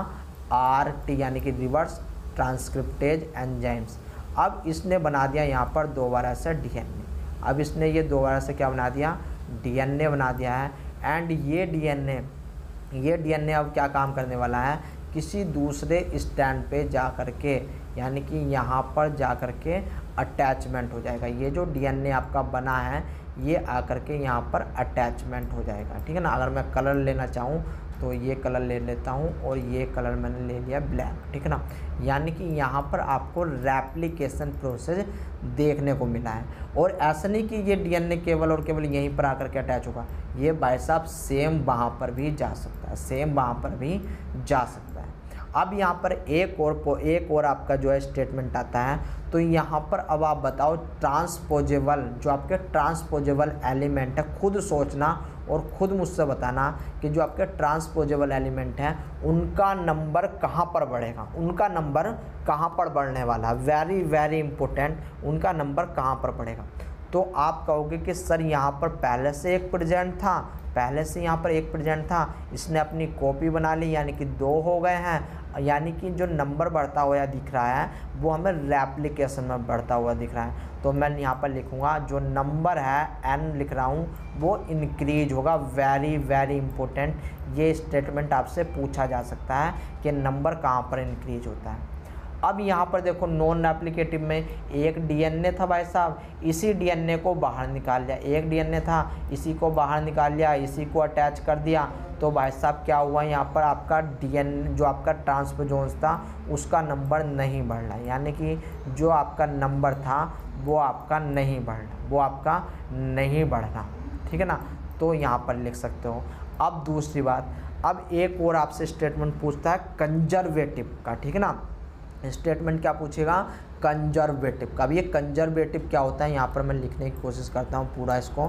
आरटी, यानी कि रिवर्स ट्रांसक्रिप्टेज एंजाइम्स। अब इसने बना दिया यहाँ पर दोबारा से डीएनए। अब इसने ये दोबारा से क्या बना दिया, डीएनए बना दिया है। एंड ये डीएनए ये डीएनए अब क्या काम करने वाला है, किसी दूसरे स्टैंड पे जा कर के, यानी कि यहाँ पर जा कर के अटैचमेंट हो जाएगा। ये जो डीएनए आपका बना है ये आकर के यहाँ पर अटैचमेंट हो जाएगा। ठीक है ना, अगर मैं कलर लेना चाहूँ तो ये कलर ले लेता हूँ और ये कलर मैंने ले लिया ब्लैक। ठीक है ना, यानी कि यहाँ पर आपको रेप्लिकेशन प्रोसेस देखने को मिला है। और ऐसा नहीं कि ये डीएनए केवल और केवल यहीं पर आकर के अटैच होगा, ये भाई साहब सेम वहाँ पर भी जा सकता है, सेम वहाँ पर भी जा सकता है। अब यहाँ पर एक और एक और आपका जो है स्टेटमेंट आता है, तो यहाँ पर अब आप बताओ ट्रांसपोजेबल, जो आपके ट्रांसपोजेबल एलिमेंट है, खुद सोचना और ख़ुद मुझसे बताना कि जो आपके ट्रांसपोजेबल एलिमेंट हैं उनका नंबर कहाँ पर बढ़ेगा, उनका नंबर कहाँ पर बढ़ने वाला है, वेरी वेरी इंपॉर्टेंट, उनका नंबर कहाँ पर बढ़ेगा। तो आप कहोगे कि सर यहाँ पर पहले से एक प्रेजेंट था, पहले से यहाँ पर एक प्रेजेंट था, इसने अपनी कॉपी बना ली, यानी कि दो हो गए हैं, यानी कि जो नंबर बढ़ता हुआ दिख रहा है वो हमें रेप्लिकेशन में बढ़ता हुआ दिख रहा है। तो मैं यहाँ पर लिखूँगा जो नंबर है एन लिख रहा हूँ वो इंक्रीज होगा, वेरी वेरी इंपॉर्टेंट, ये स्टेटमेंट आपसे पूछा जा सकता है कि नंबर कहाँ पर इंक्रीज होता है। अब यहाँ पर देखो नॉन रेप्लिकेटिव में एक डीएनए था भाई साहब, इसी डीएनए को बाहर निकाल लिया, एक डीएनए था इसी को बाहर निकाल लिया, इसी को अटैच कर दिया, तो भाई साहब क्या हुआ, यहाँ पर आपका डीएनए जो आपका ट्रांसपोजोन्स था उसका नंबर नहीं बढ़ रहा, यानी कि जो आपका नंबर था वो आपका नहीं बढ़ रहा, वो आपका नहीं बढ़ रहा। ठीक है ना, तो यहाँ पर लिख सकते हो। अब दूसरी बात, अब एक और आपसे स्टेटमेंट पूछता है कंजर्वेटिव का। ठीक है ना, स्टेटमेंट क्या पूछेगा, कंजर्वेटिव का। अब ये कंजर्वेटिव क्या होता है, यहाँ पर मैं लिखने की कोशिश करता हूँ पूरा इसको,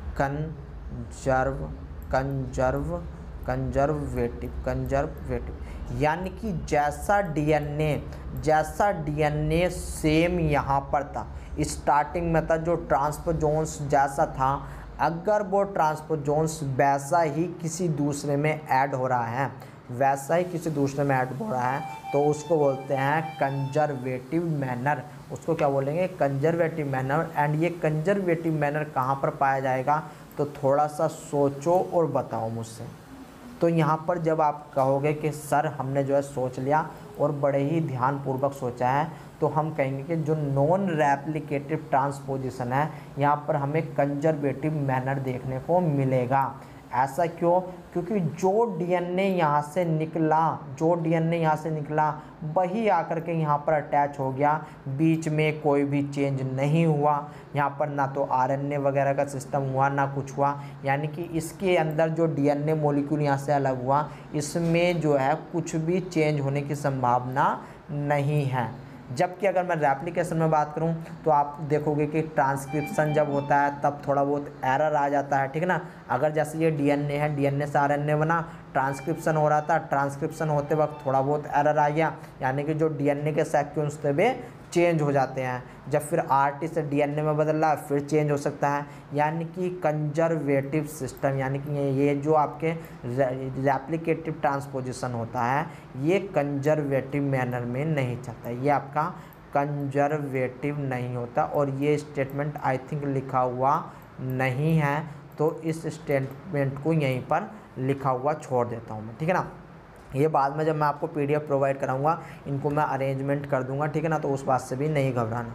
कंजर्व कंजर्व कंजर्वेटिव कंजर्वेटिव यानी कि जैसा डीएनए जैसा डीएनए सेम यहाँ पर था, स्टार्टिंग में था जो ट्रांसपोजोन्स जैसा था, अगर वो ट्रांसपोजोन्स वैसा ही किसी दूसरे में ऐड हो रहा है वैसा ही किसी दूसरे में ऐड हो रहा है तो उसको बोलते हैं कंजर्वेटिव मैनर, उसको क्या बोलेंगे, कंजर्वेटिव मैनर। एंड ये कंजर्वेटिव मैनर कहाँ पर पाया जाएगा, तो थोड़ा सा सोचो और बताओ मुझसे। तो यहाँ पर जब आप कहोगे कि सर हमने जो है सोच लिया और बड़े ही ध्यानपूर्वक सोचा है, तो हम कहेंगे कि जो नॉन रेप्लिकेटिव ट्रांसपोजिशन है यहाँ पर हमें कंजर्वेटिव मैनर देखने को मिलेगा। ऐसा क्यों, क्योंकि जो डीएनए यहाँ से निकला जो डीएनए यहाँ से निकला वही आकर के यहाँ पर अटैच हो गया, बीच में कोई भी चेंज नहीं हुआ, यहाँ पर ना तो आरएनए वगैरह का सिस्टम हुआ ना कुछ हुआ, यानी कि इसके अंदर जो डीएनए मॉलिक्यूल यहाँ से अलग हुआ इसमें जो है कुछ भी चेंज होने की संभावना नहीं है। जबकि अगर मैं रेप्लिकेशन में बात करूं तो आप देखोगे कि ट्रांसक्रिप्शन जब होता है तब थोड़ा बहुत एरर आ जाता है, ठीक है ना। अगर जैसे ये डीएनए है, डीएनए से आरएनए बना, ट्रांसक्रिप्शन हो रहा था, ट्रांसक्रिप्शन होते वक्त थोड़ा बहुत एरर आ गया, यानी कि जो डीएनए के सीक्वेंस थे वे चेंज हो जाते हैं। जब फिर आरटी से डीएनए में बदल रहा है फिर चेंज हो सकता है, यानी कि कंजर्वेटिव सिस्टम, यानी कि ये जो आपके रेप्लिकेटिव ट्रांसपोजिशन होता है ये कंजर्वेटिव मैनर में नहीं चलता, ये आपका कंजर्वेटिव नहीं होता। और ये स्टेटमेंट आई थिंक लिखा हुआ नहीं है, तो इस स्टेटमेंट को यहीं पर लिखा हुआ छोड़ देता हूँ मैं, ठीक है ना। ये बाद में जब मैं आपको पीडीएफ प्रोवाइड कराऊंगा इनको मैं अरेंजमेंट कर दूंगा, ठीक है ना, तो उस बात से भी नहीं घबराना,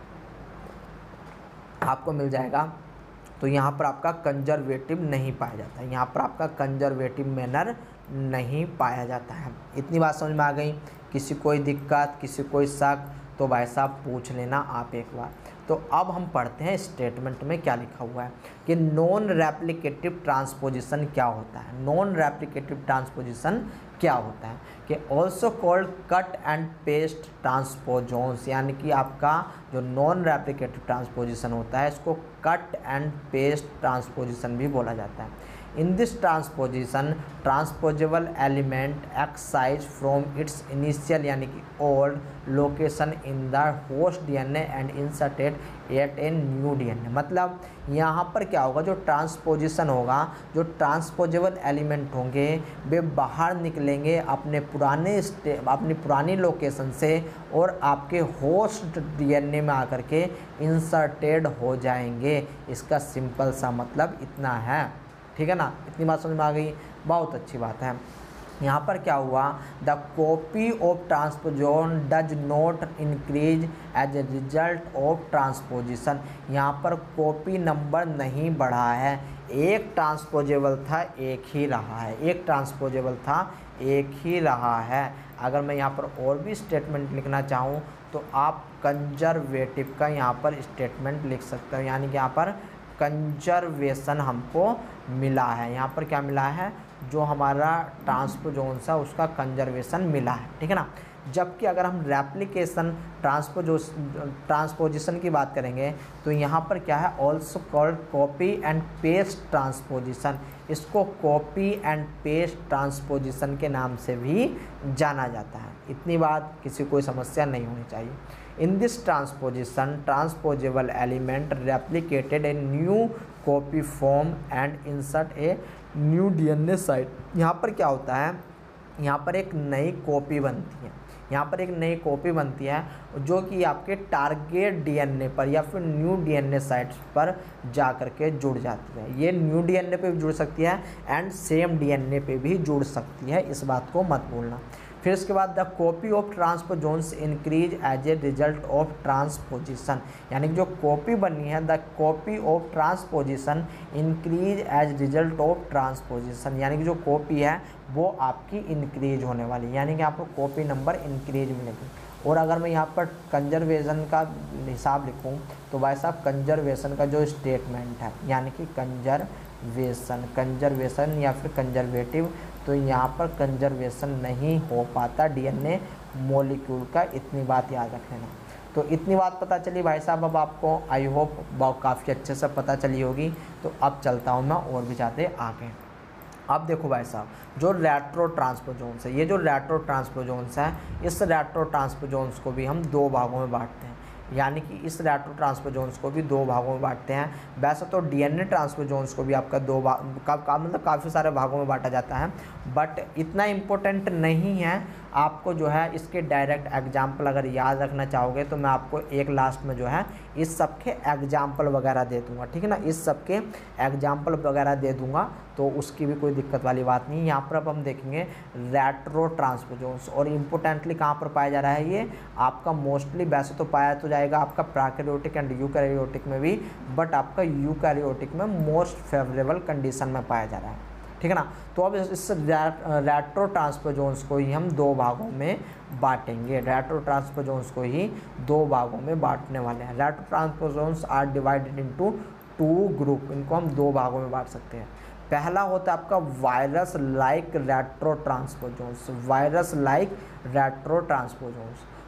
आपको मिल जाएगा। तो यहाँ पर आपका कंजर्वेटिव नहीं पाया जाता है, यहाँ पर आपका कंजर्वेटिव मैनर नहीं पाया जाता है। इतनी बात समझ में आ गई। किसी कोई दिक्कत, किसी कोई शक तो भाई साहब पूछ लेना आप एक बार। तो अब हम पढ़ते हैं स्टेटमेंट में क्या लिखा हुआ है कि नॉन रेप्लिकेटिव ट्रांसपोजिशन क्या होता है। नॉन रेप्लिकेटिव ट्रांसपोजिशन क्या होता है कि also called cut and paste transposons, यानी कि आपका जो नॉन रेप्लिकेटिव ट्रांसपोजिशन होता है इसको कट एंड पेस्ट ट्रांसपोजिशन भी बोला जाता है। In this transposition, transposable element excised from its initial यानी कि old location in the host DNA and inserted at a new DNA. मतलब यहाँ पर क्या होगा, जो ट्रांसपोजिशन होगा, जो ट्रांसपोजेबल एलिमेंट होंगे वे बाहर निकलेंगे अपने पुराने अपनी पुरानी लोकेशन से और आपके होस्ट डीएनए में आकर के इंसर्टेड हो जाएंगे। इसका सिंपल सा मतलब इतना है, ठीक है ना। इतनी बात समझ में आ गई, बहुत अच्छी बात है। यहाँ पर क्या हुआ, the copy of transposon does not increase as a result of transposition. यहाँ पर कॉपी नंबर नहीं बढ़ा है, एक ट्रांसपोजेबल था एक ही रहा है, एक ट्रांसपोजेबल था एक ही रहा है। अगर मैं यहाँ पर और भी स्टेटमेंट लिखना चाहूँ तो आप कंजर्वेटिव का यहाँ पर स्टेटमेंट लिख सकते हो, यानी कि यहाँ पर कंजर्वेशन हमको मिला है। यहाँ पर क्या मिला है, जो हमारा ट्रांसपोजोन है उसका कंजर्वेशन मिला है, ठीक है ना। जबकि अगर हम रेप्लिकेशन ट्रांसपोजो ट्रांसपोजिशन की बात करेंगे तो यहाँ पर क्या है, also called copy and paste transposition. इसको कॉपी एंड पेस्ट ट्रांसपोजिशन के नाम से भी जाना जाता है। इतनी बात, किसी कोई समस्या नहीं होनी चाहिए। In this transposition, transposable element replicated a new copy form and insert a new DNA site। यहाँ पर क्या होता है, यहाँ पर एक नई कॉपी बनती है, यहाँ पर एक नई कॉपी बनती है जो कि आपके टारगेट डीएनए पर या फिर न्यू डीएनए साइट्स पर जा कर के जुड़ जाती है। ये न्यू डीएनए पे भी जुड़ सकती है एंड सेम डीएनए पे भी जुड़ सकती है, इस बात को मत भूलना। फिर इसके बाद the copy of transposons increase as a result of transposition, यानी कि जो कॉपी बनी है the copy of transposition increase as result of transposition, यानी कि जो कॉपी है वो आपकी इंक्रीज होने वाली है, यानी कि आपको कॉपी नंबर इंक्रीज मिलेगी। और अगर मैं यहाँ पर कंजर्वेशन का हिसाब लिखूँ तो भाई साहब कंजर्वेशन का जो स्टेटमेंट है, यानी कि कंजर्वेशन कंजर्वेशन या फिर कंजर्वेटिव, तो यहाँ पर कंजर्वेशन नहीं हो पाता डीएनए मॉलिक्यूल का। इतनी बात याद रख लेना। तो इतनी बात पता चली भाई साहब, अब आपको आई होप काफ़ी अच्छे से पता चली होगी। तो अब चलता हूँ मैं और भी ज़्यादा आगे। अब देखो भाई साहब, जो रेट्रो ट्रांसपोजोन्स है, ये जो रेट्रो ट्रांसपोजोन्स है, इस रेट्रो ट्रांसपोजोन्स को भी हम दो भागों में बांटते हैं, यानी कि इस रेट्रो ट्रांसपोजोन्स को भी दो भागों में बांटते हैं। वैसे तो डीएनए ट्रांसपोजोन्स को भी आपका दो भाग का, का मतलब काफ़ी सारे भागों में बांटा जाता है, बट इतना इम्पोर्टेंट नहीं है। आपको जो है इसके डायरेक्ट एग्जाम्पल अगर याद रखना चाहोगे तो मैं आपको एक लास्ट में जो है इस सब के एग्जाम्पल वगैरह दे दूंगा, ठीक है ना। इस सब के एग्जाम्पल वगैरह दे दूंगा, तो उसकी भी कोई दिक्कत वाली बात नहीं। यहाँ पर अब हम देखेंगे रेट्रो ट्रांसपोजोन्स, और इम्पोर्टेंटली कहाँ पर पाया जा रहा है, ये आपका मोस्टली वैसे तो पाया तो जाएगा आपका प्रोकैरियोटिक एंड यूकैरियोटिक में भी, बट आपका यूकैरियोटिक में मोस्ट फेवरेबल कंडीशन में पाया जा रहा है, ठीक है ना। तो अब इस रेट्रो ट्रांसपोजोन्स को ही हम दो भागों में बांटेंगे, रेट्रो ट्रांसपोजोन्स को ही दो भागों में बांटने वाले हैं। Retro transposons are divided into two group, इनको हम दो भागों में बांट सकते हैं। पहला होता है आपका virus like retro transposons, virus like retro transposons.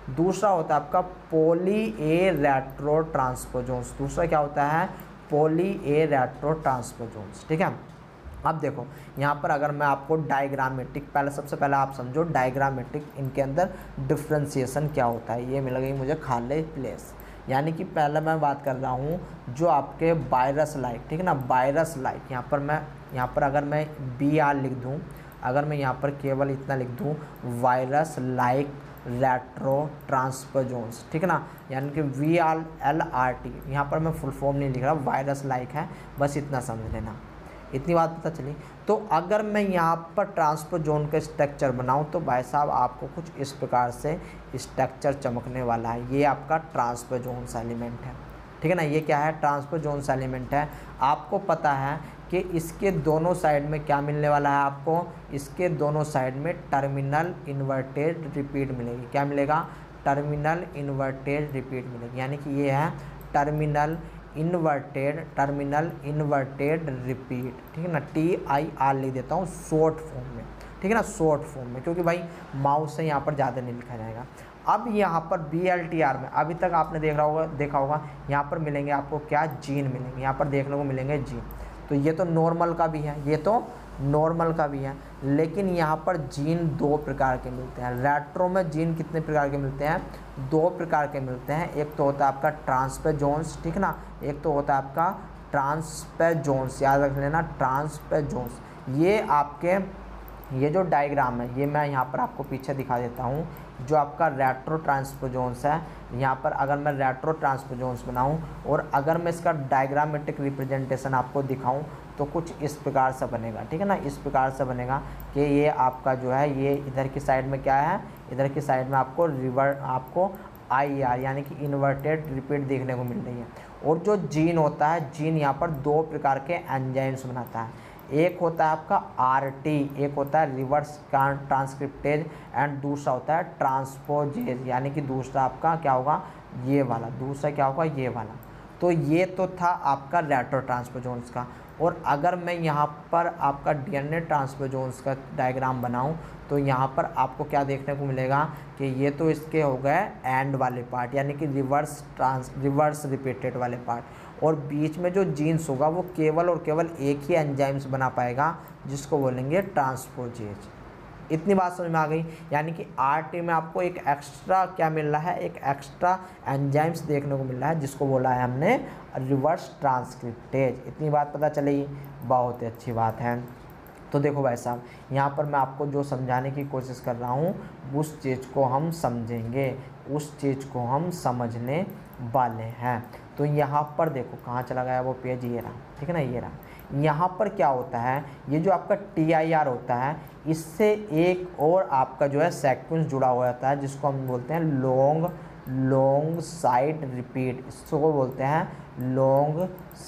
दूसरा होता है आपका पॉली ए रेट्रो ट्रांसपोजोन्स। दूसरा क्या होता है? Poly A retro transposons. ठीक है, अब देखो यहाँ पर अगर मैं आपको डायग्रामेटिक, पहले सबसे पहले आप समझो डायग्रामेटिक इनके अंदर डिफ्रेंसिएशन क्या होता है। ये मिल गई मुझे खाली प्लेस, यानी कि पहले मैं बात कर रहा हूँ जो आपके वायरस लाइक, ठीक है ना, वायरस लाइक। यहाँ पर मैं यहाँ पर अगर मैं बी आर लिख दूँ, अगर मैं यहाँ पर केवल इतना लिख दूँ वायरस लाइक रेट्रो ट्रांसपोजोन्स, ठीक है ना, यानी कि V R L R T, यहाँ पर मैं फुल फॉर्म नहीं लिख रहा, वायरस लाइक है, बस इतना समझ लेना, इतनी बात पता चली। तो अगर मैं यहाँ पर ट्रांसपोजोन का स्ट्रक्चर बनाऊँ तो भाई साहब आपको कुछ इस प्रकार से स्ट्रक्चर चमकने वाला है। ये आपका ट्रांसपोजोन्स एलिमेंट है, ठीक है ना। ये क्या है? ट्रांसपोजोन्स एलिमेंट है। आपको पता है कि इसके दोनों साइड में क्या मिलने वाला है आपको? इसके दोनों साइड में टर्मिनल इन्वर्टेड रिपीट मिलेगी। क्या मिलेगा? टर्मिनल इन्वर्टेड रिपीट मिलेगी, यानी कि ये है terminal inverted, terminal inverted repeat, ठीक है ना। टी आई आर लिख देता हूँ शॉर्ट फॉर्म में, ठीक है ना, शॉर्ट फॉर्म में, क्योंकि भाई माउस से यहाँ पर ज़्यादा नहीं लिखा जाएगा। अब यहाँ पर बी एल टी आर में अभी तक आपने देख रहा होगा देखा होगा यहाँ पर मिलेंगे आपको क्या? जीन मिलेंगे, यहाँ पर देखने को मिलेंगे जीन। तो ये तो नॉर्मल का भी है, ये तो नॉर्मल का भी है, लेकिन यहाँ पर जीन दो प्रकार के मिलते हैं। रेट्रो में जीन कितने प्रकार के मिलते हैं? दो प्रकार के मिलते हैं। एक तो होता है आपका ट्रांसपोजोन्स, ठीक है ना, एक तो होता है आपका ट्रांसपोजोन्स, याद रख लेना ट्रांसपोजोन्स। ये आपके ये जो डायग्राम है ये मैं यहाँ पर आपको पीछे दिखा देता हूँ। जो आपका रेट्रो ट्रांसपोजोन्स है, यहाँ पर अगर मैं रेट्रो ट्रांसपोजोन्स बनाऊँ और अगर मैं इसका डायग्रामेटिक रिप्रेजेंटेशन आपको दिखाऊँ तो कुछ इस प्रकार से बनेगा, ठीक है ना। इस प्रकार से बनेगा कि ये आपका जो है ये इधर की साइड में क्या है? इधर की साइड में आपको रिवर आपको आई आर यानी कि इन्वर्टेड रिपीट देखने को मिल रही है। और जो जीन होता है, जीन यहाँ पर दो प्रकार के एंजाइम्स बनाता है। एक होता है आपका आर टी, एक होता है रिवर्स ट्रांसक्रिप्टेज, एंड दूसरा होता है ट्रांसपोजेज, यानी कि दूसरा आपका क्या होगा? ये वाला। दूसरा क्या होगा? ये वाला। तो ये तो था आपका रेट्रो ट्रांसपोजोन्स का। और अगर मैं यहाँ पर आपका डीएनए ट्रांसपोजोन्स का डायग्राम बनाऊँ तो यहाँ पर आपको क्या देखने को मिलेगा कि ये तो इसके हो गए एंड वाले पार्ट, यानी कि रिवर्स ट्रांस रिवर्स रिपीटेड वाले पार्ट, और बीच में जो जीन्स होगा वो केवल और केवल एक ही एंजाइम्स बना पाएगा जिसको बोलेंगे ट्रांसपोजेज। इतनी बात समझ में आ गई। यानी कि आरटी में आपको एक एक्स्ट्रा क्या मिल रहा है? एक एक्स्ट्रा एंजाइम्स देखने को मिल रहा है जिसको बोला है हमने रिवर्स ट्रांसक्रिप्टेज। इतनी बात पता चलेगी, बहुत ही अच्छी बात है। तो देखो भाई साहब यहाँ पर मैं आपको जो समझाने की कोशिश कर रहा हूँ उस चीज़ को हम समझेंगे, उस चीज़ को हम समझने वाले हैं। तो यहाँ पर देखो कहाँ चला गया वो पेज, ये रहा, ठीक है ना, ये रहा। यहाँ पर क्या होता है? ये जो आपका टी आई आर होता है इससे एक और आपका जो है सेक्वेंस जुड़ा हुआ होता है जिसको हम बोलते हैं लॉन्ग लॉन्ग साइट रिपीट। इसको बोलते हैं लॉन्ग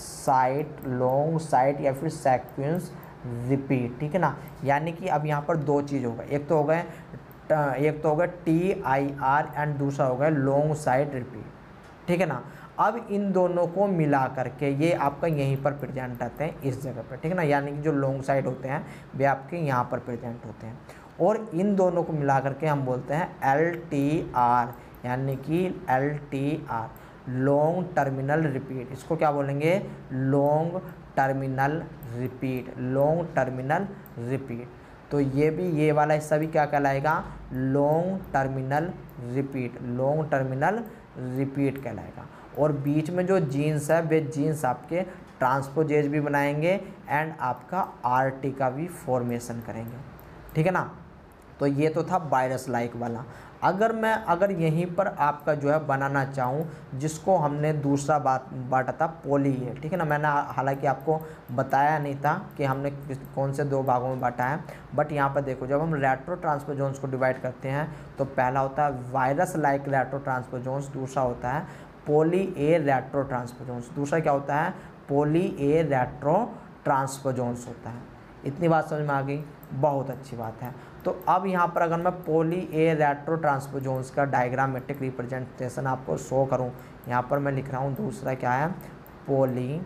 साइट लॉन्ग साइट या फिर सेक्वेंस रिपीट, ठीक है ना। यानी कि अब यहाँ पर दो चीज़ होगा, एक तो हो गए एक तो होगा टी आई आर एंड दूसरा हो गया लॉन्ग साइट रिपीट, ठीक है ना। अब इन दोनों को मिला करके ये आपका यहीं पर प्रेजेंट आते हैं इस जगह पर, ठीक है ना। यानी कि जो लॉन्ग साइड होते हैं वे आपके यहाँ पर प्रेजेंट होते हैं, और इन दोनों को मिला करके हम बोलते हैं एल टी आर, यानी कि L T R long terminal repeat. इसको क्या बोलेंगे? Long terminal repeat, long terminal repeat. तो ये भी, ये वाला हिस्सा भी क्या कहलाएगा? Long terminal repeat, long terminal repeat कहलाएगा। और बीच में जो जीन्स है वे जीन्स आपके ट्रांसपोजेज भी बनाएंगे एंड आपका आरटी का भी फॉर्मेशन करेंगे, ठीक है ना। तो ये तो था वायरस लाइक वाला। अगर मैं अगर यहीं पर आपका जो है बनाना चाहूँ जिसको हमने दूसरा बात बांटा था पॉली है, ठीक है ना। मैंने हालांकि आपको बताया नहीं था कि हमने कौन से दो भागों में बांटा है, बट यहाँ पर देखो जब हम रेट्रो ट्रांसपोजोन्स को डिवाइड करते हैं तो पहला होता है वायरस लाइक रेट्रो ट्रांसपोजोन्स, दूसरा होता है पॉली ए रेट्रो ट्रांसपोजोन्स, दूसरा क्या होता है? पॉली ए रेट्रो ट्रांसपोजोन्स होता है। इतनी बात समझ में आ गई, बहुत अच्छी बात है। तो अब यहाँ पर अगर मैं पॉली ए रेट्रो ट्रांसपोजोन्स का डायग्रामेटिक रिप्रेजेंटेशन आपको शो करूँ, यहाँ पर मैं लिख रहा हूँ दूसरा क्या है? पॉली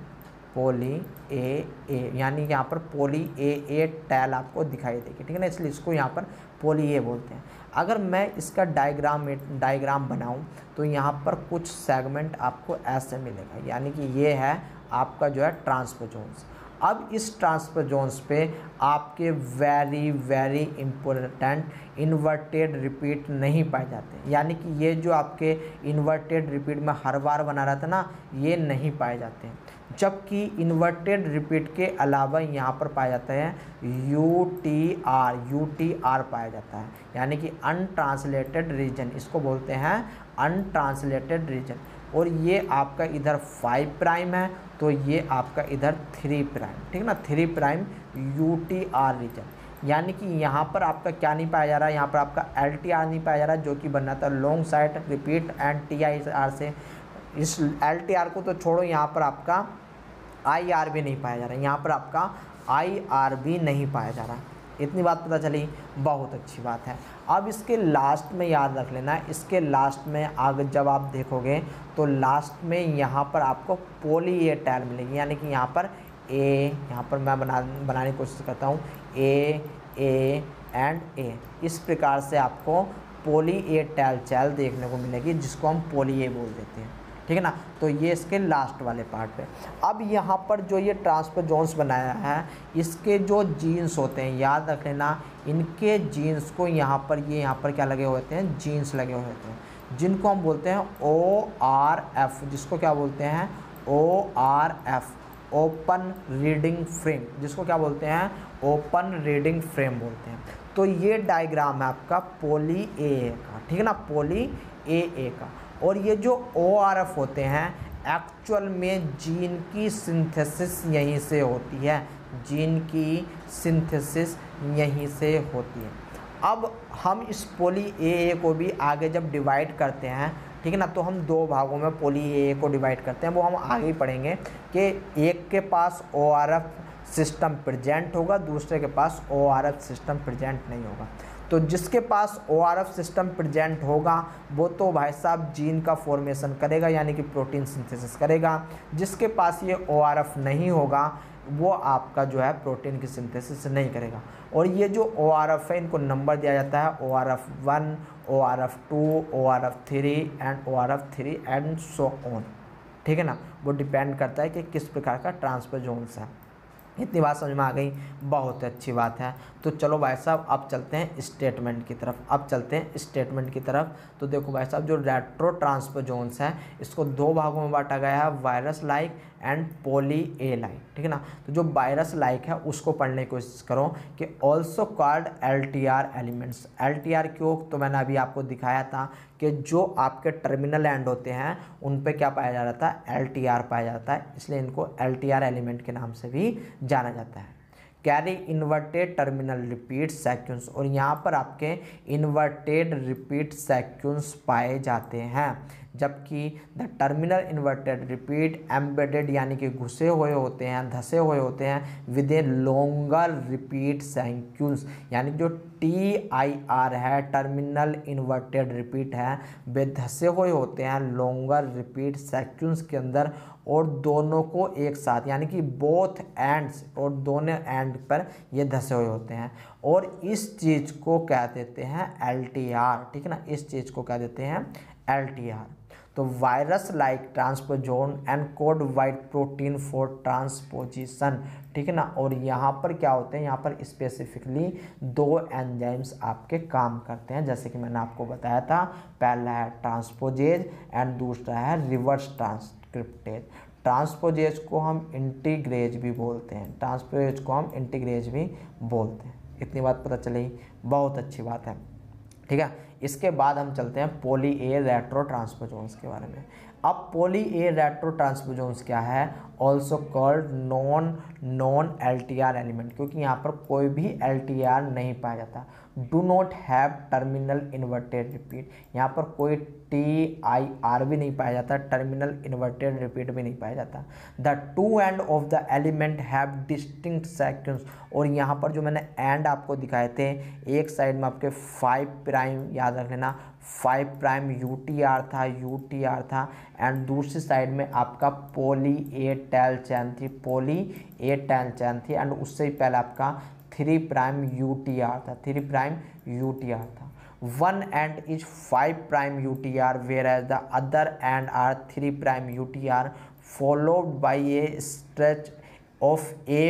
पोली ए ए, यानी कि यहाँ पर पोली ए ए टैल आपको दिखाई देगी, ठीक है ना, इसलिए इसको यहाँ पर पोली ए बोलते हैं। अगर मैं इसका डायग्राम डायग्राम बनाऊं तो यहाँ पर कुछ सेगमेंट आपको ऐसे मिलेगा, यानी कि ये है आपका जो है ट्रांसपोजोन्स। अब इस ट्रांसपोजोन्स पे आपके very very important inverted repeat नहीं पाए जाते, यानी कि ये जो आपके इन्वर्टेड रिपीट में हर बार बना रहा था ना, ये नहीं पाए जाते हैं। जबकि इन्वर्टेड रिपीट के अलावा यहाँ पर पाया जाता है U T R, U T R पाया जाता है, यानी कि अनट्रांसलेटेड रीजन, इसको बोलते हैं अनट्रांसलेटेड रीजन। और ये आपका इधर फाइव प्राइम है तो ये आपका इधर थ्री प्राइम, ठीक है ना, three prime U T R region. यानी कि यहाँ पर आपका क्या नहीं पाया जा रहा है, यहाँ पर आपका एल टी आर नहीं पाया जा रहा है, जो कि बनना था long side repeat and T I R से। इस एल टी आर को तो छोड़ो, यहाँ पर आपका आई आर भी नहीं पाया जा रहा है, यहाँ पर आपका आई आर भी नहीं पाया जा रहा है। इतनी बात पता चली, बहुत अच्छी बात है। अब इसके लास्ट में याद रख लेना, इसके लास्ट में आगे जब आप देखोगे तो लास्ट में यहाँ पर आपको पोली ए टैल मिलेगी, यानी कि यहाँ पर ए, यहाँ पर मैं बना बनाने की कोशिश करता हूँ ए ए एंड ए, इस प्रकार से आपको पोली ए टैल चैल देखने को मिलेगी, जिसको हम पोली ए बोल देते हैं, ठीक है ना। तो ये इसके लास्ट वाले पार्ट पे। अब यहाँ पर जो ये ट्रांसपोजोन्स बनाया है, इसके जो जीन्स होते हैं, याद रख लेना, इनके जीन्स को यहाँ पर ये यहाँ पर क्या लगे हुए होते हैं, जीन्स लगे हुए होते हैं, जिनको हम बोलते हैं ओ आर एफ, जिसको क्या बोलते हैं O R F, open reading frame, जिसको क्या बोलते हैं ओपन रीडिंग फ्रेम बोलते हैं। तो ये डायग्राम है आपका पोली ए का, ठीक है ना, पोली ए ए का। और ये जो ओ आर एफ होते हैं एक्चुअल में जीन की सिंथेसिस यहीं से होती है, जीन की सिंथेसिस यहीं से होती है। अब हम इस पोली ए ए को भी आगे जब डिवाइड करते हैं, ठीक है ना, तो हम दो भागों में पोली ए ए को डिवाइड करते हैं, वो हम आगे ही पढ़ेंगे कि एक के पास O R F system present होगा, दूसरे के पास O R F system present नहीं होगा। तो जिसके पास O R F system present होगा वो तो भाई साहब जीन का फॉर्मेशन करेगा, यानी कि प्रोटीन सिंथेसिस करेगा। जिसके पास ये ओ आर एफ नहीं होगा वो आपका जो है प्रोटीन की सिंथेसिस नहीं करेगा। और ये जो ओ आर एफ है, इनको नंबर दिया जाता है O R F one, O R F two, O R F three and O R F three and so on, ठीक है ना। वो डिपेंड करता है कि किस प्रकार का ट्रांसपोजोन्स है। इतनी बात समझ में आ गई, बहुत अच्छी बात है। तो चलो भाई साहब अब चलते हैं स्टेटमेंट की तरफ, अब चलते हैं स्टेटमेंट की तरफ। तो देखो भाई साहब, जो रेट्रो ट्रांसपोजोन्स है इसको दो भागों में बांटा गया है, virus like and poly A like, ठीक है ना। तो जो वायरस लाइक है उसको पढ़ने की कोशिश करो कि also called L T R elements. L T R क्यों, तो मैंने अभी आपको दिखाया था कि जो आपके टर्मिनल एंड होते हैं उन पे क्या पाया जा रहा था, एल टी आर पाया जाता है, इसलिए इनको एल टी आर एलिमेंट के नाम से भी जाना जाता है। Carry inverted terminal repeat sequence, और यहाँ पर आपके इन्वर्टेड रिपीट सेक्वेंस पाए जाते हैं, जबकि the terminal inverted repeat embedded यानी कि घुसे हुए होते हैं, धसे हुए होते हैं with a longer repeat sequence, यानी जो टी आई आर है टर्मिनल इन्वर्टेड रिपीट है वे धसे हुए होते हैं लॉन्गर रिपीट सेक्वेंस के अंदर, और दोनों को एक साथ यानी कि बोथ एंड्स, और दोनों एंड पर ये धसे हुए होते हैं, और इस चीज़ को कह देते हैं एल टी आर, ठीक है ना, इस चीज़ को कह देते हैं एल टी आर। तो virus like transposon and code white protein for transposition, ठीक है ना। और यहाँ पर क्या होते हैं, यहाँ पर स्पेसिफिकली दो एंजाइम्स आपके काम करते हैं, जैसे कि मैंने आपको बताया था, पहला है ट्रांसपोजेज एंड दूसरा है रिवर्स ट्रांसक्रिप्टेज। ट्रांसपोजेज को हम इंटीग्रेज भी बोलते हैं, ट्रांसपोजेज को हम इंटीग्रेज भी बोलते हैं। इतनी बात पता चली, बहुत अच्छी बात है, ठीक है। इसके बाद हम चलते हैं पोली ए रेट्रो ट्रांसपोजोन्स के बारे में। अब पोली ए रेट्रो ट्रांसपोजोन्स क्या है, also called non non L T R element, क्योंकि यहाँ पर कोई भी एल टी आर नहीं पाया जाता। Do not have terminal inverted repeat, यहाँ पर कोई टी आई आर भी नहीं पाया जाता, टर्मिनल इन्वर्टेड रिपीट भी नहीं पाया जाता। The two end of the element have distinct sequence, और यहाँ पर जो मैंने एंड आपको दिखाए थे, एक साइड में आपके फाइव प्राइम, याद रख लेना five prime U T R था, यू टी आर था, एंड दूसरी साइड में आपका पोली ए टेल चैन थी, पॉली ए टेल चैन थी, एंड उससे ही पहले आपका three prime U T R था, three prime U T R था। One end is five prime U T R whereas the other end are three prime U T R followed by a stretch of A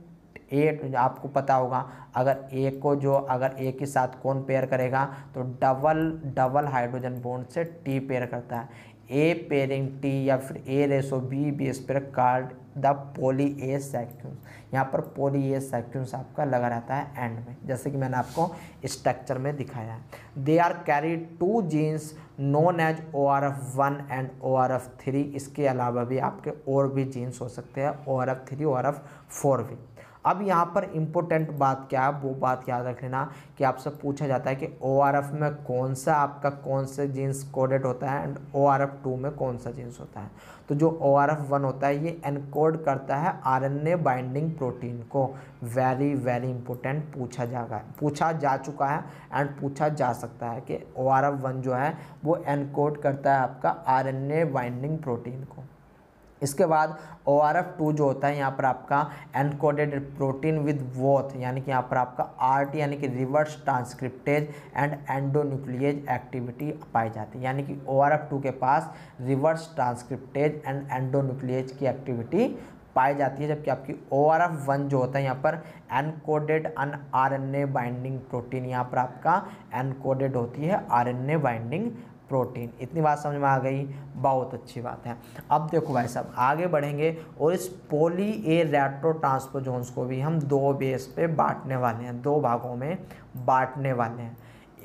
A. आपको पता होगा अगर ए को जो अगर ए के साथ कौन पेयर करेगा तो डबल डबल हाइड्रोजन बॉन्ड से टी पेयर करता है। ए पेयरिंग टी या फिर ए रेसो B base pair card the poly A sequence. यहाँ पर पॉली ए सेक्वेंस आपका लगा रहता है एंड में, जैसे कि मैंने आपको स्ट्रक्चर में दिखाया है। They are carry two genes known as O R F one and O R F three. इसके अलावा भी आपके और भी जीन्स हो सकते हैं, O R F three, O R F four भी। अब यहाँ पर इम्पोर्टेंट बात क्या है, वो बात याद रख लेना कि आपसे पूछा जाता है कि ओ आर एफ में कौन सा आपका कौन से जीन्स कोडेड होता है and O R F two में कौन सा जीन्स होता है। तो जो ओ आर एफ वन होता है ये एनकोड करता है R N A binding protein को। वेरी वेरी इंपॉर्टेंट पूछा जाएगा, पूछा जा चुका है एंड पूछा जा सकता है कि ओ आर एफ वन जो है वो एनकोड करता है आपका R N A binding protein को। इसके बाद ओ आर एफ टू जो होता है यहाँ पर आपका एनकोडेड प्रोटीन विद वोथ, यानी कि यहाँ पर आपका आर टी यानी कि reverse transcriptase and endonuclease activity पाई जाती है। यानी कि ओ आर एफ टू के पास रिवर्स ट्रांसक्रिप्टेज एंड एंडोन्यूक्लिएज की एक्टिविटी पाई जाती है, जबकि आपकी ओ आर एफ वन जो होता है यहाँ पर encoded an R N A binding protein, यहाँ पर आपका एनकोडेड होती है R N A binding protein. इतनी बात समझ में आ गई, बहुत अच्छी बात है। अब देखो भाई साहब आगे बढ़ेंगे और इस पॉली ए रेट्रोट्रांसपोजोन्स को भी हम दो बेस पे बांटने वाले हैं, दो भागों में बांटने वाले हैं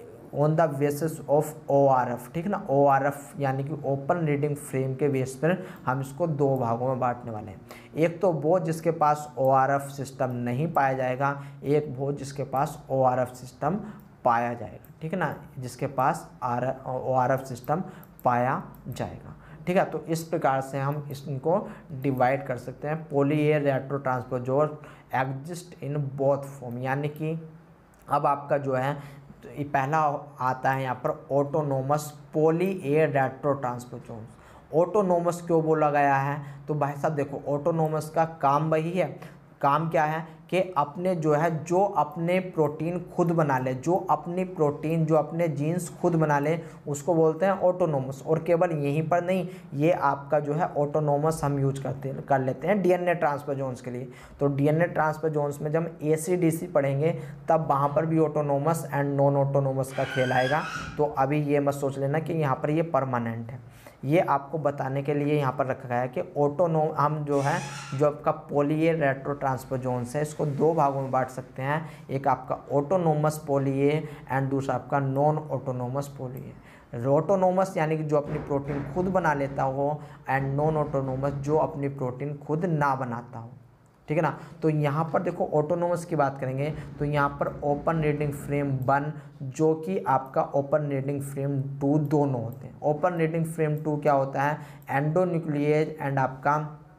on the basis of O R F. ठीक ना, ओ आर एफ यानी कि ओपन रीडिंग फ्रेम के बेस पर हम इसको दो भागों में बांटने वाले हैं। एक तो वो जिसके पास ओ आर एफ सिस्टम नहीं पाया जाएगा, एक वो जिसके पास ओ आर एफ सिस्टम पाया जाएगा। ठीक है ना, जिसके पास R O R F system पाया जाएगा। ठीक है, तो इस प्रकार से हम इनको डिवाइड कर सकते हैं। Poly A retrotransposon exist in both form, यानी कि अब आपका जो है तो ये पहला आता है यहाँ पर autonomous poly A retrotransposon. Autonomous क्यों बोला गया है, तो भाई साहब देखो ऑटोनोमस का काम वही है, काम क्या है कि अपने जो है जो अपने प्रोटीन खुद बना ले, जो अपनी प्रोटीन जो अपने जीन्स खुद बना ले उसको बोलते हैं ऑटोनोमस। और केवल यहीं पर नहीं, ये आपका जो है ऑटोनोमस हम यूज करते हैं कर लेते हैं डीएनए ट्रांसपोजोन्स के लिए। तो डीएनए ट्रांसपोजोन्स में जब हम एसीडीसी पढ़ेंगे तब वहाँ पर भी ऑटोनोमस एंड नॉन ऑटोनोमस का खेल आएगा। तो अभी ये मत सोच लेना कि यहाँ पर ये परमानेंट है, ये आपको बताने के लिए यहाँ पर रखा गया है कि ऑटोनो हम जो है जो आपका पॉली ए रेट्रोट्रांसपोजोन्स है इसको दो भागों में बांट सकते हैं। एक आपका ऑटोनोमस पॉली ए एंड दूसरा आपका non autonomous poly A. Autonomous यानी कि जो अपनी प्रोटीन खुद बना लेता हो एंड नॉन ऑटोनोमस जो अपनी प्रोटीन खुद ना बनाता हो। ठीक है ना, तो यहाँ पर देखो ऑटोनोमस की बात करेंगे तो यहाँ पर ओपन रीडिंग फ्रेम वन जो कि आपका ओपन रीडिंग फ्रेम टू दोनों होते हैं। ओपन रीडिंग फ्रेम टू क्या होता है, एंडोन्यूक्लिएज एंड आपका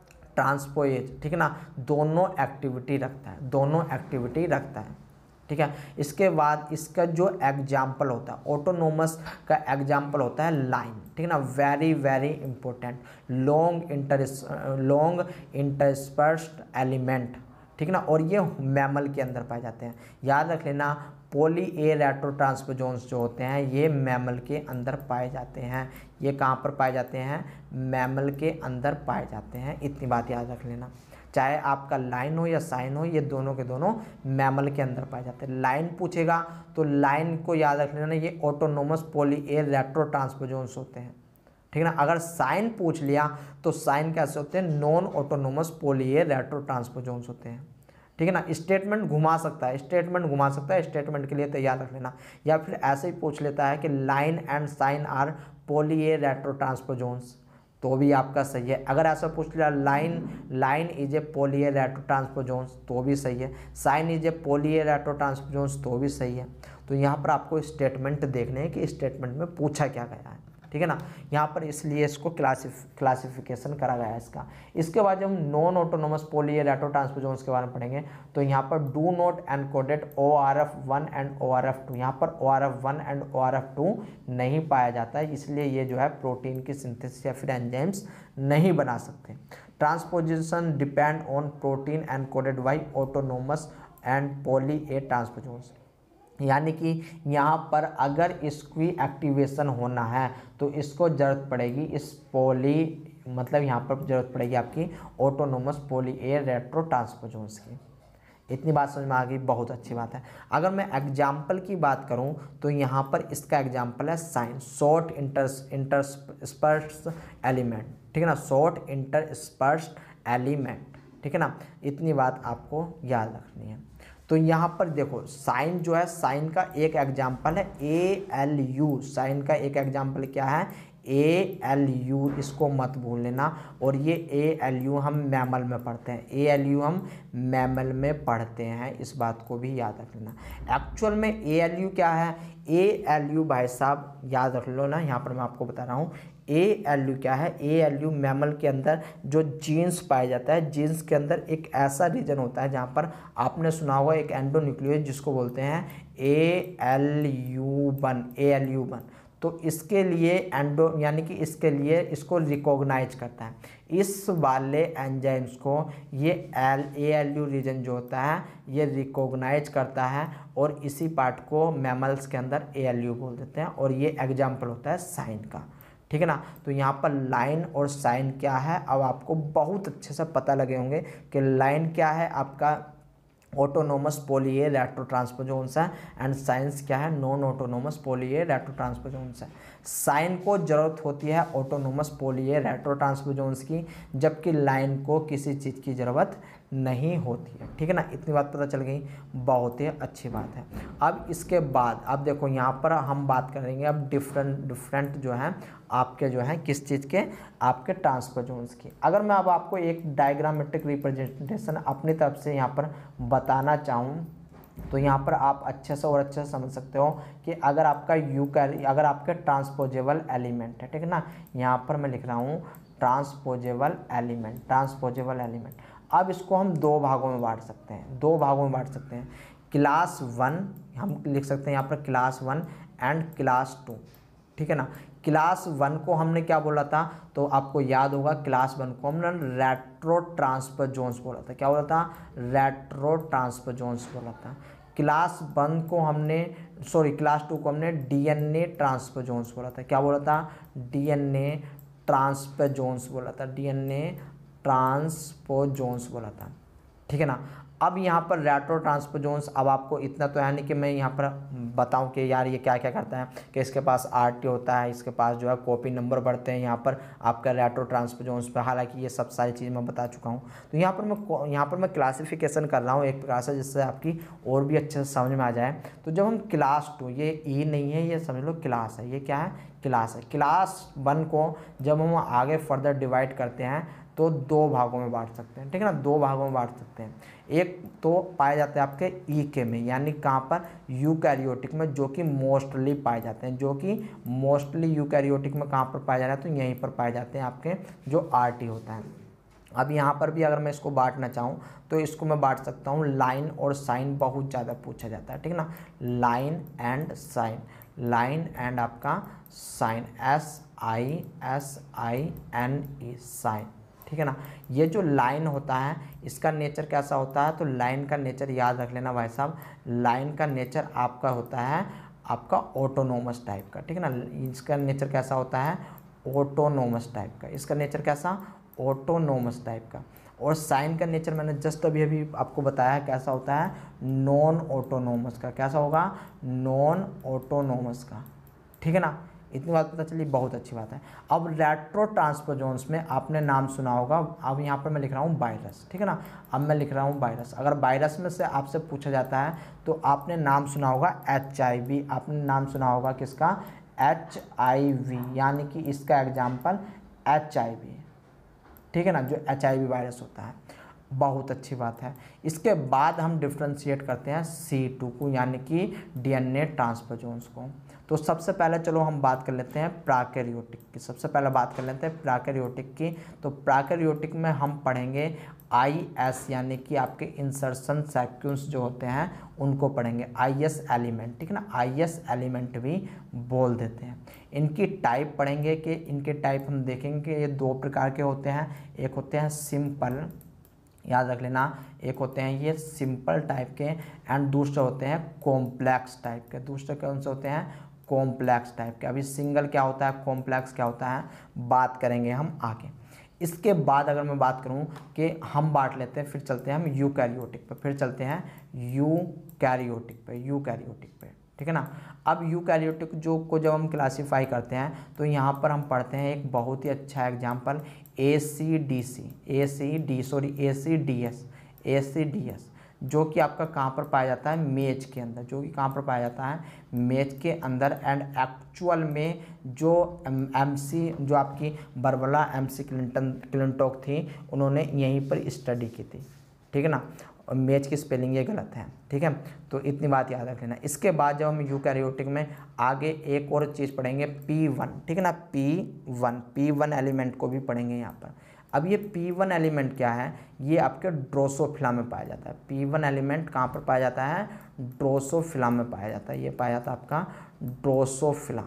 ट्रांसपोएज। ठीक है ना, दोनों एक्टिविटी रखता है, दोनों एक्टिविटी रखता है। ठीक है, इसके बाद इसका जो एग्जाम्पल होता है ऑटोनोमस का एग्जाम्पल होता है लाइन। ठीक है ना, very very important, long inter long interspersed element. ठीक है ना, और ये मैमल के अंदर पाए जाते हैं। याद रख लेना पॉली ए रेट्रोट्रांसपोजोन्स जो होते हैं ये मैमल के अंदर पाए जाते हैं। ये कहाँ पर पाए जाते हैं, मैमल के अंदर पाए जाते हैं, इतनी बात याद रख लेना। चाहे आपका लाइन हो या साइन हो, ये दोनों के दोनों मैमल के अंदर पाए जाते हैं। लाइन पूछेगा तो लाइन को याद रख लेना, ये ऑटोनोमस पॉली ए रेट्रोट्रांसपोजोन्स होते हैं। ठीक है ना, अगर साइन पूछ लिया तो साइन कैसे होते हैं, non autonomous poly A retrotransposons होते हैं। ठीक है ना, स्टेटमेंट घुमा सकता है, स्टेटमेंट घुमा सकता है, स्टेटमेंट के लिए तैयार रख लेना। या फिर ऐसे ही पूछ लेता है कि line and sine are poly A retrotransposons, तो भी आपका सही है। अगर ऐसा पूछ लिया line line is a poly A retrotransposons तो भी सही है, sine is a poly A retrotransposons तो भी सही है। तो यहाँ पर आपको स्टेटमेंट देखने हैं कि स्टेटमेंट में पूछा क्या गया है। ठीक है ना, यहाँ पर इसलिए इसको क्लासिफ क्लासिफिकेशन करा गया है इसका। इसके बाद जब हम non autonomous poly A retrotransposons के बारे में पढ़ेंगे तो यहाँ पर do not encoded O R F one and O R F two, यहाँ पर O R F one and O R F two नहीं पाया जाता है, इसलिए ये जो है प्रोटीन की सिंथेसिस या फिर एंजाइम्स नहीं बना सकते। Transposition depend on protein encoded by autonomous and poly A transposons, यानी कि यहाँ पर अगर इसकी एक्टिवेशन होना है तो इसको ज़रूरत पड़ेगी इस पॉली, मतलब यहाँ पर ज़रूरत पड़ेगी आपकी autonomous poly A retro transposons की। इतनी बात समझ में आ गई, बहुत अच्छी बात है। अगर मैं एग्जाम्पल की बात करूं तो यहाँ पर इसका एग्जाम्पल है sine, short inter intersperse element, ठीक है ना, शॉर्ट इंटरस्पर्स एलिमेंट, ठीक है ना। इतनी बात आपको याद रखनी है। तो यहाँ पर देखो साइन जो है, साइन का एक एग्जाम्पल है ए एल यू, साइन का एक एग्जाम्पल क्या है, ए एल यू, इसको मत भूल लेना। और ये ए एल यू हम मैमल में पढ़ते हैं, ए एल यू हम मैमल में पढ़ते हैं, इस बात को भी याद रख लेना। एक्चुअल में ए एल यू क्या है, ए एल यू भाई साहब याद रख लो ना, यहाँ पर मैं आपको बता रहा हूँ ए एल यू क्या है। ए एल यू मैमल के अंदर जो जीन्स पाया जाता है, जीन्स के अंदर एक ऐसा रीजन होता है जहाँ पर आपने सुना होगा एक एंडोन्यूक्लियोइड जिसको बोलते हैं A L U one, A L U one. तो इसके लिए एंडो यानी कि इसके लिए इसको रिकॉग्नाइज करता है, इस वाले एंजाइम्स को ये L A L U region जो होता है ये रिकॉग्नाइज करता है, और इसी पार्ट को मैमल्स के अंदर ए एल यू बोल देते हैं, और ये एग्जाम्पल होता है साइन का, ठीक है ना। तो यहाँ पर लाइन और साइन क्या है, अब आपको बहुत अच्छे से पता लगे होंगे कि लाइन क्या है आपका autonomous poly A retro transposons है, एंड साइंस क्या है, non autonomous poly A retro transposons है। साइन को ज़रूरत होती है autonomous poly A retro transposons की, जबकि लाइन को किसी चीज़ की ज़रूरत नहीं होती है, ठीक है ना। इतनी बात पता चल गई, बहुत ही अच्छी बात है। अब इसके बाद अब देखो यहाँ पर हम बात करेंगे अब डिफरेंट डिफरेंट जो है आपके जो है किस चीज़ के, आपके ट्रांसपोजोन्स की। अगर मैं अब आपको एक डायग्रामेट्रिक रिप्रेजेंटेशन अपनी तरफ से यहाँ पर बताना चाहूँ तो यहाँ पर आप अच्छे से और अच्छे से समझ सकते हो कि अगर आपका यूकैरी अगर आपके ट्रांसपोजेबल एलिमेंट है, ठीक है ना, यहाँ पर मैं लिख रहा हूँ ट्रांसपोजेबल एलिमेंट, ट्रांसपोजेबल एलिमेंट। अब इसको हम दो भागों में बांट सकते हैं, दो भागों में बांट सकते हैं। क्लास वन हम लिख सकते हैं यहाँ पर class one and class two, ठीक है ना। क्लास वन को हमने क्या बोला था, तो आपको याद होगा क्लास वन को हमने रेट्रो ट्रांसपोजोन्स बोला था, क्या बोला था, रेट्रो ट्रांसपोजोन्स बोला था। क्लास वन को हमने सॉरी क्लास टू को हमने डीएनए ट्रांसपोजोन्स बोला था, क्या बोला था, डीएनए ट्रांसपोजोन्स बोला था, डीएनए ट्रांसपोजोन्स बोला था, ठीक है ना। अब यहाँ पर रेट्रो ट्रांसपोजोन्स, अब आपको इतना तो है नहीं कि मैं यहाँ पर बताऊं कि यार ये क्या क्या करता है, कि इसके पास आरटी होता है, इसके पास जो है कॉपी नंबर बढ़ते हैं यहाँ पर आपका रेट्रो ट्रांसपोजोन्स पे, हालांकि ये सब सारी चीज़ मैं बता चुका हूँ। तो यहाँ पर मैं यहाँ पर मैं क्लासिफिकेशन कर रहा हूँ एक प्रकार से, जिससे आपकी और भी अच्छे से समझ में आ जाए। तो जब हम क्लास टू, ये ई नहीं है, ये समझ लो क्लास है, ये क्या है, क्लास है। क्लास वन को जब हम आगे फर्दर डिवाइड करते हैं तो दो भागों में बांट सकते हैं, ठीक है ना, दो भागों में बांट सकते हैं। एक तो पाए जाते हैं आपके ई के में, यानी कहाँ पर, यूकैरियोटिक में, जो कि मोस्टली पाए जाते हैं, जो कि मोस्टली यूकैरियोटिक में कहाँ पर पाए जा रहे हैं, तो यहीं पर पाए जाते हैं आपके जो आर टी होता है। अब यहाँ पर भी अगर मैं इसको बांटना चाहूँ तो इसको मैं बांट सकता हूँ लाइन और साइन, बहुत ज़्यादा पूछा जाता है, ठीक है ना, line and sine, line and आपका sine, S I S I N E, sine, ठीक है ना। ये जो लाइन होता है इसका नेचर कैसा होता है, तो लाइन का नेचर याद रख लेना भाई साहब, लाइन का नेचर आपका होता है आपका ऑटोनोमस टाइप का, ठीक है ना। इसका नेचर कैसा होता है, ऑटोनोमस टाइप का, इसका नेचर कैसा, ऑटोनोमस टाइप का। और साइन का नेचर मैंने जस्ट अभी अभी आपको बताया है कैसा होता है, नॉन ऑटोनोमस का, कैसा होगा, नॉन ऑटोनोमस का, ठीक है ना। इतनी बात पता चली, बहुत अच्छी बात है। अब रेट्रो ट्रांसपोजोन्स में आपने नाम सुना होगा, अब यहाँ पर मैं लिख रहा हूँ वायरस, ठीक है ना, अब मैं लिख रहा हूँ वायरस। अगर वायरस में से आपसे पूछा जाता है तो आपने नाम सुना होगा एच आई वी, आपने नाम सुना होगा किसका, एच आई वी, यानी कि इसका एग्जाम्पल एच आई वी, ठीक है ना, जो एच आई वी वायरस होता है। बहुत अच्छी बात है। इसके बाद हम डिफ्रेंशिएट करते हैं सी टू को, यानी कि डीएनए ट्रांसपोजोन्स को। तो सबसे पहले चलो हम बात कर लेते हैं प्राकैरियोटिक की, सबसे पहले बात कर लेते हैं प्राकैरियोटिक की। तो प्राकैरियोटिक में हम पढ़ेंगे आई एस यानी कि आपके इंसर्शन सीक्वेंस जो होते हैं उनको पढ़ेंगे, आई एस एलिमेंट, ठीक है ना, आई एस एलिमेंट भी बोल देते हैं। इनकी टाइप पढ़ेंगे कि इनके टाइप हम देखेंगे कि ये दो प्रकार के होते हैं, एक होते हैं सिंपल, याद रख लेना, एक होते हैं ये सिंपल टाइप के एंड दूसरे होते हैं कॉम्प्लेक्स टाइप के। दूसरे कौन से होते हैं? कॉम्प्लेक्स टाइप के। अभी सिंगल क्या होता है, कॉम्प्लेक्स क्या होता है, बात करेंगे हम आगे। इसके बाद अगर मैं बात करूं कि हम बांट लेते हैं, फिर चलते हैं हम यूकैरियोटिक पे, फिर चलते हैं यूकैरियोटिक पे, यूकैरियोटिक पे, ठीक है ना। अब यूकैरियोटिक जो को जब हम क्लासीफाई करते हैं तो यहाँ पर हम पढ़ते हैं एक बहुत ही अच्छा example A C D C, A C D sorry A C D S, A C D S जो कि आपका कहाँ पर पाया जाता है, मेज के अंदर, जो कि कहाँ पर पाया जाता है, मेज के अंदर। एंड एक्चुअल में जो एम सी जो आपकी बर्बला एम सी क्लिंटन क्लिंटोक थी, उन्होंने यहीं पर स्टडी की थी, ठीक है ना। और मेज की स्पेलिंग ये गलत है, ठीक है, तो इतनी बात याद रख लेना। इसके बाद जब हम यूकैरियोटिक में आगे एक और चीज़ पढ़ेंगे पी वन, ठीक है ना, P one, P one element को भी पढ़ेंगे यहाँ पर। अब ये पी वन एलिमेंट क्या है, ये आपके ड्रोसोफिला में पाया जाता है। पी वन एलिमेंट कहाँ पर पाया जाता है, ड्रोसोफिला में पाया जाता है। ये पाया जाता है आपका ड्रोसोफिला,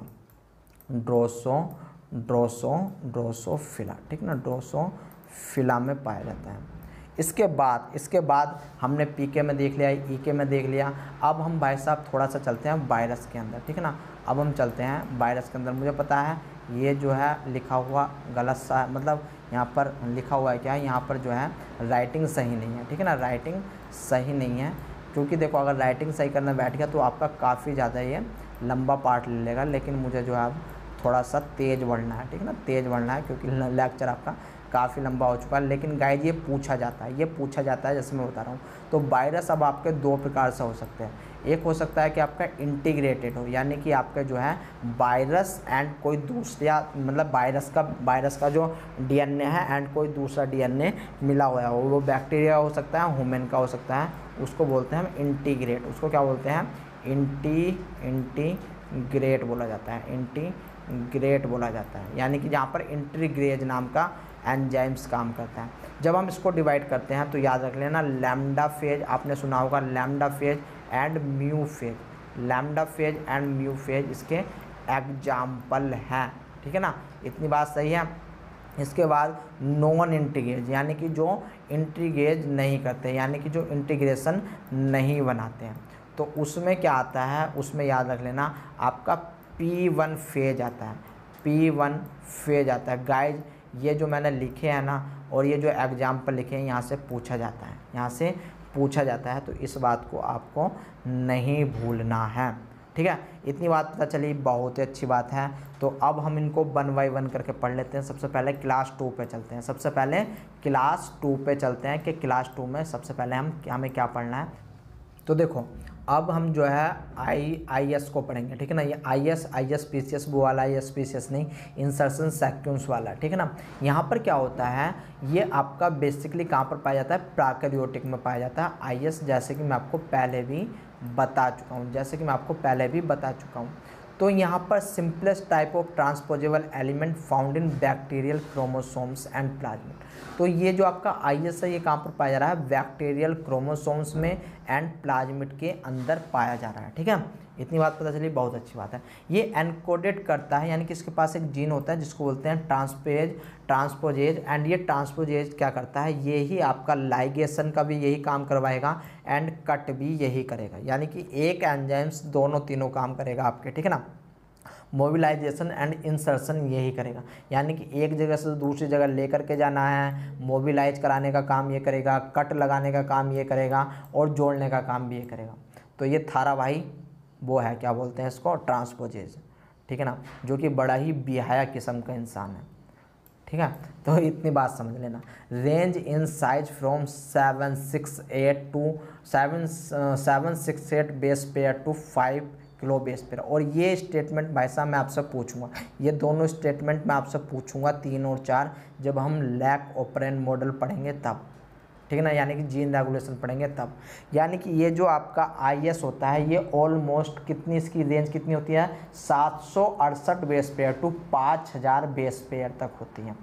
ड्रोसो ड्रोसो ड्रोसोफिला, ठीक ना, ड्रोसोफिला में पाया जाता है। इसके बाद इसके बाद हमने पीके में देख लिया, ईके में देख लिया। अब हम भाई साहब थोड़ा सा चलते हैं वायरस के अंदर, ठीक है ना। अब हम चलते हैं वायरस के अंदर। मुझे पता है ये जो है लिखा हुआ गलत सा, मतलब यहाँ पर लिखा हुआ है क्या, यहाँ पर जो है राइटिंग सही नहीं है, ठीक है ना, राइटिंग सही नहीं है। क्योंकि देखो अगर राइटिंग सही करना बैठ गया तो आपका काफ़ी ज़्यादा ये लंबा पार्ट ले लेगा, लेकिन मुझे जो है अब थोड़ा सा तेज़ बढ़ना है, ठीक है ना, तेज़ बढ़ना है, क्योंकि लेक्चर आपका काफ़ी लंबा हो चुका है। लेकिन गाइज ये पूछा जाता है, ये पूछा जाता है जैसे मैं बता रहा हूँ। तो वायरस अब आपके दो प्रकार से हो सकते हैं। एक हो सकता है कि आपका इंटीग्रेटेड हो, यानी कि आपका जो है वायरस एंड कोई दूसरा, मतलब वायरस का वायरस का जो डीएनए है एंड कोई दूसरा डीएनए मिला हुआ है, वो बैक्टीरिया हो सकता है, ह्यूमन का हो सकता है, उसको बोलते हैं हम इंटीग्रेट। उसको क्या बोलते हैं, इंटी इंटीग्रेट बोला जाता है, इंटीग्रेट बोला जाता है। यानी कि जहाँ पर इंटीग्रेज नाम का एंजाइम्स काम करता है। जब हम इसको डिवाइड करते हैं तो याद रख लेना, लैम्डा फेज आपने सुना होगा, lambda phage and mu phage, lambda phage and mu phage इसके एग्जाम्पल हैं, ठीक है ना, इतनी बात सही है। इसके बाद नॉन इंटीग्रेज, यानी कि जो इंटीग्रेज नहीं करते, यानी कि जो इंटीग्रेशन नहीं बनाते हैं, तो उसमें क्या आता है, उसमें याद रख लेना आपका पी वन फेज आता है, पी वन फेज आता है। गाइज ये जो मैंने लिखे हैं ना, और ये जो एग्जाम्पल लिखे हैं, यहाँ से पूछा जाता है, यहाँ से पूछा जाता है, तो इस बात को आपको नहीं भूलना है, ठीक है। इतनी बात पता चली, बहुत ही अच्छी बात है। तो अब हम इनको वन बाई वन करके पढ़ लेते हैं। सबसे पहले क्लास टू पे चलते हैं, सबसे पहले क्लास टू पे चलते हैं कि क्लास टू में सबसे पहले हम हमें क्या पढ़ना है। तो देखो अब हम जो है आई आई एस को पढ़ेंगे, ठीक है ना। ये I S I S P C S वो वाला I S P C S नहीं, इंसर्शन सीक्वेंस वाला, ठीक है ना। यहाँ पर क्या होता है, ये आपका बेसिकली कहाँ पर पाया जाता है, प्रोकैरियोटिक में पाया जाता है आई एस, जैसे कि मैं आपको पहले भी बता चुका हूँ, जैसे कि मैं आपको पहले भी बता चुका हूँ। तो यहाँ पर simplest type of transposable element found in bacterial chromosomes and plasmid. तो ये जो आपका आई एस है ये कहाँ पर पाया जा रहा है, बैक्टीरियल क्रोमोसोम्स में एंड प्लाज्मिड के अंदर पाया जा रहा है, ठीक है। इतनी बात पता चली, बहुत अच्छी बात है। ये एनकोडेड करता है, यानी कि इसके पास एक जीन होता है जिसको बोलते हैं ट्रांसपेज ट्रांसपोजेज एंड ये ट्रांसपोजेज क्या करता है, ये ही आपका लाइगेशन का भी यही काम करवाएगा एंड कट भी यही करेगा। यानी कि एक एंजाइम्स दोनों तीनों काम करेगा आपके, ठीक है ना। मोबिलाइजेशन एंड इंसर्शन यही करेगा, यानी कि एक जगह से दूसरी जगह लेकर के जाना है, मोबिलाइज कराने का काम ये करेगा, कट लगाने का काम ये करेगा, और जोड़ने का काम भी ये करेगा। तो ये थारा भाई वो है, क्या बोलते हैं इसको, ट्रांसपोजेज, ठीक है ना, जो कि बड़ा ही बेहया किस्म का इंसान है, ठीक है। तो इतनी बात समझ लेना। Range in size from seven six eight to seven seven six eight base pair to five kilo base pair. और ये स्टेटमेंट भाई साहब मैं आपसे पूछूंगा, ये दोनों स्टेटमेंट मैं आपसे पूछूंगा तीन और चार, जब हम लैक ऑपरेंट मॉडल पढ़ेंगे तब, ठीक है ना, यानी कि जीन रेगुलेशन पढ़ेंगे तब। यानी कि ये जो आपका आई एस होता है ये ऑलमोस्ट कितनी, इसकी रेंज कितनी होती है, सात सौ अड़सठ बेस पेयर टू पाँच हज़ार बेस पेयर तक होती है,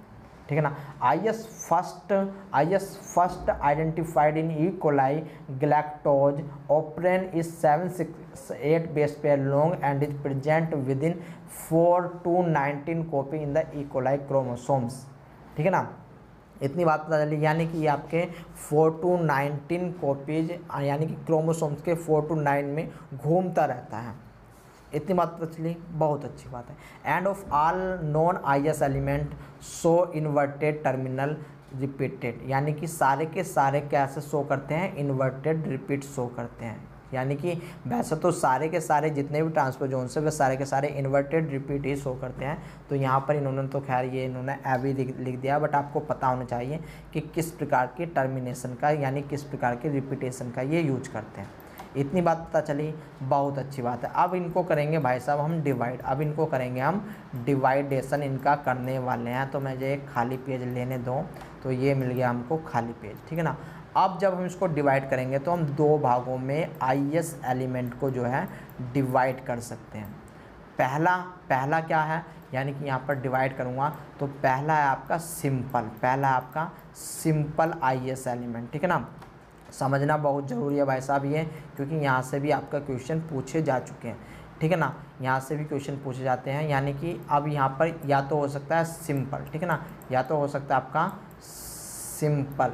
ठीक है ना। I S first I S first identified in E coli galactose operon is seven six eight base pair long and is present within four to nineteen copy in the E coli chromosomes, ठीक है ना। इतनी बात पता चली, यानी कि ये आपके फोर टू नाइनटीन कॉपीज यानी कि क्रोमोसोम्स के फोर टू नाइन में घूमता रहता है। इतनी बात पता चली, बहुत अच्छी बात है। End of all non I S element show inverted terminal repeated, यानी कि सारे के सारे कैसे शो करते हैं, इन्वर्टेड रिपीट शो करते हैं। यानी कि वैसे तो सारे के सारे जितने भी ट्रांसपोजोन्स है वे सारे के सारे इन्वर्टेड रिपीट ही शो करते हैं। तो यहाँ पर इन्होंने तो खैर ये इन्होंने एवी लिख दिया, बट आपको पता होना चाहिए कि किस प्रकार की टर्मिनेशन का यानी किस प्रकार की रिपीटेशन का ये यूज करते हैं। इतनी बात पता चली, बहुत अच्छी बात है। अब इनको करेंगे भाई साहब हम डिवाइड, अब इनको करेंगे हम डिवाइडेशन इनका करने वाले हैं। तो मुझे एक खाली पेज लेने दो, तो ये मिल गया हमको खाली पेज, ठीक है ना। अब जब हम इसको डिवाइड करेंगे तो हम दो भागों में आई एस एलिमेंट को जो है डिवाइड कर सकते हैं। पहला पहला क्या है, यानी कि यहाँ पर डिवाइड करूँगा तो पहला है आपका सिंपल, पहला है आपका सिंपल आई एस एलिमेंट, ठीक है ना। समझना बहुत ज़रूरी है भाई साहब ये, क्योंकि यहाँ से भी आपका क्वेश्चन पूछे जा चुके हैं, ठीक है ना। यहाँ से भी क्वेश्चन पूछे जाते हैं, यानी कि अब यहाँ पर या तो हो सकता है सिंपल, ठीक है ना, या तो हो सकता है आपका simple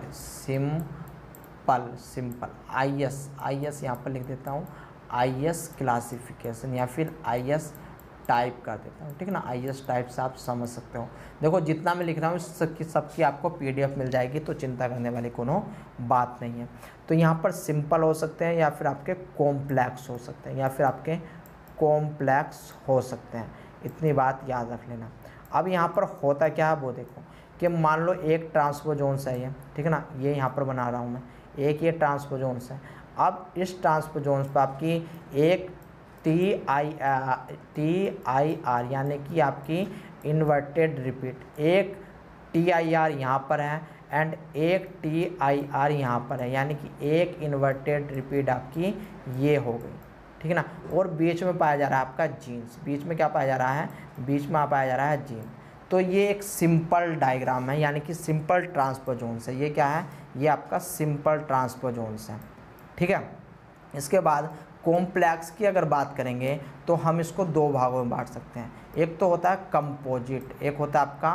simple simple I S I S यहाँ पर लिख देता हूँ आई एस क्लासिफिकेशन, या फिर आई एस टाइप कर देता हूँ, ठीक है ना। आई एस टाइप से आप समझ सकते हो। देखो जितना मैं लिख रहा हूँ सबकी सबकी आपको पीडीएफ मिल जाएगी, तो चिंता करने वाली कोनो बात नहीं है। तो यहाँ पर सिंपल हो सकते हैं, या फिर आपके कॉम्प्लेक्स हो सकते हैं, या फिर आपके कॉम्प्लेक्स हो सकते हैं। इतनी बात याद रख लेना। अब यहाँ पर होता क्या है वो देखो, कि मान लो एक ट्रांसपोजोन्स है ये, ठीक है ना, ये यहाँ पर बना रहा हूँ मैं, एक ये ट्रांसपोजोन्स है। अब इस ट्रांसपोजोन्स पर आपकी एक T I T I R यानी कि आपकी इन्वर्टेड रिपीट, एक टी आई आर यहाँ पर है एंड एक टी आई आर यहाँ पर है, यानी कि एक इन्वर्टेड रिपीट आपकी ये हो गई, ठीक है ना। और बीच में पाया जा रहा है आपका जीन्स, बीच में क्या पाया जा रहा है, बीच में पाया जा रहा है जीन। तो ये एक सिंपल डायग्राम है, यानी कि सिंपल ट्रांसपोजोन्स है। ये क्या है, ये आपका सिंपल ट्रांसपोजोन्स है, ठीक है। इसके बाद कॉम्प्लेक्स की अगर बात करेंगे तो हम इसको दो भागों में बांट सकते हैं। एक तो होता है कंपोजिट, एक होता है आपका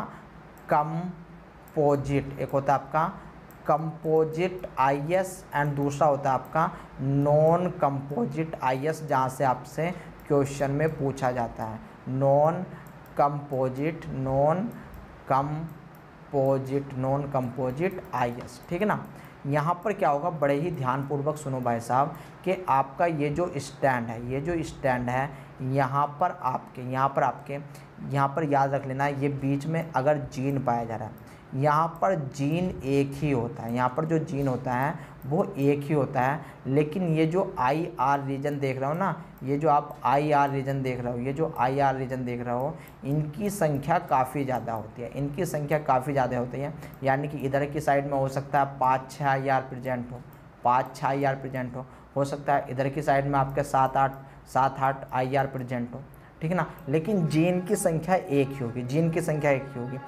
कंपोजिट, एक होता है आपका कंपोजिट आई एस एंड दूसरा होता है आपका नॉन कंपोजिट आई एस, जहाँ से आपसे क्वेश्चन में पूछा जाता है non composite non composite non composite I S, ठीक है ना। यहाँ पर क्या होगा, बड़े ही ध्यानपूर्वक सुनो भाई साहब, कि आपका ये जो स्टैंड है, ये जो स्टैंड है यहाँ पर आपके यहाँ पर आपके यहाँ पर याद रख लेना, ये बीच में अगर जीन पाया जा रहा है, यहाँ पर जीन एक ही होता है, यहाँ पर जो जीन होता है वो एक ही होता है। लेकिन ये जो आई आर रीजन देख रहे हो ना, ये जो आप आई आर रीजन देख रहे हो, ये जो आई आर रीजन देख रहे हो, इनकी संख्या काफ़ी ज़्यादा होती है, इनकी संख्या काफ़ी ज़्यादा होती है। यानी कि इधर की साइड में हो सकता है पाँच छः आई आर प्रेजेंट हो, पाँच छः आई आर प्रेजेंट हो हो सकता है इधर की साइड में आपके सात आठ सात आठ आई आर प्रेजेंट हो, ठीक है ना। लेकिन जीन की संख्या एक ही होगी, जीन की संख्या एक ही होगी।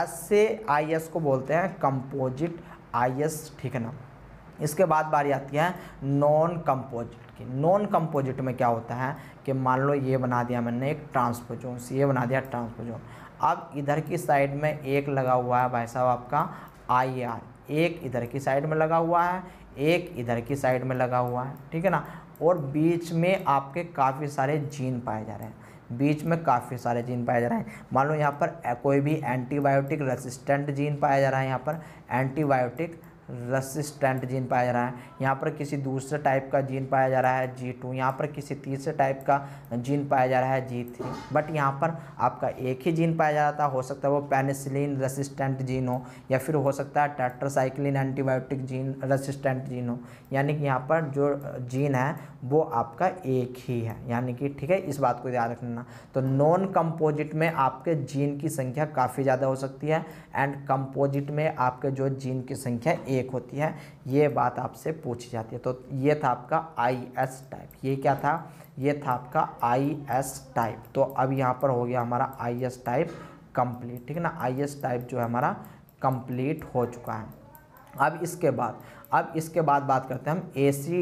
ऐसे आई एस को बोलते हैं कंपोजिट आई एस, ठीक है ना। इसके बाद बारी आती है नॉन कंपोजिट की। नॉन कंपोजिट में क्या होता है कि मान लो ये बना दिया मैंने एक ट्रांसपोजोन, ये बना दिया ट्रांसपोजोन। अब इधर की साइड में एक लगा हुआ है भाई साहब आपका आई आर, एक इधर की साइड में लगा हुआ है, एक इधर की साइड में लगा हुआ है, ठीक है ना। और बीच में आपके काफ़ी सारे जीन पाए जा रहे हैं, बीच में काफ़ी सारे जीन पाए जा रहे हैं। मान लो यहाँ पर कोई भी एंटीबायोटिक रेसिस्टेंट जीन पाया जा रहा है, यहाँ पर एंटीबायोटिक रेसिस्टेंट जीन पाया जा रहा है, यहाँ पर किसी दूसरे टाइप का जीन पाया जा रहा है जी टू, यहाँ पर किसी तीसरे टाइप का जीन पाया जा रहा है जी थ्री। बट यहाँ पर आपका एक ही जीन पाया जा रहा था, हो सकता है वो पेनिसिलिन रेसिस्टेंट जीन हो, या फिर हो सकता है tetracycline antibiotic gene resistant gene हो। यानी कि यहाँ पर जो जीन है वो आपका एक ही है, यानी कि ठीक है, इस बात को याद रखना। तो नॉन कंपोजिट में आपके जीन की संख्या काफ़ी ज़्यादा हो सकती है एंड कंपोजिट में आपके जो जीन की संख्या एक होती है, ये बात आपसे पूछी जाती है। तो ये था आपका आई एस टाइप, ये क्या था, ये था आपका आई एस टाइप। तो अब यहाँ पर हो गया हमारा आई एस टाइप कंप्लीट, ठीक है ना। आई एस टाइप जो है हमारा कंप्लीट हो चुका है। अब इसके बाद अब इसके बाद बात करते हैं हम ए सी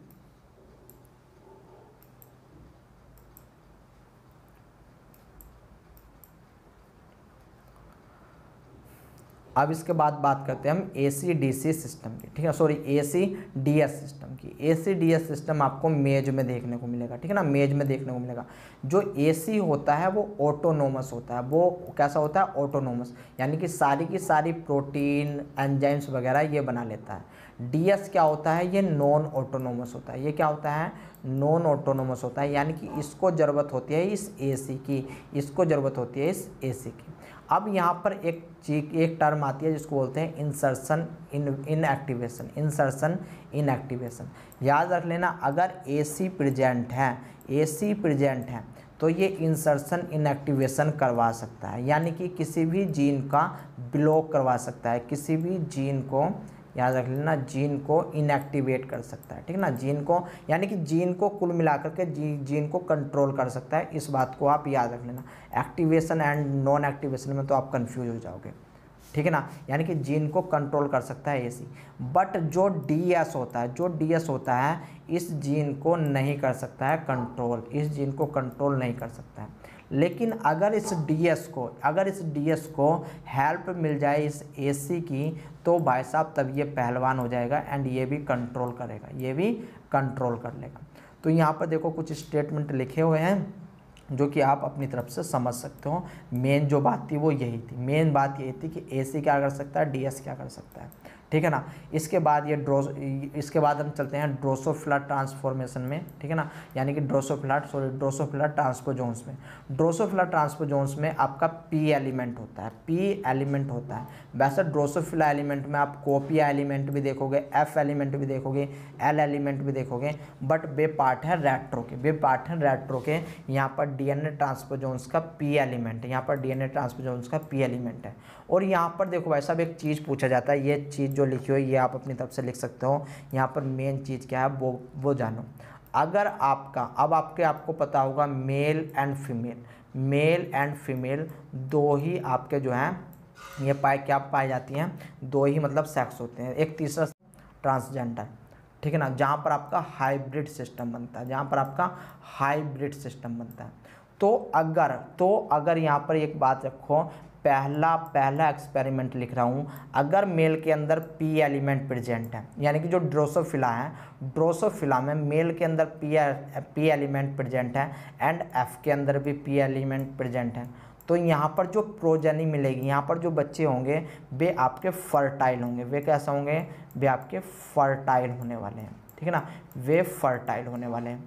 अब इसके बाद बात करते हैं हम ए सी डी सी सिस्टम की, ठीक है, sorry A C D S system की। A C D S system आपको मेज में देखने को मिलेगा, ठीक है ना, मेज में देखने को मिलेगा। जो ए सी होता है वो ऑटोनोमस होता है। वो कैसा होता है? ऑटोनोमस, यानी कि सारी की सारी प्रोटीन एंजाइम्स वगैरह ये बना लेता है। डी एस क्या होता है? ये नॉन ऑटोनोमस होता है। ये क्या होता है? नॉन ऑटोनोमस होता है, यानी कि इसको ज़रूरत होती है इस ए सी की, इसको ज़रूरत होती है इस ए सी की। अब यहाँ पर एक चीज एक टर्म आती है जिसको बोलते हैं insertion in inactivation. Insertion inactivation याद रख लेना, अगर ए सी प्रेजेंट है ए सी प्रेजेंट है तो ये इंसर्शन इनएक्टिवेशन करवा सकता है, यानी कि किसी भी जीन का ब्लॉक करवा सकता है, किसी भी जीन को याद रख लेना, जीन को इनएक्टिवेट कर सकता है, ठीक है ना, जीन को, यानी कि जीन को कुल मिलाकर के जी जीन को कंट्रोल कर सकता है। इस बात को आप याद रख लेना। एक्टिवेशन एंड नॉन एक्टिवेशन में तो आप कंफ्यूज हो जाओगे, ठीक है ना, यानी कि जीन को कंट्रोल कर सकता है ए सी। बट जो डी एस होता है जो डी एस होता है इस जीन को नहीं कर सकता है कंट्रोल, इस जीन को कंट्रोल नहीं कर सकता है। लेकिन अगर इस डी एस को अगर इस डी एस को हेल्प मिल जाए इस ए सी की, तो भाई साहब तब ये पहलवान हो जाएगा एंड ये भी कंट्रोल करेगा, ये भी कंट्रोल कर लेगा। तो यहाँ पर देखो कुछ स्टेटमेंट लिखे हुए हैं जो कि आप अपनी तरफ से समझ सकते हो। मेन जो बात थी वो यही थी, मेन बात यही थी कि ए सी क्या कर सकता है, डी एस क्या कर सकता है, ठीक है ना। इसके बाद ये ड्रोस इसके बाद हम चलते हैं ड्रोसोफिला ट्रांसफॉर्मेशन में, ठीक है ना, यानी कि ड्रोसोफिला सॉरी ड्रोसोफिला ट्रांसपोजोन्स में। ड्रोसोफिला ट्रांसपोजोन्स में आपका पी एलिमेंट होता है, पी एलिमेंट होता है। वैसे ड्रोसोफिला एलिमेंट में आप कोपिया एलिमेंट भी देखोगे, एफ एलिमेंट भी देखोगे, एल एलिमेंट भी देखोगे, बट वे पार्ट है रेट्रो के, वे पार्ट है रेट्रो के। यहाँ पर डीएनए ट्रांसपोजोन्स का पी एलिमेंट है, यहाँ पर डीएनए ट्रांसपोजोन्स का पी एलिमेंट है। और यहाँ पर देखो भाई साहब एक चीज़ पूछा जाता है, ये चीज़ जो लिखी हुई है ये आप अपनी तरफ से लिख सकते हो। यहाँ पर मेन चीज़ क्या है वो वो जानो। अगर आपका अब आपके आपको पता होगा male and female, male and female दो ही आपके जो हैं ये पाए क्या पाई जाती हैं, दो ही मतलब सेक्स होते हैं। एक तीसरा ट्रांसजेंडर, ठीक है ना, जहाँ पर आपका हाइब्रिड सिस्टम बनता है, जहाँ पर आपका हाइब्रिड सिस्टम बनता है। तो अगर तो अगर यहाँ पर एक बात रखो, पहला पहला एक्सपेरिमेंट लिख रहा हूँ, अगर मेल के अंदर पी एलिमेंट प्रेजेंट है, यानी कि जो ड्रोसोफिला है, ड्रोसोफिला में मेल के अंदर पी पी एलिमेंट प्रेजेंट है एंड एफ के अंदर भी पी एलिमेंट प्रेजेंट है, तो यहाँ पर जो प्रोजेनी मिलेगी, यहाँ पर जो बच्चे होंगे वे आपके फर्टाइल होंगे। वे कैसे होंगे? वे आपके फर्टाइल होने वाले हैं, ठीक है ना, वे फर्टाइल होने वाले हैं।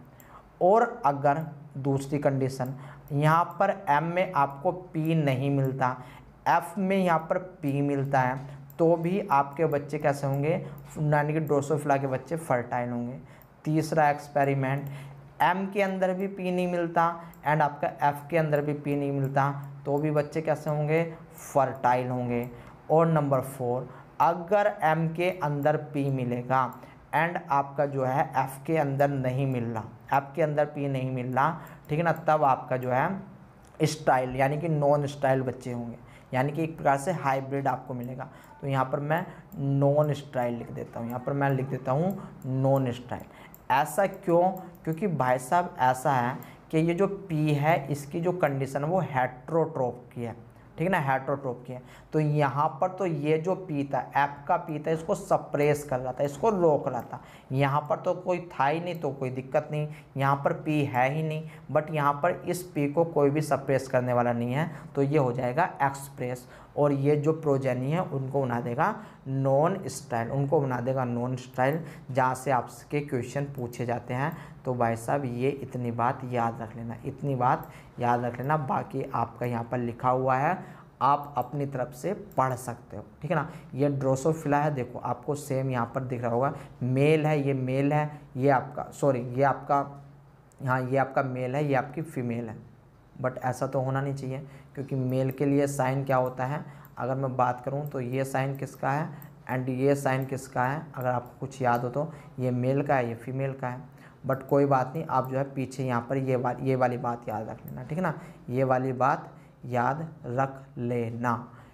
और अगर दूसरी कंडीशन, यहाँ पर एम में आपको पी नहीं मिलता, एफ में यहाँ पर पी मिलता है, तो भी आपके बच्चे कैसे होंगे, यानी कि ड्रोसोफिला के बच्चे फर्टाइल होंगे। तीसरा एक्सपेरिमेंट, एम के अंदर भी पी नहीं मिलता एंड आपका एफ के अंदर भी पी नहीं मिलता, तो भी बच्चे कैसे होंगे, फर्टाइल होंगे। और नंबर फोर, अगर एम के अंदर पी मिलेगा एंड आपका जो है एफ के अंदर नहीं मिल रहा, एफ के अंदर पी नहीं मिल रहा, ठीक है ना, तब आपका जो है स्टाइल यानी कि नॉन स्टाइल बच्चे होंगे, यानी कि एक प्रकार से हाइब्रिड आपको मिलेगा। तो यहाँ पर मैं नॉन स्टाइल लिख देता हूँ, यहाँ पर मैं लिख देता हूँ नॉन स्टाइल। ऐसा क्यों? क्योंकि भाई साहब ऐसा है कि ये जो पी है इसकी जो कंडीशन है वो हेट्रोट्रोप की है, ठीक है ना, हेट्रोट्रोप की है। तो यहाँ पर तो ये जो पी था, एफ का पी था, इसको सप्रेस कर रहा था, इसको रोक रहा था। यहाँ पर तो कोई था ही नहीं, तो कोई दिक्कत नहीं, यहाँ पर पी है ही नहीं, बट यहाँ पर इस पी को कोई भी सप्रेस करने वाला नहीं है, तो ये हो जाएगा एक्सप्रेस। और ये जो प्रोजेनी है उनको बना देगा नॉन स्टाइल, उनको बना देगा नॉन स्टाइल, जहाँ से आपके क्वेश्चन पूछे जाते हैं। तो भाई साहब ये इतनी बात याद रख लेना, इतनी बात याद रख लेना। बाकी आपका यहाँ पर लिखा हुआ है, आप अपनी तरफ से पढ़ सकते हो, ठीक है ना। ये ड्रोसोफिला है, देखो आपको सेम यहाँ पर दिख रहा होगा, मेल है, ये मेल है, ये आपका सॉरी ये आपका हाँ ये आपका मेल है, ये आपकी फीमेल है। बट ऐसा तो होना नहीं चाहिए, क्योंकि मेल के लिए साइन क्या होता है, अगर मैं बात करूँ तो ये साइन किसका है एंड ये साइन किसका है, अगर आपको कुछ याद हो तो ये मेल का है, ये फीमेल का है। बट कोई बात नहीं, आप जो है पीछे यहाँ पर ये बात ये वाली बात याद रख लेना, ठीक है ना, ये वाली बात याद रख लेना।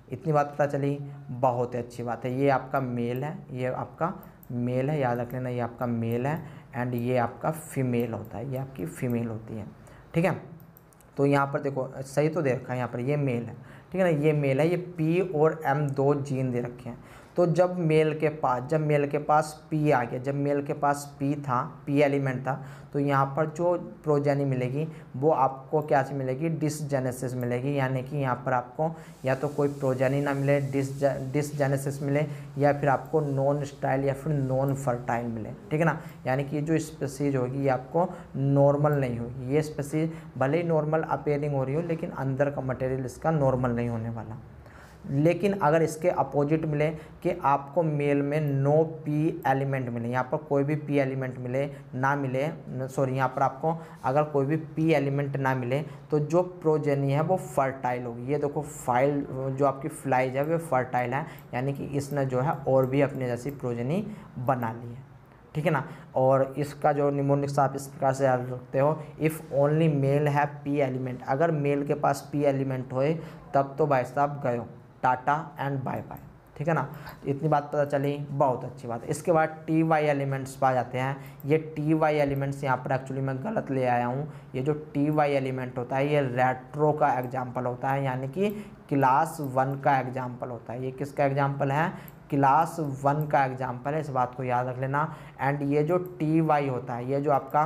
इतनी बात पता चली, बहुत ही अच्छी बात है। ये आपका मेल है, ये आपका मेल है, याद रख लेना, ये आपका मेल है एंड ये आपका फीमेल होता है, ये आपकी फीमेल होती है, ठीक है। तो यहाँ पर देखो सही तो दे रखा है, यहाँ पर ये मेल है, ठीक है ना, ये मेल है, ये पी और एम दो जीन दे रखे हैं। तो जब मेल के पास जब मेल के पास पी आ गया, जब मेल के पास पी था, पी एलिमेंट था, तो यहाँ पर जो प्रोजेनी मिलेगी वो आपको क्या से मिलेगी, डिसजेनेसिस मिलेगी, यानी कि यहाँ पर आपको या तो कोई प्रोजेनी ना मिले, डिस डिसजेनेसिस मिले, या फिर आपको नॉन स्टाइल या फिर नॉन फर्टाइल मिले, ठीक है ना। यानी कि जो स्पेसीज होगी ये आपको नॉर्मल नहीं होगी, ये स्पेसीज भले ही नॉर्मल अपेयरिंग हो रही हो लेकिन अंदर का मटेरियल इसका नॉर्मल नहीं होने वाला। लेकिन अगर इसके अपोजिट मिले कि आपको मेल में नो पी एलिमेंट मिले, यहाँ पर कोई भी पी एलिमेंट मिले ना मिले सॉरी यहाँ पर आपको अगर कोई भी पी एलिमेंट ना मिले तो जो प्रोजेनी है वो फर्टाइल होगी। ये देखो फाइल जो आपकी फ्लाइज है वो फर्टाइल है, यानी कि इसने जो है और भी अपने जैसी प्रोजेनी बना ली है, ठीक है ना। और इसका जो निमोनिक्स आप इस प्रकार से याद रखते हो, इफ़ ओनली मेल है पी एलिमेंट, अगर मेल के पास पी एलिमेंट होए तब तो भाई साहब गयो, टाटा एंड बाय बाय, ठीक है ना। इतनी बात पता चली, बहुत अच्छी बात है। इसके बाद टी वाई एलिमेंट्स पा जाते हैं। ये टी वाई एलिमेंट्स यहाँ पर एक्चुअली मैं गलत ले आया हूँ। ये जो टी वाई एलिमेंट होता है ये रेट्रो का एग्जाम्पल होता है, यानी कि क्लास वन का एग्जाम्पल होता है। ये किसका एग्जाम्पल है, क्लास वन का एग्जाम्पल है, इस बात को याद रख लेना। एंड ये जो टी वाई होता है, ये जो आपका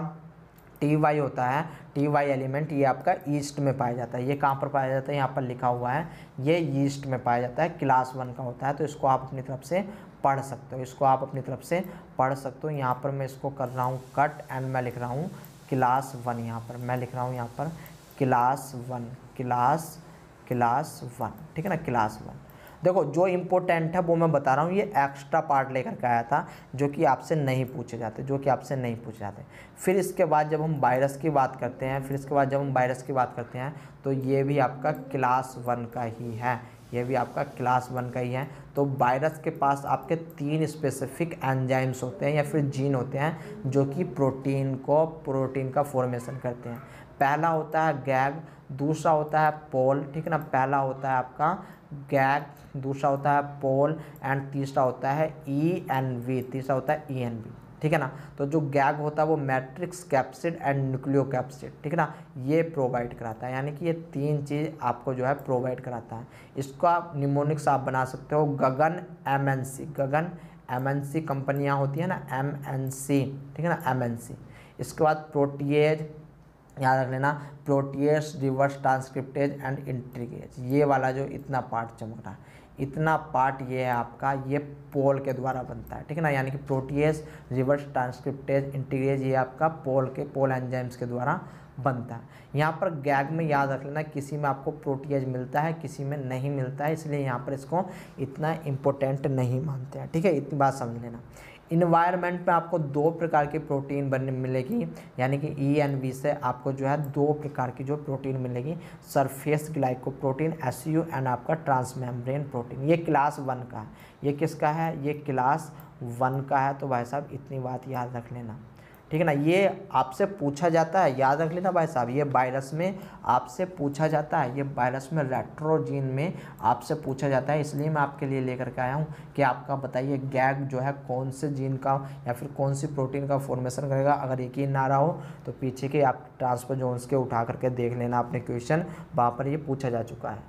टी वाई होता है, टी वाई एलिमेंट ये आपका ईस्ट में पाया जाता है। ये कहाँ पर पाया जाता है, यहाँ पर लिखा हुआ है, ये ईस्ट में पाया जाता है, क्लास वन का होता है। तो इसको आप अपनी तरफ से पढ़ सकते हो, इसको आप अपनी तरफ से पढ़ सकते हो। यहाँ पर मैं इसको कर रहा हूँ कट एंड मैं लिख रहा हूँ क्लास वन, यहाँ पर मैं लिख रहा हूँ यहाँ पर class one, class class one, ठीक है ना, क्लास वन। देखो जो इम्पोर्टेंट है वो मैं बता रहा हूँ, ये एक्स्ट्रा पार्ट लेकर के आया था जो कि आपसे नहीं पूछे जाते, जो कि आपसे नहीं पूछे जाते। फिर इसके बाद जब हम वायरस की बात करते हैं फिर इसके बाद जब हम वायरस की बात करते हैं तो ये भी आपका क्लास वन का ही है, ये भी आपका क्लास वन का ही है। तो वायरस के पास आपके तीन स्पेसिफिक एंजाइम्स होते हैं या फिर जीन होते हैं जो कि प्रोटीन को प्रोटीन का फॉर्मेशन करते हैं। पहला होता है गैग, दूसरा होता है पोल, ठीक है ना, पहला होता है आपका गैग, दूसरा होता है पोल एंड तीसरा होता है ई एन वी, तीसरा होता है ई एन वी, ठीक है ना। तो जो गैग होता है वो matrix capsid and nucleocapsid, ठीक है ना, ये प्रोवाइड कराता है, यानी कि ये तीन चीज़ आपको जो है प्रोवाइड कराता है। इसको आप निमोनिक्स आप बना सकते हो Gagan M N C, Gagan M N C कंपनियाँ होती है ना, एम एन सी, ठीक है ना, एम एन सी। इसके बाद प्रोटीएज, याद रख लेना, protease, reverse transcriptase and integrase, ये वाला जो इतना पार्ट चमक रहा है, इतना पार्ट ये है आपका, ये पोल के द्वारा बनता है, ठीक है ना, यानी कि प्रोटीएस, रिवर्स ट्रांसक्रिप्टेज, इंटीग्रेज ये आपका पोल के पोल एंजाइम्स के द्वारा बनता है। यहाँ पर गैग में याद रख लेना, किसी में आपको प्रोटीएज मिलता है किसी में नहीं मिलता है, इसलिए यहाँ पर इसको इतना इम्पोर्टेंट नहीं मानते हैं, ठीक है, इतनी बात समझ लेना। इन्वायरमेंट में आपको दो प्रकार की प्रोटीन बनने मिलेगी, यानी कि ई एन वी से आपको जो है दो प्रकार की जो प्रोटीन मिलेगी, surface glycoprotein S U and आपका ट्रांसमेम्ब्रेन प्रोटीन। ये क्लास वन का है, ये किसका है, ये क्लास वन का है। तो भाई साहब इतनी बात याद रख लेना, ठीक है ना, ये आपसे पूछा जाता है, याद रख लेना भाई साहब, ये वायरस में आपसे पूछा जाता है, ये वायरस में रेट्रोजीन में आपसे पूछा जाता है, इसलिए मैं आपके लिए लेकर के आया हूँ कि आपका बताइए गैग जो है कौन से जीन का या फिर कौन सी प्रोटीन का फॉर्मेशन करेगा। अगर यकीन ना रहा हो तो पीछे के आप ट्रांसपोजोन्स के उठा करके देख लेना अपने क्वेश्चन, वहाँ पर ये पूछा जा चुका है,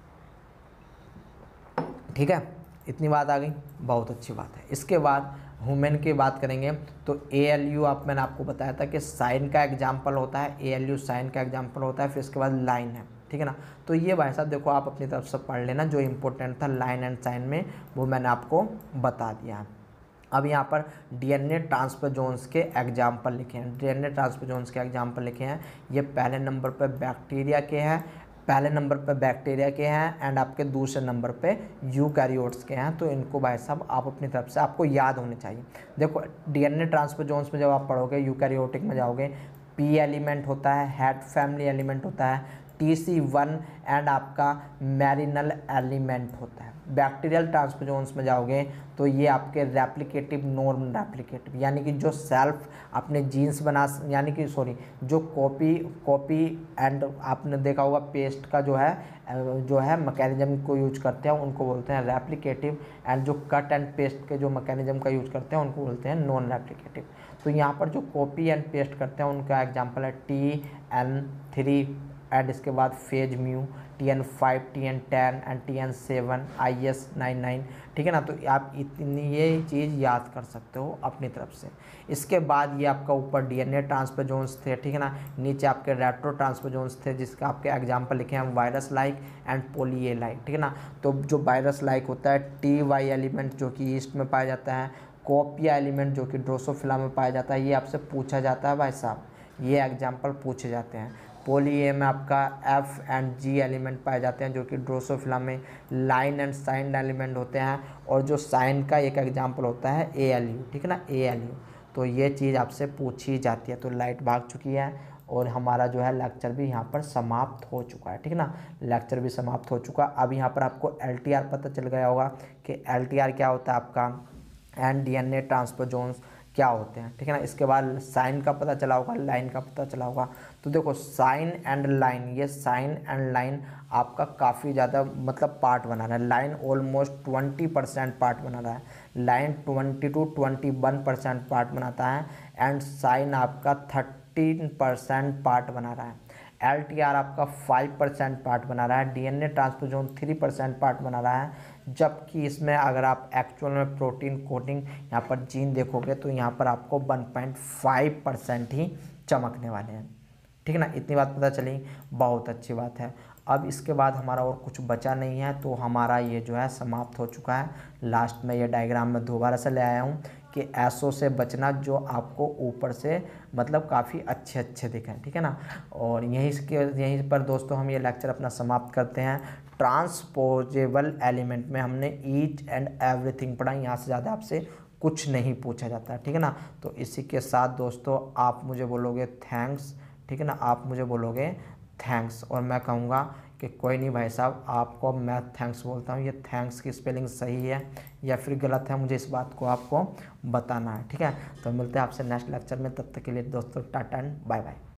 ठीक है, इतनी बात आ गई, बहुत अच्छी बात है। इसके बाद ह्यूमन की बात करेंगे तो ए एल यू आप मैंने आपको बताया था कि साइन का एग्जाम्पल होता है, ए एल यू साइन का एग्जाम्पल होता है, फिर इसके बाद लाइन है, ठीक है ना। तो ये भाई साहब देखो आप अपनी तरफ से पढ़ लेना, जो इंपॉर्टेंट था लाइन एंड साइन में वो मैंने आपको बता दिया है। अब यहाँ पर डीएनए ट्रांसपोजोन्स के एग्जाम्पल लिखे हैं, डीएनए ट्रांसपोजोन्स के एग्जाम्पल लिखे हैं। ये पहले नंबर पर बैक्टीरिया के हैं, पहले नंबर पे बैक्टीरिया के हैं एंड आपके दूसरे नंबर पे यूकैरियोट्स के हैं। तो इनको भाई साहब आप अपनी तरफ से आपको याद होने चाहिए। देखो डीएनए ट्रांसपोजोन्स में जब आप पढ़ोगे यूकैरियोटिक में जाओगे, पी एलिमेंट होता है, हेड फैमिली एलिमेंट होता है, T T C one and आपका मैरिनल एलिमेंट होता है। बैक्टीरियल ट्रांसपोजोन्स में जाओगे तो ये आपके रेप्लिकेटिव नॉन रेप्लिकेटिव यानी कि जो सेल्फ अपने जीन्स बना यानी कि सॉरी जो कॉपी कॉपी एंड आपने देखा होगा पेस्ट का जो है जो है मैकेनिज्म को यूज करते हैं उनको बोलते हैं रेप्लिकेटिव, एंड जो कट एंड पेस्ट के जो मैकेनिज्म का यूज करते हैं उनको बोलते हैं नॉन रेप्लिकेटिव। तो यहाँ पर जो कॉपी एंड पेस्ट करते हैं उनका एग्जांपल है टी एन थ्री एंड इसके बाद phage mu, T N five, T N ten and T N seven, I S nine nine, ठीक है ना। तो आप इतनी ये चीज़ याद कर सकते हो अपनी तरफ से। इसके बाद ये आपका ऊपर डी एन ए ट्रांसपोजोन्स थे, ठीक है ना, नीचे आपके रेट्रो ट्रांसपोजोन्स थे जिसका आपके एग्जाम्पल लिखे हैं virus like and poly A like, ठीक है ना। तो जो वायरस लाइक होता है टी वाई एलिमेंट जो कि ईस्ट में पाया जाता है, कोपिया एलिमेंट जो कि ड्रोसोफिला में पाया जाता है, ये आपसे पूछा जाता है भाई साहब, ये एग्जाम्पल पूछे जाते हैं। पोली ए में आपका एफ एंड जी एलिमेंट पाए जाते हैं जो कि ड्रोसोफिला में लाइन एंड साइन एलिमेंट होते हैं, और जो साइन का एक एग्जाम्पल होता है ए एल यू, ठीक है ना, ए एल यू। तो ये चीज़ आपसे पूछी जाती है। तो लाइट भाग चुकी है और हमारा जो है लेक्चर भी यहाँ पर समाप्त हो चुका है, ठीक है ना, लेक्चर भी समाप्त हो चुका। अब यहाँ पर आपको एल टी आर पता चल गया होगा कि एल टी आर क्या होता है आपका and D N A transposons क्या होते हैं, ठीक है ना। इसके बाद साइन का पता चला होगा, लाइन का पता चला होगा। तो देखो साइन एंड लाइन, ये साइन एंड लाइन आपका काफ़ी ज़्यादा मतलब पार्ट बना रहा है। Line almost twenty percent part बना रहा है, line twenty two twenty one percent part बनाता है, एंड साइन आपका थर्टीन परसेंट पार्ट बना रहा है। एल टी आर आपका फाइव परसेंट पार्ट बना रहा है, D N A transposon three percent part बना रहा है, जबकि इसमें अगर आप एक्चुअल में प्रोटीन कोटिंग यहाँ पर जीन देखोगे तो यहाँ पर आपको वन पॉइंट फाइव परसेंट ही चमकने वाले हैं, ठीक है ना। इतनी बात पता चली, बहुत अच्छी बात है। अब इसके बाद हमारा और कुछ बचा नहीं है, तो हमारा ये जो है समाप्त हो चुका है। लास्ट में ये डायग्राम में दोबारा से ले आया हूँ कि एसओ से बचना जो आपको ऊपर से मतलब काफ़ी अच्छे अच्छे दिखें, ठीक है ना। और यहीं के यहीं पर दोस्तों हम ये लेक्चर अपना समाप्त करते हैं। ट्रांसपोजेबल एलिमेंट में हमने ईच एंड एवरीथिंग पढ़ा, यहाँ से ज़्यादा आपसे कुछ नहीं पूछा जाता, ठीक है ना। तो इसी के साथ दोस्तों आप मुझे बोलोगे थैंक्स, ठीक है ना, आप मुझे बोलोगे थैंक्स, और मैं कहूँगा कि कोई नहीं भाई साहब, आपको मैं थैंक्स बोलता हूँ, ये थैंक्स की स्पेलिंग सही है या फिर गलत है, मुझे इस बात को आपको बताना है, ठीक है। तो मिलते हैं आपसे नेक्स्ट लेक्चर में, तब तक के लिए दोस्तों टाटा एंड बाय बाय।